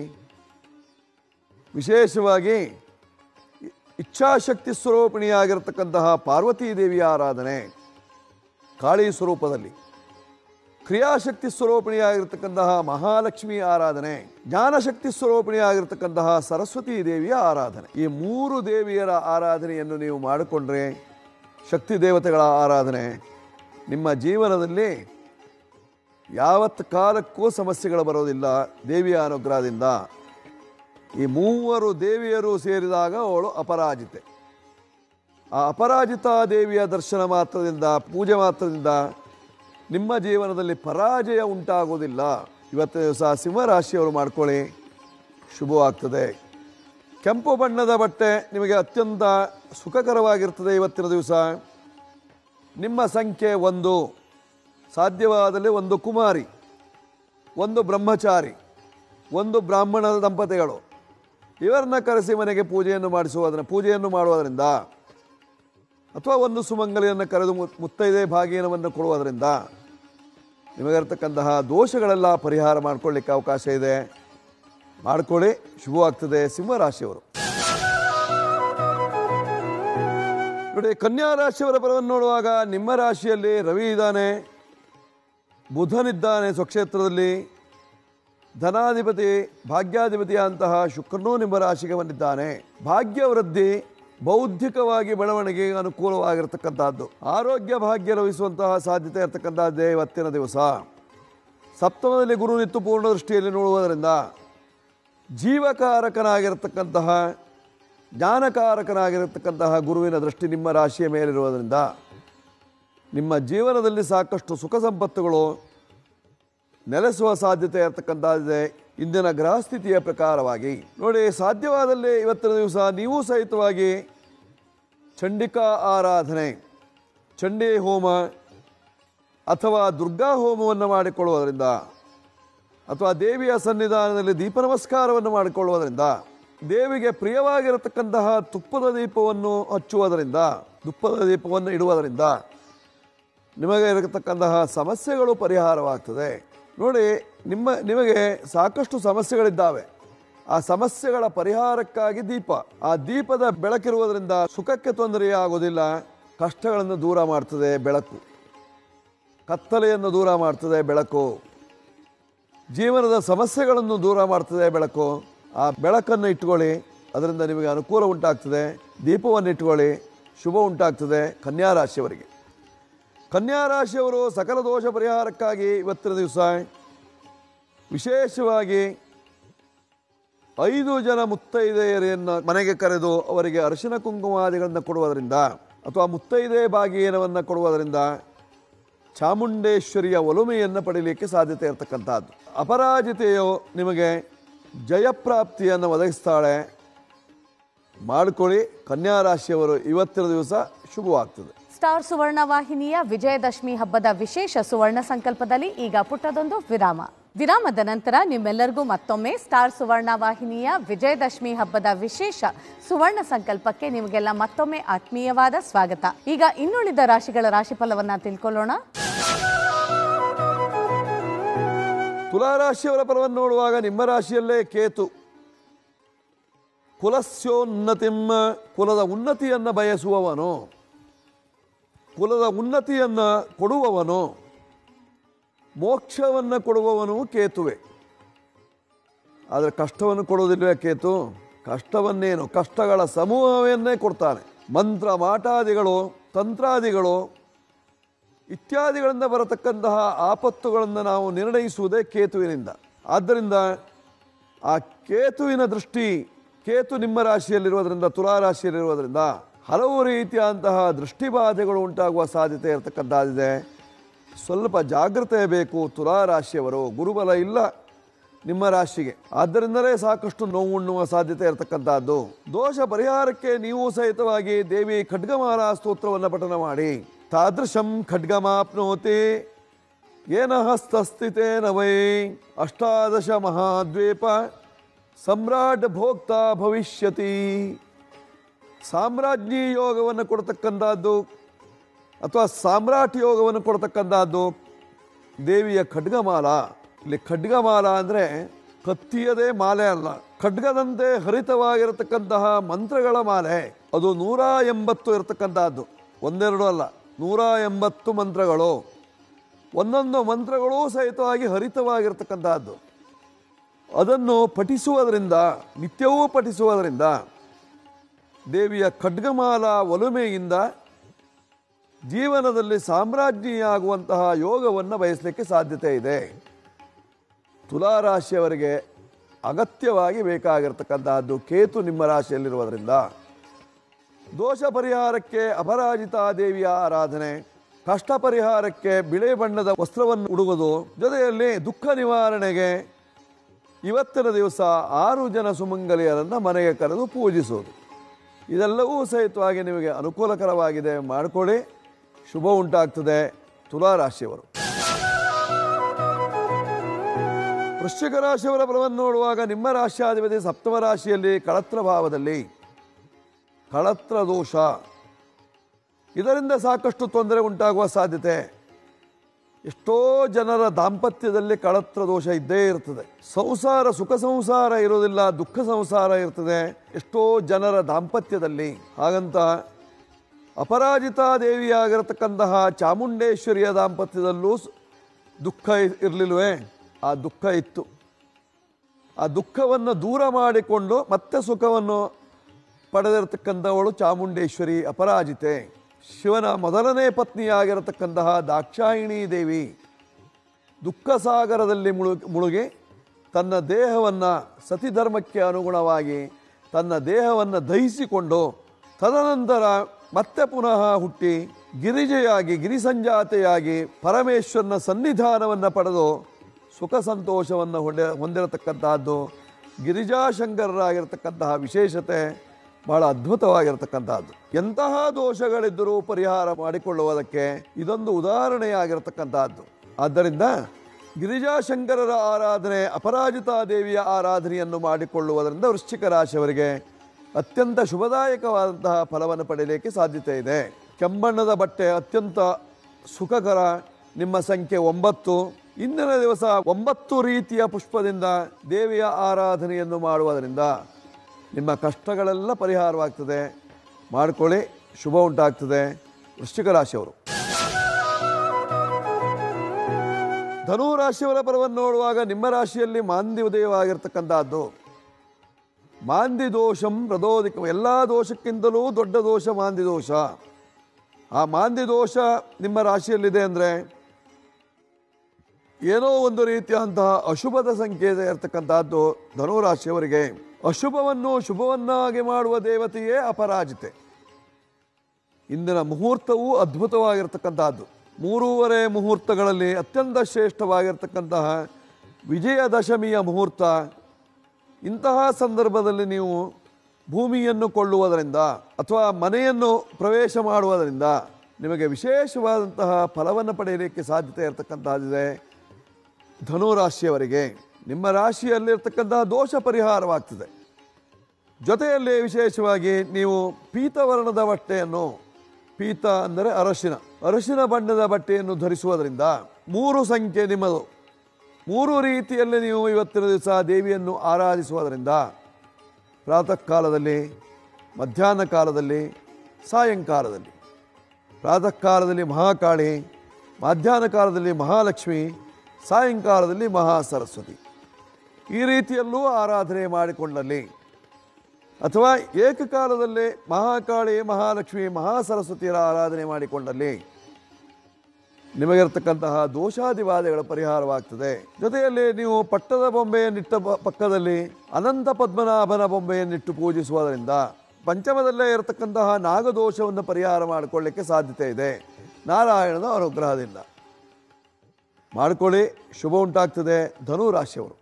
ವಿಶೇಷವಾಗಿ ಇಚ್ಛಾಶಕ್ತಿ ಸ್ವರೂಪಿಣಿಯಾಗಿರ್ತಕ್ಕಂತಹ ಪಾರ್ವತೀ ದೇವಿಯ ಆರಾಧನೆ ಕಾಳಿ ಸ್ವರೂಪದಲ್ಲಿ, ಕ್ರಿಯಾಶಕ್ತಿ ಸ್ವರೂಪಿಣಿಯಾಗಿರ್ತಕ್ಕಂತಹ ಮಹಾಲಕ್ಷ್ಮಿ ಆರಾಧನೆ, ಜ್ಞಾನಶಕ್ತಿ ಸ್ವರೂಪಿಣಿಯಾಗಿರ್ತಕ್ಕಂತಹ ಸರಸ್ವತೀ ದೇವಿಯ ಆರಾಧನೆ. ಈ ಮೂರು ದೇವಿಯರ ಆರಾಧನೆಯನ್ನು ನೀವು ಮಾಡಿಕೊಂಡ್ರೆ, ಶಕ್ತಿ ದೇವತೆಗಳ ಆರಾಧನೆ, ನಿಮ್ಮ ಜೀವನದಲ್ಲಿ ಯಾವತ್ತು ಕಾಲಕ್ಕೂ ಸಮಸ್ಯೆಗಳು ಬರೋದಿಲ್ಲ ದೇವಿಯ ಅನುಗ್ರಹದಿಂದ. ಈ ಮೂವರು ದೇವಿಯರು ಸೇರಿದಾಗ ಅವಳು ಅಪರಾಜಿತೆ. ಆ ಅಪರಾಜಿತ ದೇವಿಯ ದರ್ಶನ ಮಾತ್ರದಿಂದ, ಪೂಜೆ ಮಾತ್ರದಿಂದ ನಿಮ್ಮ ಜೀವನದಲ್ಲಿ ಪರಾಜಯ ಉಂಟಾಗೋದಿಲ್ಲ. ಇವತ್ತಿನ ದಿವಸ ಸಿಂಹರಾಶಿಯವರು ಮಾಡ್ಕೊಳ್ಳಿ, ಶುಭವಾಗ್ತದೆ. ಕೆಂಪು ಬಣ್ಣದ ಬಟ್ಟೆ ನಿಮಗೆ ಅತ್ಯಂತ ಸುಖಕರವಾಗಿರ್ತದೆ. ಇವತ್ತಿನ ದಿವಸ ನಿಮ್ಮ ಸಂಖ್ಯೆ ಒಂದು. ಸಾಧ್ಯವಾದಲ್ಲಿ ಒಂದು ಕುಮಾರಿ, ಒಂದು ಬ್ರಹ್ಮಚಾರಿ, ಒಂದು ಬ್ರಾಹ್ಮಣ ದಂಪತಿಗಳು ಇವರನ್ನ ಕರೆಸಿ ಮನೆಗೆ ಪೂಜೆಯನ್ನು ಮಾಡಿಸುವುದನ್ನು ಪೂಜೆಯನ್ನು ಮಾಡುವುದರಿಂದ, ಅಥವಾ ಒಂದು ಸುಮಂಗಲಿಯನ್ನು ಕರೆದು ಮುತ್ತೈದೆ ಭಾಗೀನವನ್ನು ಕೊಡುವುದರಿಂದ ನಿಮಗಿರ್ತಕ್ಕಂತಹ ದೋಷಗಳೆಲ್ಲ ಪರಿಹಾರ ಮಾಡಿಕೊಳ್ಳಿಕ್ಕೆ ಅವಕಾಶ ಇದೆ. ಮಾಡ್ಕೊಳ್ಳಿ, ಶುಭವಾಗ್ತದೆ ಸಿಂಹರಾಶಿಯವರು. ನೋಡಿ, ಕನ್ಯಾ ರಾಶಿಯವರ ಫಲವನ್ನು ನೋಡುವಾಗ ನಿಮ್ಮ ರಾಶಿಯಲ್ಲಿ ರವಿ ಇದ್ದಾನೆ, ಬುಧನಿದ್ದಾನೆ ಸ್ವಕ್ಷೇತ್ರದಲ್ಲಿ, ಧನಾಧಿಪತಿ ಭಾಗ್ಯಾಧಿಪತಿಯಂತಹ ಶುಕ್ರನೂ ನಿಮ್ಮ ರಾಶಿಗೆ ಬಂದಿದ್ದಾನೆ. ಭಾಗ್ಯವೃದ್ಧಿ, ಬೌದ್ಧಿಕವಾಗಿ ಬೆಳವಣಿಗೆಗೆ ಅನುಕೂಲವಾಗಿರ್ತಕ್ಕಂಥದ್ದು, ಆರೋಗ್ಯ ಭಾಗ್ಯ ಲಭಿಸುವಂತಹ ಸಾಧ್ಯತೆ ಇರತಕ್ಕಂಥದ್ದೇ ಇವತ್ತಿನ ದಿವಸ. ಸಪ್ತಮದಲ್ಲಿ ಗುರು ನಿತ್ತು ಪೂರ್ಣ ದೃಷ್ಟಿಯಲ್ಲಿ ನೋಡುವುದರಿಂದ ಜೀವಕಾರಕನಾಗಿರತಕ್ಕಂತಹ, ಜ್ಞಾನಕಾರಕನಾಗಿರತಕ್ಕಂತಹ ಗುರುವಿನ ದೃಷ್ಟಿ ನಿಮ್ಮ ರಾಶಿಯ ಮೇಲಿರುವುದರಿಂದ ನಿಮ್ಮ ಜೀವನದಲ್ಲಿ ಸಾಕಷ್ಟು ಸುಖ ಸಂಪತ್ತುಗಳು ನೆಲೆಸುವ ಸಾಧ್ಯತೆ ಇರತಕ್ಕಂಥದ್ದಿದೆ ಇಂದಿನ ಗ್ರಹಸ್ಥಿತಿಯ ಪ್ರಕಾರವಾಗಿ. ನೋಡಿ, ಸಾಧ್ಯವಾದಲ್ಲಿ ಇವತ್ತಿನ ದಿವಸ ನೀವು ಸಹಿತವಾಗಿ ಚಂಡಿಕಾ ಆರಾಧನೆ, ಚಂಡಿ ಹೋಮ ಅಥವಾ ದುರ್ಗಾ ಹೋಮವನ್ನು ಮಾಡಿಕೊಳ್ಳುವುದರಿಂದ, ಅಥವಾ ದೇವಿಯ ಸನ್ನಿಧಾನದಲ್ಲಿ ದೀಪ ನಮಸ್ಕಾರವನ್ನು ಮಾಡಿಕೊಳ್ಳುವುದರಿಂದ, ದೇವಿಗೆ ಪ್ರಿಯವಾಗಿರತಕ್ಕಂತಹ ತುಪ್ಪದ ದೀಪವನ್ನು ಹಚ್ಚುವುದರಿಂದ, ತುಪ್ಪದ ದೀಪವನ್ನು ಇಡುವುದರಿಂದ ನಿಮಗೆ ಇರತಕ್ಕಂತಹ ಸಮಸ್ಯೆಗಳು ಪರಿಹಾರವಾಗ್ತದೆ. ನೋಡಿ, ನಿಮ್ಮ ನಿಮಗೆ ಸಾಕಷ್ಟು ಸಮಸ್ಯೆಗಳಿದ್ದಾವೆ. ಆ ಸಮಸ್ಯೆಗಳ ಪರಿಹಾರಕ್ಕಾಗಿ ದೀಪ, ಆ ದೀಪದ ಬೆಳಕಿರುವುದರಿಂದ ಸುಖಕ್ಕೆ ತೊಂದರೆಯಾಗುವುದಿಲ್ಲ, ಕಷ್ಟಗಳನ್ನು ದೂರ ಮಾಡ್ತದೆ ಬೆಳಕು, ಕತ್ತಲೆಯನ್ನು ದೂರ ಮಾಡ್ತದೆ ಬೆಳಕು, ಜೀವನದ ಸಮಸ್ಯೆಗಳನ್ನು ದೂರ ಮಾಡ್ತದೆ ಬೆಳಕು. ಆ ಬೆಳಕನ್ನು ಇಟ್ಕೊಳ್ಳಿ, ಅದರಿಂದ ನಿಮಗೆ ಅನುಕೂಲ ಉಂಟಾಗ್ತದೆ. ದೀಪವನ್ನು ಇಟ್ಕೊಳ್ಳಿ, ಶುಭ ಉಂಟಾಗ್ತದೆ. ಕನ್ಯಾ ರಾಶಿಯವರಿಗೆ, ಕನ್ಯಾ ರಾಶಿಯವರು ಸಕಲ ದೋಷ ಪರಿಹಾರಕ್ಕಾಗಿ ಇವತ್ತಿನ ದಿವಸ ವಿಶೇಷವಾಗಿ ಐದು ಜನ ಮುತ್ತೈದೆಯರನ್ನು ಮನೆಗೆ ಕರೆದು ಅವರಿಗೆ ಅರಿಶಿನ ಕುಂಕುಮಾದಿಗಳನ್ನು ಕೊಡುವುದರಿಂದ ಅಥವಾ ಮುತ್ತೈದೆ ಬಾಗಿಯನವನ್ನು ಕೊಡುವುದರಿಂದ ಚಾಮುಂಡೇಶ್ವರಿಯ ಒಲುಮೆಯನ್ನು ಪಡೀಲಿಕ್ಕೆ ಸಾಧ್ಯತೆ ಇರತಕ್ಕಂಥದ್ದು. ಅಪರಾಜಿತೆಯು ನಿಮಗೆ ಜಯಪ್ರಾಪ್ತಿಯನ್ನು ಒದಗಿಸ್ತಾಳೆ. ಮಾಡಿಕೊಳ್ಳಿ. ಕನ್ಯಾ ರಾಶಿಯವರು ಇವತ್ತಿನ ದಿವಸ ಶುಭವಾಗ್ತದೆ. ಸ್ಟಾರ್ ಸುವರ್ಣ ವಾಹಿನಿಯ ವಿಜಯದಶಮಿ ಹಬ್ಬದ ವಿಶೇಷ ಸುವರ್ಣ ಸಂಕಲ್ಪದಲ್ಲಿ ಈಗ ಪುಟ್ಟದೊಂದು ವಿರಾಮ. ವಿರಾಮದ ನಂತರ ನಿಮ್ಮೆಲ್ಲರಿಗೂ ಮತ್ತೊಮ್ಮೆ ಸ್ಟಾರ್ ಸುವರ್ಣ ವಾಹಿನಿಯ ವಿಜಯದಶಮಿ ಹಬ್ಬದ ವಿಶೇಷ ಸುವರ್ಣ ಸಂಕಲ್ಪಕ್ಕೆ ನಿಮಗೆಲ್ಲ ಮತ್ತೊಮ್ಮೆ ಆತ್ಮೀಯವಾದ ಸ್ವಾಗತ. ಈಗ ಇನ್ನುಳಿದ ರಾಶಿಗಳ ರಾಶಿಫಲವನ್ನ ತಿಳ್ಕೊಳ್ಳೋಣ. ತುಲಾರಾಶಿಯವರ ಫಲವನ್ನು ನೋಡುವಾಗ ನಿಮ್ಮ ರಾಶಿಯಲ್ಲೇ ಕೇತು ಕುಲಸ್ಯೋನ್ನತಿಮ್ಮ, ಕುಲದ ಉನ್ನತಿಯನ್ನು ಬಯಸುವವನು, ಕುಲದ ಉನ್ನತಿಯನ್ನು ಕೊಡುವವನು, ಮೋಕ್ಷವನ್ನು ಕೊಡುವವನು ಕೇತುವೆ. ಆದರೆ ಕಷ್ಟವನ್ನು ಕೊಡುವುದಿಲ್ವೇ ಕೇತು? ಕಷ್ಟವನ್ನೇನು, ಕಷ್ಟಗಳ ಸಮೂಹವನ್ನೇ ಕೊಡ್ತಾನೆ. ಮಂತ್ರ ಮಾಟಾದಿಗಳು, ತಂತ್ರಾದಿಗಳು ಇತ್ಯಾದಿಗಳಿಂದ ಬರತಕ್ಕಂತಹ ಆಪತ್ತುಗಳನ್ನು ನಾವು ನಿರ್ಣಯಿಸುವುದೇ ಕೇತುವಿನಿಂದ. ಆದ್ದರಿಂದ ಆ ಕೇತುವಿನ ದೃಷ್ಟಿ, ಕೇತು ನಿಮ್ಮ ರಾಶಿಯಲ್ಲಿರುವುದರಿಂದ, ತುಲಾರಾಶಿಯಲ್ಲಿರುವುದರಿಂದ ಹಲವು ರೀತಿಯಾದಂತಹ ದೃಷ್ಟಿಬಾಧೆಗಳು ಉಂಟಾಗುವ ಸಾಧ್ಯತೆ ಇರತಕ್ಕಂಥದ್ದಿದೆ. ಸ್ವಲ್ಪ ಜಾಗ್ರತೆ ಬೇಕು ತುಲಾರಾಶಿಯವರು. ಗುರುಬಲ ಇಲ್ಲ ನಿಮ್ಮ ರಾಶಿಗೆ, ಆದ್ದರಿಂದಲೇ ಸಾಕಷ್ಟು ನೋವುಣ್ಣುವ ಸಾಧ್ಯತೆ ಇರತಕ್ಕಂಥದ್ದು. ದೋಷ ಪರಿಹಾರಕ್ಕೆ ನೀವು ಸಹಿತವಾಗಿ ದೇವಿ ಖಡ್ಗಮಾಲ ಸ್ತೋತ್ರವನ್ನು ಪಠನ ಮಾಡಿ. ತಾದೃಶಂ ಖಡ್ಗಮಾಪ್ನೋತಿ ಏನ ಹಸ್ತಸ್ಥಿತೇನ ವೈ ಅಷ್ಟಾದಶ ಮಹಾದ್ವೀಪ ಸಮ್ರಾಟ್ ಭೋಕ್ತ ಭವಿಷ್ಯತಿ. ಸಾಮ್ರಾಜ್ಞಿ ಯೋಗವನ್ನು ಕೊಡ್ತಕ್ಕಂಥದ್ದು ಅಥವಾ ಸಾಮ್ರಾಟ್ ಯೋಗವನ್ನು ಕೊಡ್ತಕ್ಕಂಥದ್ದು ದೇವಿಯ ಖಡ್ಗಮಾಲ. ಇಲ್ಲಿ ಖಡ್ಗಮಾಲ ಅಂದರೆ ಕತ್ತಿಯದೇ ಮಾಲೆ ಅಲ್ಲ, ಖಡ್ಗದಂತೆ ಹರಿತವಾಗಿರತಕ್ಕಂತಹ ಮಂತ್ರಗಳ ಮಾಲೆ. ಅದು ನೂರ ಎಂಬತ್ತು ಇರತಕ್ಕಂಥದ್ದು, ಒಂದೆರಡು ಅಲ್ಲ, ನೂರ ಎಂಬತ್ತು ಮಂತ್ರಗಳು. ಒಂದೊಂದು ಮಂತ್ರಗಳೂ ಸಹಿತವಾಗಿ ಹರಿತವಾಗಿರ್ತಕ್ಕಂಥದ್ದು. ಅದನ್ನು ಪಠಿಸುವುದರಿಂದ, ನಿತ್ಯವೂ ಪಠಿಸುವುದರಿಂದ ದೇವಿಯ ಖಡ್ಗಮಾಲ ಒಲುಮೆಯಿಂದ ಜೀವನದಲ್ಲಿ ಸಾಮ್ರಾಜ್ಞಿಯಾಗುವಂತಹ ಯೋಗವನ್ನು ಬಯಸಲಿಕ್ಕೆ ಸಾಧ್ಯತೆ ಇದೆ. ತುಲಾರಾಶಿಯವರಿಗೆ ಅಗತ್ಯವಾಗಿ ಬೇಕಾಗಿರ್ತಕ್ಕಂತಹದ್ದು ಕೇತು ನಿಮ್ಮ ರಾಶಿಯಲ್ಲಿರುವುದರಿಂದ ದೋಷ ಪರಿಹಾರಕ್ಕೆ ಅಪರಾಜಿತಾ ದೇವಿಯ ಆರಾಧನೆ, ಕಷ್ಟ ಪರಿಹಾರಕ್ಕೆ ಬಿಳಿ ಬಣ್ಣದ ವಸ್ತ್ರವನ್ನು ಉಡುವುದು, ಜೊತೆಯಲ್ಲಿ ದುಃಖ ನಿವಾರಣೆಗೆ ಇವತ್ತಿನ ದಿವಸ ಆರು ಜನ ಸುಮಂಗಲಿಯರನ್ನು ಮನೆಗೆ ಕರೆದು ಪೂಜಿಸುವುದು, ಇದೆಲ್ಲವೂ ಸಹಿತವಾಗಿ ನಿಮಗೆ ಅನುಕೂಲಕರವಾಗಿದೆ. ಮಾಡಿಕೊಳ್ಳಿ, ಶುಭ ಉಂಟಾಗ್ತದೆ. ತುಲಾರಾಶಿಯವರು. ವೃಶ್ಚಿಕ ರಾಶಿಯವರ ಫಲವನ್ನು ನೋಡುವಾಗ ನಿಮ್ಮ ರಾಶಿಯಾಧಿಪತಿ ಸಪ್ತಮ ರಾಶಿಯಲ್ಲಿ ಕಳತ್ರ ಭಾವದಲ್ಲಿ, ಕಳತ್ರ ದೋಷ, ಇದರಿಂದ ಸಾಕಷ್ಟು ತೊಂದರೆ ಉಂಟಾಗುವ ಸಾಧ್ಯತೆ. ಎಷ್ಟೋ ಜನರ ದಾಂಪತ್ಯದಲ್ಲಿ ಕಳತ್ರ ದೋಷ ಇದ್ದೇ ಇರ್ತದೆ. ಸಂಸಾರ ಸುಖ ಸಂಸಾರ ಇರೋದಿಲ್ಲ, ದುಃಖ ಸಂಸಾರ ಇರ್ತದೆ ಎಷ್ಟೋ ಜನರ ದಾಂಪತ್ಯದಲ್ಲಿ. ಹಾಗಂತ ಅಪರಾಜಿತಾ ದೇವಿಯಾಗಿರತಕ್ಕಂತಹ ಚಾಮುಂಡೇಶ್ವರಿಯ ದಾಂಪತ್ಯದಲ್ಲೂ ದುಃಖ ಇರಲಿಲ್ವೇ? ಆ ದುಃಖ ಇತ್ತು. ಆ ದುಃಖವನ್ನು ದೂರ ಮಾಡಿಕೊಂಡು ಮತ್ತೆ ಸುಖವನ್ನು ಪಡೆದಿರತಕ್ಕಂಥವಳು ಚಾಮುಂಡೇಶ್ವರಿ ಅಪರಾಜಿತೆ. ಶಿವನ ಮೊದಲನೇ ಪತ್ನಿಯಾಗಿರತಕ್ಕಂತಹ ದಾಕ್ಷಾಯಿಣಿ ದೇವಿ ದುಃಖ ಸಾಗರದಲ್ಲಿ ಮುಳುಗಿ ಮುಳುಗಿ ತನ್ನ ದೇಹವನ್ನು ಸತಿಧರ್ಮಕ್ಕೆ ಅನುಗುಣವಾಗಿ ತನ್ನ ದೇಹವನ್ನು ದಹಿಸಿಕೊಂಡು ತದನಂತರ ಮತ್ತೆ ಪುನಃ ಹುಟ್ಟಿ ಗಿರಿಜೆಯಾಗಿ ಗಿರಿಸಂಜಾತೆಯಾಗಿ ಪರಮೇಶ್ವರನ ಸನ್ನಿಧಾನವನ್ನು ಪಡೆದು ಸುಖ ಸಂತೋಷವನ್ನು ಹೊಂದಿ ಹೊಂದಿರತಕ್ಕಂತಹದ್ದು ಗಿರಿಜಾಶಂಕರರಾಗಿರ್ತಕ್ಕಂತಹ ವಿಶೇಷತೆ ಬಹಳ ಅದ್ಭುತವಾಗಿರ್ತಕ್ಕಂಥದ್ದು. ಎಂತಹ ದೋಷಗಳಿದ್ದರೂ ಪರಿಹಾರ ಮಾಡಿಕೊಳ್ಳುವುದಕ್ಕೆ ಇದೊಂದು ಉದಾಹರಣೆಯಾಗಿರ್ತಕ್ಕಂಥದ್ದು. ಆದ್ದರಿಂದ ಗಿರಿಜಾಶಂಕರರ ಆರಾಧನೆ, ಅಪರಾಜಿತಾ ದೇವಿಯ ಆರಾಧನೆಯನ್ನು ಮಾಡಿಕೊಳ್ಳುವುದರಿಂದ ವೃಶ್ಚಿಕ ರಾಶಿಯವರಿಗೆ ಅತ್ಯಂತ ಶುಭದಾಯಕವಾದಂತಹ ಫಲವನ್ನು ಪಡೆಯಲಿಕ್ಕೆ ಸಾಧ್ಯತೆ ಇದೆ. ಕೆಂಬಣ್ಣದ ಬಟ್ಟೆ ಅತ್ಯಂತ ಸುಖಕರ. ನಿಮ್ಮ ಸಂಖ್ಯೆ ಒಂಬತ್ತು. ಇಂದಿನ ದಿವಸ ಒಂಬತ್ತು ರೀತಿಯ ಪುಷ್ಪದಿಂದ ದೇವಿಯ ಆರಾಧನೆಯನ್ನು ಮಾಡುವುದರಿಂದ ನಿಮ್ಮ ಕಷ್ಟಗಳೆಲ್ಲ ಪರಿಹಾರವಾಗ್ತದೆ. ಮಾಡಿಕೊಳ್ಳಿ, ಶುಭ ಉಂಟಾಗ್ತದೆ. ವೃಶ್ಚಿಕ ರಾಶಿಯವರು. ಧನು ರಾಶಿಯವರ ಫಲವನ್ನು ನೋಡುವಾಗ ನಿಮ್ಮ ರಾಶಿಯಲ್ಲಿ ಮಾಂದಿ ಉದಯವಾಗಿರ್ತಕ್ಕಂಥದ್ದು. ಮಾಂದಿ ದೋಷಂ ಪ್ರದೋದಿಕ, ಎಲ್ಲ ದೋಷಕ್ಕಿಂತಲೂ ದೊಡ್ಡ ದೋಷ ಮಾಂದಿ ದೋಷ. ಆ ಮಾಂದಿ ದೋಷ ನಿಮ್ಮ ರಾಶಿಯಲ್ಲಿದೆ ಅಂದರೆ ಏನೋ ಒಂದು ರೀತಿಯಂತಹ ಅಶುಭದ ಸಂಕೇತ ಇರತಕ್ಕಂಥದ್ದು ಧನುರಾಶಿಯವರಿಗೆ. ಅಶುಭವನ್ನು ಶುಭವನ್ನಾಗಿ ಮಾಡುವ ದೇವತೆಯೇ ಅಪರಾಜಿತೆ. ಇಂದಿನ ಮುಹೂರ್ತವು ಅದ್ಭುತವಾಗಿರ್ತಕ್ಕಂಥದ್ದು. ಮೂರೂವರೆ ಮುಹೂರ್ತಗಳಲ್ಲಿ ಅತ್ಯಂತ ಶ್ರೇಷ್ಠವಾಗಿರ್ತಕ್ಕಂತಹ ವಿಜಯದಶಮಿಯ ಮುಹೂರ್ತ. ಇಂತಹ ಸಂದರ್ಭದಲ್ಲಿ ನೀವು ಭೂಮಿಯನ್ನು ಕೊಳ್ಳುವುದರಿಂದ ಅಥವಾ ಮನೆಯನ್ನು ಪ್ರವೇಶ ಮಾಡುವುದರಿಂದ ನಿಮಗೆ ವಿಶೇಷವಾದಂತಹ ಫಲವನ್ನು ಪಡೆಯಲಿಕ್ಕೆ ಸಾಧ್ಯತೆ ಇರತಕ್ಕಂತಹದ್ದಿದೆ. ಧನುರಾಶಿಯವರಿಗೆ ನಿಮ್ಮ ರಾಶಿಯಲ್ಲಿರ್ತಕ್ಕಂತಹ ದೋಷ ಪರಿಹಾರವಾಗ್ತದೆ. ಜೊತೆಯಲ್ಲಿ ವಿಶೇಷವಾಗಿ ನೀವು ಪೀತವರ್ಣದ ಬಟ್ಟೆಯನ್ನು, ಪೀತ ಅಂದರೆ ಅರಶಿನ, ಅರಶಿನ ಬಣ್ಣದ ಬಟ್ಟೆಯನ್ನು ಧರಿಸುವುದರಿಂದ ಮೂರು ಸಂಖ್ಯೆ ನಿಮ್ಮದು. ಮೂರು ರೀತಿಯಲ್ಲಿ ನೀವು ಇವತ್ತಿನ ದಿವಸ ದೇವಿಯನ್ನು ಆರಾಧಿಸುವುದರಿಂದ ಪ್ರಾತಃ ಕಾಲದಲ್ಲಿ, ಮಧ್ಯಾಹ್ನ ಕಾಲದಲ್ಲಿ, ಸಾಯಂಕಾಲದಲ್ಲಿ. ಪ್ರಾತಃ ಕಾಲದಲ್ಲಿ ಮಹಾಕಾಳಿ, ಮಧ್ಯಾಹ್ನ ಕಾಲದಲ್ಲಿ ಮಹಾಲಕ್ಷ್ಮಿ, ಸಾಯಂಕಾಲದಲ್ಲಿ ಮಹಾ ಸರಸ್ವತಿ. ಈ ರೀತಿಯಲ್ಲೂ ಆರಾಧನೆ ಮಾಡಿಕೊಂಡಲ್ಲಿ ಅಥವಾ ಏಕಕಾಲದಲ್ಲಿ ಮಹಾಕಾಳಿ, ಮಹಾಲಕ್ಷ್ಮಿ, ಮಹಾ ಸರಸ್ವತಿಯರ ಆರಾಧನೆ ಮಾಡಿಕೊಂಡಲ್ಲಿ ನಿಮಗಿರ್ತಕ್ಕಂತಹ ದೋಷಾದಿವಾದಗಳ ಪರಿಹಾರವಾಗ್ತದೆ. ಜೊತೆಯಲ್ಲಿ ನೀವು ಪಟ್ಟದ ಬೊಂಬೆಯನ್ನಿಟ್ಟ ಪಕ್ಕದಲ್ಲಿ ಅನಂತ ಪದ್ಮನಾಭನ ಬೊಂಬೆಯನ್ನಿಟ್ಟು ಪೂಜಿಸುವುದರಿಂದ ಪಂಚಮದಲ್ಲೇ ಇರತಕ್ಕಂತಹ ನಾಗದೋಷವನ್ನು ಪರಿಹಾರ ಮಾಡಿಕೊಳ್ಳಿಕ್ಕೆ ಸಾಧ್ಯತೆ ಇದೆ ನಾರಾಯಣನ ಅನುಗ್ರಹದಿಂದ. ಮಾಡಿಕೊಳ್ಳಿ, ಶುಭ ಉಂಟಾಗ್ತದೆ. ಧನು ರಾಶಿಯವರು.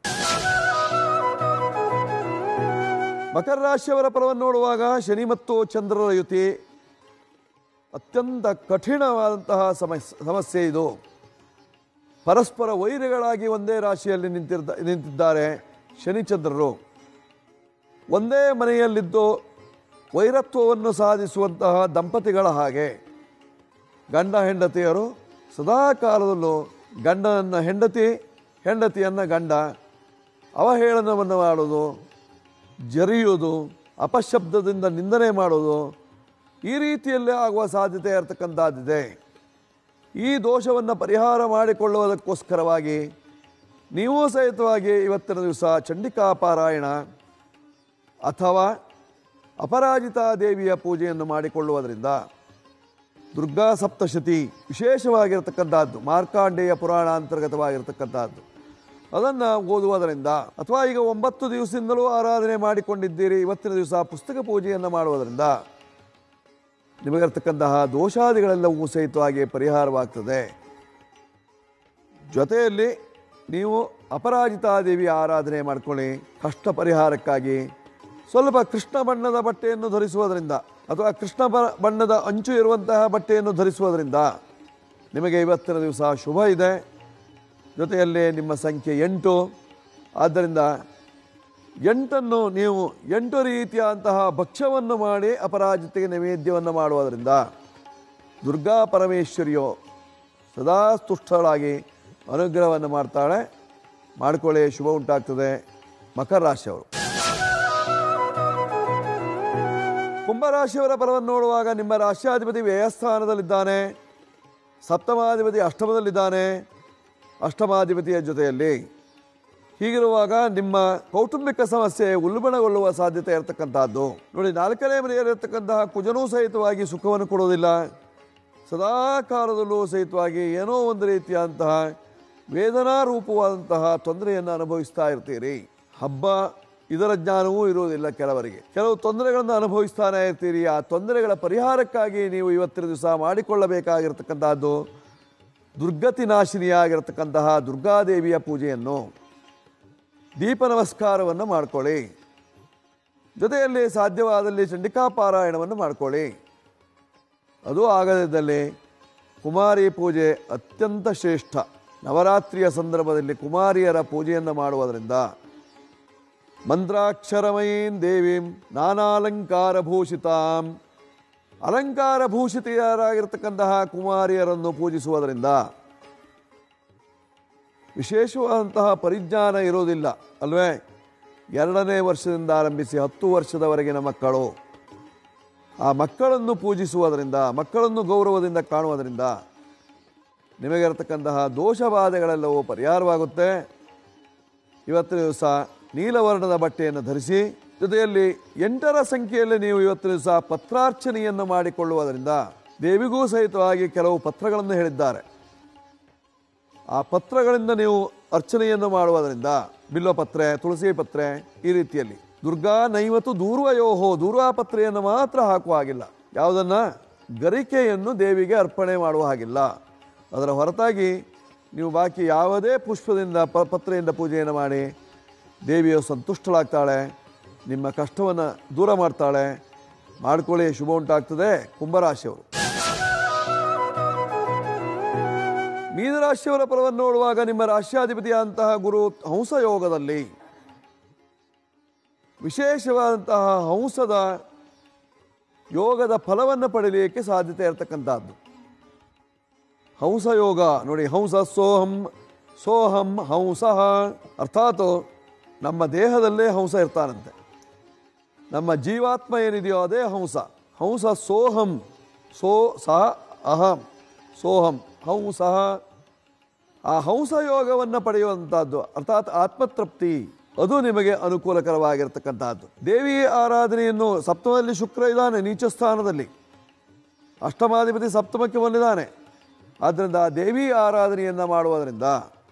ಮಕರ ರಾಶಿಯವರ ಫಲವನ್ನು ನೋಡುವಾಗ ಶನಿ ಮತ್ತು ಚಂದ್ರರ ಯುತಿ ಅತ್ಯಂತ ಕಠಿಣವಾದಂತಹ ಸಮಸ್ಯೆ ಸಮಸ್ಯೆ ಇದು. ಪರಸ್ಪರ ವೈರಿಗಳಾಗಿ ಒಂದೇ ರಾಶಿಯಲ್ಲಿ ನಿಂತಿರ್ದ ನಿಂತಿದ್ದಾರೆ ಶನಿಚಂದ್ರರು. ಒಂದೇ ಮನೆಯಲ್ಲಿದ್ದು ವೈರತ್ವವನ್ನು ಸಾಧಿಸುವಂತಹ ದಂಪತಿಗಳ ಹಾಗೆ ಗಂಡ ಹೆಂಡತಿಯರು ಸದಾ ಕಾಲದಲ್ಲೂ ಗಂಡನನ್ನು ಹೆಂಡತಿ, ಹೆಂಡತಿಯನ್ನು ಗಂಡ ಅವಹೇಳನವನ್ನು ಮಾಡೋದು, ಜರಿಯುವುದು, ಅಪಶಬ್ದದಿಂದ ನಿಂದನೆ ಮಾಡೋದು, ಈ ರೀತಿಯಲ್ಲೇ ಆಗುವ ಸಾಧ್ಯತೆ ಇರತಕ್ಕಂಥದ್ದಿದೆ. ಈ ದೋಷವನ್ನು ಪರಿಹಾರ ಮಾಡಿಕೊಳ್ಳುವುದಕ್ಕೋಸ್ಕರವಾಗಿ ನೀವು ಸಹಿತವಾಗಿ ಇವತ್ತಿನ ದಿವಸ ಚಂಡಿಕಾ ಪಾರಾಯಣ ಅಥವಾ ಅಪರಾಜಿತಾ ದೇವಿಯ ಪೂಜೆಯನ್ನು ಮಾಡಿಕೊಳ್ಳುವುದರಿಂದ, ದುರ್ಗಾ ಸಪ್ತಶತಿ ವಿಶೇಷವಾಗಿರತಕ್ಕಂಥದ್ದು, ಮಾರ್ಕಾಂಡೇಯ ಪುರಾಣ ಅಂತರ್ಗತವಾಗಿರತಕ್ಕಂಥದ್ದು, ಅದನ್ನು ಓದುವುದರಿಂದ ಅಥವಾ ಈಗ ಒಂಬತ್ತು ದಿವಸದಿಂದಲೂ ಆರಾಧನೆ ಮಾಡಿಕೊಂಡಿದ್ದೀರಿ, ಇವತ್ತಿನ ದಿವಸ ಪುಸ್ತಕ ಪೂಜೆಯನ್ನು ಮಾಡುವುದರಿಂದ ನಿಮಗಿರ್ತಕ್ಕಂತಹ ದೋಷಾದಿಗಳೆಲ್ಲವೂ ಸಹಿತವಾಗಿ ಪರಿಹಾರವಾಗ್ತದೆ. ಜೊತೆಯಲ್ಲಿ ನೀವು ಅಪರಾಜಿತಾದೇವಿಯ ಆರಾಧನೆ ಮಾಡ್ಕೊಳ್ಳಿ. ಕಷ್ಟ ಪರಿಹಾರಕ್ಕಾಗಿ ಸ್ವಲ್ಪ ಕೃಷ್ಣ ಬಣ್ಣದ ಬಟ್ಟೆಯನ್ನು ಧರಿಸುವುದರಿಂದ ಅಥವಾ ಕೃಷ್ಣ ಬಣ್ಣದ ಅಂಚು ಇರುವಂತಹ ಬಟ್ಟೆಯನ್ನು ಧರಿಸುವುದರಿಂದ ನಿಮಗೆ ಇವತ್ತಿನ ದಿವಸ ಶುಭ ಇದೆ. ಜೊತೆಯಲ್ಲಿ ನಿಮ್ಮ ಸಂಖ್ಯೆ ಎಂಟು. ಆದ್ದರಿಂದ ಎಂಟನ್ನು ನೀವು ಎಂಟು ರೀತಿಯಾದಂತಹ ಭಕ್ಷ್ಯವನ್ನು ಮಾಡಿ ಅಪರಾಜಿತೆಗೆ ನೈವೇದ್ಯವನ್ನು ಮಾಡುವುದರಿಂದ ದುರ್ಗಾ ಪರಮೇಶ್ವರಿಯು ಸದಾ ತುಷ್ಟಳಾಗಿ ಅನುಗ್ರಹವನ್ನು ಮಾಡ್ತಾಳೆ. ಮಾಡಿಕೊಳ್ಳಿ, ಶುಭ ಉಂಟಾಗ್ತದೆ. ಮಕರ ರಾಶಿಯವರು. ಕುಂಭರಾಶಿಯವರ ಫಲವನ್ನು ನೋಡುವಾಗ ನಿಮ್ಮ ರಾಶ್ಯಾಧಿಪತಿ ವ್ಯಯಸ್ಥಾನದಲ್ಲಿದ್ದಾನೆ, ಸಪ್ತಮಾಧಿಪತಿ ಅಷ್ಟಮದಲ್ಲಿದ್ದಾನೆ, ಅಷ್ಟಮಾಧಿಪತಿಯ ಜೊತೆಯಲ್ಲಿ. ಹೀಗಿರುವಾಗ ನಿಮ್ಮ ಕೌಟುಂಬಿಕ ಸಮಸ್ಯೆ ಉಲ್ಬಣಗೊಳ್ಳುವ ಸಾಧ್ಯತೆ ಇರತಕ್ಕಂಥದ್ದು. ನೋಡಿ, ನಾಲ್ಕನೇ ಮನೆಯಲ್ಲಿರ್ತಕ್ಕಂತಹ ಕುಜನೂ ಸಹಿತವಾಗಿ ಸುಖವನ್ನು ಕೊಡೋದಿಲ್ಲ. ಸದಾ ಕಾಲದಲ್ಲೂ ಸಹಿತವಾಗಿ ಏನೋ ಒಂದು ರೀತಿಯಾದಂತಹ ವೇದನಾರೂಪವಾದಂತಹ ತೊಂದರೆಯನ್ನು ಅನುಭವಿಸ್ತಾ ಇರ್ತೀರಿ. ಹಬ್ಬ ಇದರ ಜ್ಞಾನವೂ ಇರುವುದಿಲ್ಲ ಕೆಲವರಿಗೆ. ಕೆಲವು ತೊಂದರೆಗಳನ್ನು ಅನುಭವಿಸ್ತಾನೆ ಇರ್ತೀರಿ. ಆ ತೊಂದರೆಗಳ ಪರಿಹಾರಕ್ಕಾಗಿ ನೀವು ಇವತ್ತಿನ ದಿವಸ ಮಾಡಿಕೊಳ್ಳಬೇಕಾಗಿರ್ತಕ್ಕಂಥದ್ದು ದುರ್ಗತಿ ನಾಶಿನಿಯಾಗಿರ್ತಕ್ಕಂತಹ ದುರ್ಗಾದೇವಿಯ ಪೂಜೆಯನ್ನು, ದೀಪ ನಮಸ್ಕಾರವನ್ನು ಮಾಡಿಕೊಳ್ಳಿ. ಜೊತೆಯಲ್ಲಿ ಸಾಧ್ಯವಾದಲ್ಲಿ ಚಂಡಿಕಾ ಪಾರಾಯಣವನ್ನು ಮಾಡಿಕೊಳ್ಳಿ. ಅದು ಆಗದಿದ್ದಲ್ಲಿ ಕುಮಾರಿ ಪೂಜೆ ಅತ್ಯಂತ ಶ್ರೇಷ್ಠ. ನವರಾತ್ರಿಯ ಸಂದರ್ಭದಲ್ಲಿ ಕುಮಾರಿಯರ ಪೂಜೆಯನ್ನು ಮಾಡುವುದರಿಂದ ಮಂತ್ರಾಕ್ಷರಮಯೀಂ ದೇವೀಂ ನಾನಾಲಂಕಾರ ಭೂಷಿತಾಂ, ಅಲಂಕಾರ ಭೂಷಿತೆಯರಾಗಿರ್ತಕ್ಕಂತಹ ಕುಮಾರಿಯರನ್ನು ಪೂಜಿಸುವುದರಿಂದ ವಿಶೇಷವಾದಂತಹ ಪರಿಜ್ಞಾನ ಇರೋದಿಲ್ಲ ಅಲ್ವೇ. ಎರಡನೇ ವರ್ಷದಿಂದ ಆರಂಭಿಸಿ ಹತ್ತು ವರ್ಷದವರೆಗಿನ ಮಕ್ಕಳು, ಆ ಮಕ್ಕಳನ್ನು ಪೂಜಿಸುವುದರಿಂದ, ಮಕ್ಕಳನ್ನು ಗೌರವದಿಂದ ಕಾಣುವುದರಿಂದ ನಿಮಗಿರತಕ್ಕಂತಹ ದೋಷಬಾಧೆಗಳೆಲ್ಲವೂ ಪರಿಹಾರವಾಗುತ್ತೆ. ಇವತ್ತಿನ ದಿವಸ ನೀಲವರ್ಣದ ಬಟ್ಟೆಯನ್ನು ಧರಿಸಿ ಜೊತೆಯಲ್ಲಿ ಎಂಟರ ಸಂಖ್ಯೆಯಲ್ಲಿ ನೀವು ಇವತ್ತಿನ ದಿವಸ ಪತ್ರಾರ್ಚನೆಯನ್ನು ಮಾಡಿಕೊಳ್ಳುವುದರಿಂದ ದೇವಿಗೂ ಸಹಿತವಾಗಿ ಕೆಲವು ಪತ್ರಗಳನ್ನು ಹೇಳಿದ್ದಾರೆ. ಆ ಪತ್ರಗಳಿಂದ ನೀವು ಅರ್ಚನೆಯನ್ನು ಮಾಡುವುದರಿಂದ ಬಿಲ್ವಪತ್ರೆ, ತುಳಸಿ ಪತ್ರೆ ಈ ರೀತಿಯಲ್ಲಿ ದುರ್ಗಾ ನೈವತ್ತು ದೂರ್ವಯೋಹೋ ದೂರ್ವಾ ಪತ್ರೆಯನ್ನು ಮಾತ್ರ ಹಾಕುವ ಹಾಗಿಲ್ಲ. ಯಾವುದನ್ನು ಗರಿಕೆಯನ್ನು ದೇವಿಗೆ ಅರ್ಪಣೆ ಮಾಡುವ ಹಾಗಿಲ್ಲ. ಅದರ ಹೊರತಾಗಿ ನೀವು ಬಾಕಿ ಯಾವುದೇ ಪುಷ್ಪದಿಂದ ಪ ಪತ್ರೆಯಿಂದ ಪೂಜೆಯನ್ನು ಮಾಡಿ ದೇವಿಯು ಸಂತುಷ್ಟಳಾಗ್ತಾಳೆ, ನಿಮ್ಮ ಕಷ್ಟವನ್ನು ದೂರ ಮಾಡ್ತಾಳೆ. ಮಾಡ್ಕೊಳ್ಳಿ, ಶುಭ ಉಂಟಾಗ್ತದೆ. ಕುಂಭರಾಶಿಯವರು. ಮೀನರಾಶಿಯವರ ಫಲವನ್ನು ನೋಡುವಾಗ ನಿಮ್ಮ ರಾಶ್ಯಾಧಿಪತಿಯಾದಂತಹ ಗುರು ಹಂಸಯೋಗದಲ್ಲಿ ವಿಶೇಷವಾದಂತಹ ಹಂಸದ ಯೋಗದ ಫಲವನ್ನು ಪಡೆಯಲಿಕ್ಕೆ ಸಾಧ್ಯತೆ ಇರತಕ್ಕಂಥದ್ದು. ಹಂಸಯೋಗ ನೋಡಿ, ಹಂಸ ಸೋಹಂ ಸೋಹಂ ಹಂಸಃ, ಅರ್ಥಾತ್ ನಮ್ಮ ದೇಹದಲ್ಲೇ ಹಂಸ ಇರ್ತಾನಂತೆ. ನಮ್ಮ ಜೀವಾತ್ಮ ಏನಿದೆಯೋ ಅದೇ ಹಂಸ. ಹಂಸ ಸೋಹಂ, ಸೋ ಸಹ ಅಹಂ, ಸೋಹಂ ಹಂಸಃ. ಆ ಹಂಸ ಯೋಗವನ್ನು ಪಡೆಯುವಂಥದ್ದು ಅರ್ಥಾತ್ ಆತ್ಮತೃಪ್ತಿ, ಅದು ನಿಮಗೆ ಅನುಕೂಲಕರವಾಗಿರ್ತಕ್ಕಂಥದ್ದು. ದೇವಿ ಆರಾಧನೆಯನ್ನು ಸಪ್ತಮದಲ್ಲಿ ಶುಕ್ರ ಇದ್ದಾನೆ, ನೀಚ ಸ್ಥಾನದಲ್ಲಿ. ಅಷ್ಟಮಾಧಿಪತಿ ಸಪ್ತಮಕ್ಕೆ ಬಂದಿದ್ದಾನೆ. ಆದ್ದರಿಂದ ದೇವಿ ಆರಾಧನೆಯನ್ನು ಮಾಡುವುದರಿಂದ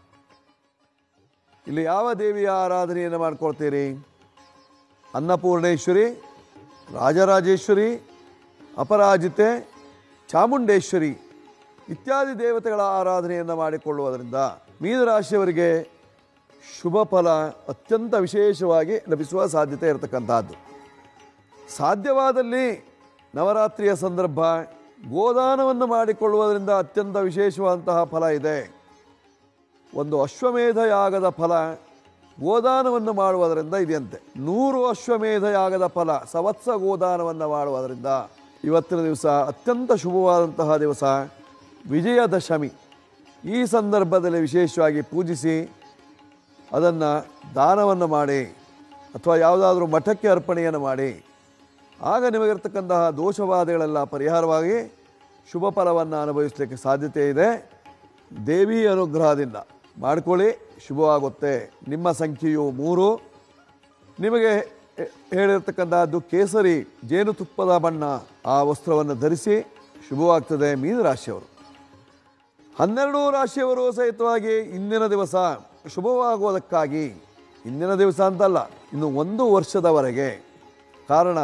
ಇಲ್ಲಿ ಯಾವ ದೇವಿಯ ಆರಾಧನೆಯನ್ನು ಮಾಡ್ಕೊಳ್ತೀರಿ? ಅನ್ನಪೂರ್ಣೇಶ್ವರಿ, ರಾಜರಾಜೇಶ್ವರಿ, ಅಪರಾಜಿತೆ, ಚಾಮುಂಡೇಶ್ವರಿ ಇತ್ಯಾದಿ ದೇವತೆಗಳ ಆರಾಧನೆಯನ್ನು ಮಾಡಿಕೊಳ್ಳುವುದರಿಂದ ಮೀನರಾಶಿಯವರಿಗೆ ಶುಭ ಫಲ ಅತ್ಯಂತ ವಿಶೇಷವಾಗಿ ಲಭಿಸುವ ಸಾಧ್ಯತೆ ಇರತಕ್ಕಂಥದ್ದು. ಸಾಧ್ಯವಾದಲ್ಲಿ ನವರಾತ್ರಿಯ ಸಂದರ್ಭ ಗೋದಾನವನ್ನು ಮಾಡಿಕೊಳ್ಳುವುದರಿಂದ ಅತ್ಯಂತ ವಿಶೇಷವಾದಂತಹ ಫಲ ಇದೆ. ಒಂದು ಅಶ್ವಮೇಧ ಯಾಗದ ಫಲ ಗೋದಾನವನ್ನು ಮಾಡುವುದರಿಂದ ಇದೆಯಂತೆ. ನೂರು ಅಶ್ವಮೇಧ ಯಾಗದ ಫಲ ಸವತ್ಸ ಗೋದಾನವನ್ನು ಮಾಡುವುದರಿಂದ ಇವತ್ತಿನ ದಿವಸ ಅತ್ಯಂತ ಶುಭವಾದಂತಹ ದಿವಸ ವಿಜಯದಶಮಿ. ಈ ಸಂದರ್ಭದಲ್ಲಿ ವಿಶೇಷವಾಗಿ ಪೂಜಿಸಿ ಅದನ್ನು ದಾನವನ್ನು ಮಾಡಿ ಅಥವಾ ಯಾವುದಾದ್ರೂ ಮಠಕ್ಕೆ ಅರ್ಪಣೆಯನ್ನು ಮಾಡಿ, ಆಗ ನಿಮಗಿರ್ತಕ್ಕಂತಹ ದೋಷವಾದಗಳೆಲ್ಲ ಪರಿಹಾರವಾಗಿ ಶುಭ ಫಲವನ್ನು ಅನುಭವಿಸಲಿಕ್ಕೆ ಸಾಧ್ಯತೆ ಇದೆ. ದೇವಿ ಅನುಗ್ರಹದಿಂದ ಮಾಡಿಕೊಳ್ಳಿ, ಶುಭವಾಗುತ್ತೆ. ನಿಮ್ಮ ಸಂಖ್ಯೆಯು ಮೂರು. ನಿಮಗೆ ಹೇಳಿರ್ತಕ್ಕಂಥದ್ದು ಕೇಸರಿ ಜೇನುತುಪ್ಪದ ಬಣ್ಣ, ಆ ವಸ್ತ್ರವನ್ನು ಧರಿಸಿ ಶುಭವಾಗ್ತದೆ. ಮೀನರಾಶಿಯವರು. ಹನ್ನೆರಡು ರಾಶಿಯವರು ಸಹಿತವಾಗಿ ಇಂದಿನ ದಿವಸ ಶುಭವಾಗುವುದಕ್ಕಾಗಿ, ಇಂದಿನ ದಿವಸ ಅಂತಲ್ಲ, ಇನ್ನು ಒಂದು ವರ್ಷದವರೆಗೆ, ಕಾರಣ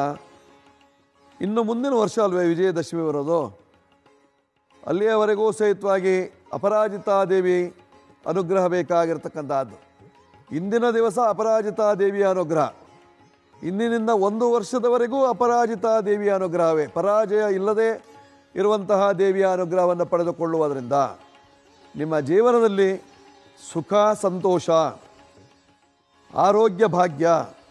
ಇನ್ನು ಮುಂದಿನ ವರ್ಷ ಅಲ್ವೇ ವಿಜಯದಶಮಿ ಬರೋದು, ಅಲ್ಲಿಯವರೆಗೂ ಸಹಿತವಾಗಿ ಅಪರಾಜಿತಾದೇವಿ ಅನುಗ್ರಹ ಬೇಕಾಗಿರ್ತಕ್ಕಂಥದ್ದು. ಇಂದಿನ ದಿವಸ ಅಪರಾಜಿತಾದೇವಿಯ ಅನುಗ್ರಹ, ಇಂದಿನಿಂದ ಒಂದು ವರ್ಷದವರೆಗೂ ಅಪರಾಜಿತಾದೇವಿಯ ಅನುಗ್ರಹವೇ. ಪರಾಜಯ ಇಲ್ಲದೆ ಇರುವಂತಹ ದೇವಿಯ ಅನುಗ್ರಹವನ್ನು ಪಡೆದುಕೊಳ್ಳುವುದರಿಂದ ನಿಮ್ಮ ಜೀವನದಲ್ಲಿ ಸುಖ, ಸಂತೋಷ, ಆರೋಗ್ಯ, ಭಾಗ್ಯ,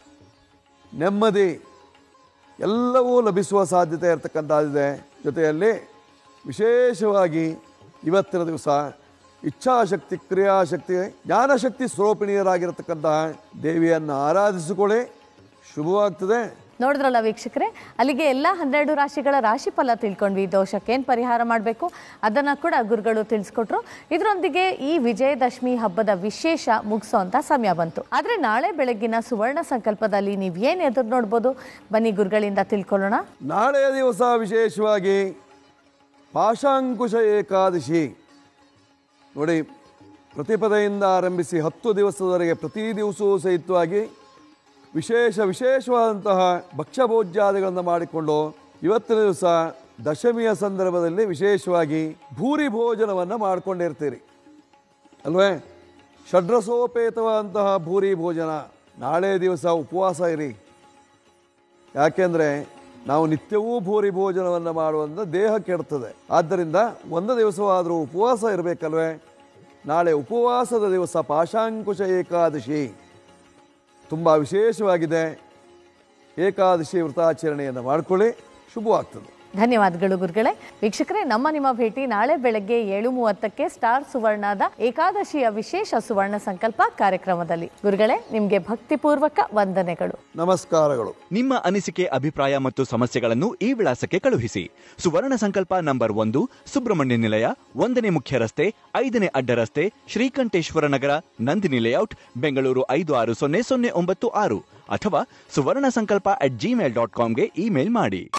ನೆಮ್ಮದಿ ಎಲ್ಲವೂ ಲಭಿಸುವ ಸಾಧ್ಯತೆ ಇರತಕ್ಕಂಥದ್ದಿದೆ. ಜೊತೆಯಲ್ಲಿ ವಿಶೇಷವಾಗಿ ಇವತ್ತಿನ ದಿವಸ ಇಚ್ಛಾಶಕ್ತಿ, ಕ್ರಿಯಾಶಕ್ತಿ, ಜ್ಞಾನಶಕ್ತಿ ಸ್ವರೂಪಿಣಿಯರಾಗಿರತಕ್ಕಂತಹ ದೇವಿಯನ್ನು ಆರಾಧಿಸಿಕೊಳ್ಳಿ, ಶುಭವಾಗ್ತದೆ. ನೋಡಿದ್ರಲ್ಲ ವೀಕ್ಷಕರೇ, ಅಲ್ಲಿಗೆ ಎಲ್ಲ ಹನ್ನೆರಡು ರಾಶಿಗಳ ರಾಶಿ ಫಲ ತಿಳ್ಕೊಂಡ್ವಿ. ದೋಷಕ್ಕೆ ಏನು ಪರಿಹಾರ ಮಾಡಬೇಕು ಅದನ್ನು ಕೂಡ ಗುರುಗಳು ತಿಳಿಸ್ಕೊಟ್ರು. ಇದರೊಂದಿಗೆ ಈ ವಿಜಯದಶಮಿ ಹಬ್ಬದ ವಿಶೇಷ ಮುಗಿಸೋಂಥ ಸಮಯ ಬಂತು. ಆದರೆ ನಾಳೆ ಬೆಳಗ್ಗಿನ ಸುವರ್ಣ ಸಂಕಲ್ಪದಲ್ಲಿ ನೀವು ಏನು ಎದುರು ನೋಡ್ಬೋದು, ಬನ್ನಿ ಗುರುಗಳಿಂದ ತಿಳ್ಕೊಳ್ಳೋಣ. ನಾಳೆಯ ದಿವಸ ವಿಶೇಷವಾಗಿ ಪಾಶಾಂಕುಶ ಏಕಾದಶಿ ನೋಡಿ, ಪ್ರತಿಪದೆಯಿಂದ ಆರಂಭಿಸಿ ಹತ್ತು ದಿವಸದವರೆಗೆ ಪ್ರತಿ ದಿವಸವೂ ಸಹಿತವಾಗಿ ವಿಶೇಷ ವಿಶೇಷವಾದಂತಹ ಭಕ್ಷ್ಯಭೋಜ್ಯಾದಿಗಳನ್ನು ಮಾಡಿಕೊಂಡು ಇವತ್ತಿನ ದಿವಸ ದಶಮಿಯ ಸಂದರ್ಭದಲ್ಲಿ ವಿಶೇಷವಾಗಿ ಭೂರಿ ಭೋಜನವನ್ನು ಮಾಡಿಕೊಂಡಿರ್ತೀರಿ ಅಲ್ವೇ? ಷಡ್ರಸೋಪೇತವಾದಂತಹ ಭೂರಿ ಭೋಜನ. ನಾಳೆ ದಿವಸ ಉಪವಾಸ ಇರಿ. ಯಾಕೆಂದರೆ ನಾವು ನಿತ್ಯವೂ ಭೂರಿ ಭೋಜನವನ್ನು ಮಾಡುವಂಥ ದೇಹ ಕೆಡ್ತದೆ. ಆದ್ದರಿಂದ ಒಂದು ದಿವಸವಾದರೂ ಉಪವಾಸ ಇರಬೇಕಲ್ವೇ? ನಾಳೆ ಉಪವಾಸದ ದಿವಸ ಪಾಶಾಂಕುಶ ಏಕಾದಶಿ ತುಂಬ ವಿಶೇಷವಾಗಿದೆ. ಏಕಾದಶಿ ವ್ರತಾಚರಣೆಯನ್ನು ಮಾಡಿಕೊಳ್ಳಿ, ಶುಭವಾಗ್ತದೆ. ಧನ್ಯವಾದಗಳು ಗುರುಗಳೇ. ವೀಕ್ಷಕರೇ, ನಮ್ಮ ನಿಮ್ಮ ಭೇಟಿ ನಾಳೆ ಬೆಳಗ್ಗೆ ಏಳು ಮೂವತ್ತಕ್ಕೆ ಸ್ಟಾರ್ ಸುವರ್ಣದ ಏಕಾದಶಿಯ ವಿಶೇಷ ಸುವರ್ಣ ಸಂಕಲ್ಪ ಕಾರ್ಯಕ್ರಮದಲ್ಲಿ. ಗುರುಗಳೇ, ನಿಮ್ಗೆ ಭಕ್ತಿಪೂರ್ವಕ ವಂದನೆಗಳು. ನಮಸ್ಕಾರಗಳು. ನಿಮ್ಮ ಅನಿಸಿಕೆ, ಅಭಿಪ್ರಾಯ ಮತ್ತು ಸಮಸ್ಯೆಗಳನ್ನು ಈ ವಿಳಾಸಕ್ಕೆ ಕಳುಹಿಸಿ. ಸುವರ್ಣ ಸಂಕಲ್ಪ ನಂಬರ್ ಒಂದು, ಸುಬ್ರಹ್ಮಣ್ಯ ನಿಲಯ, ಒಂದನೇ ಮುಖ್ಯ ರಸ್ತೆ, ಐದನೇ ಅಡ್ಡ ರಸ್ತೆ, ಶ್ರೀಕಂಠೇಶ್ವರ ನಗರ, ನಂದಿನಿ ಲೇಔಟ್, ಬೆಂಗಳೂರು ಐದು ಆರು ಸೊನ್ನೆ ಸೊನ್ನೆ ಒಂಬತ್ತು ಆರು ಅಥವಾ Suvarna Sankalpa at Gmail dot ಕಾಮ್ಗೆ ಇಮೇಲ್ ಮಾಡಿ.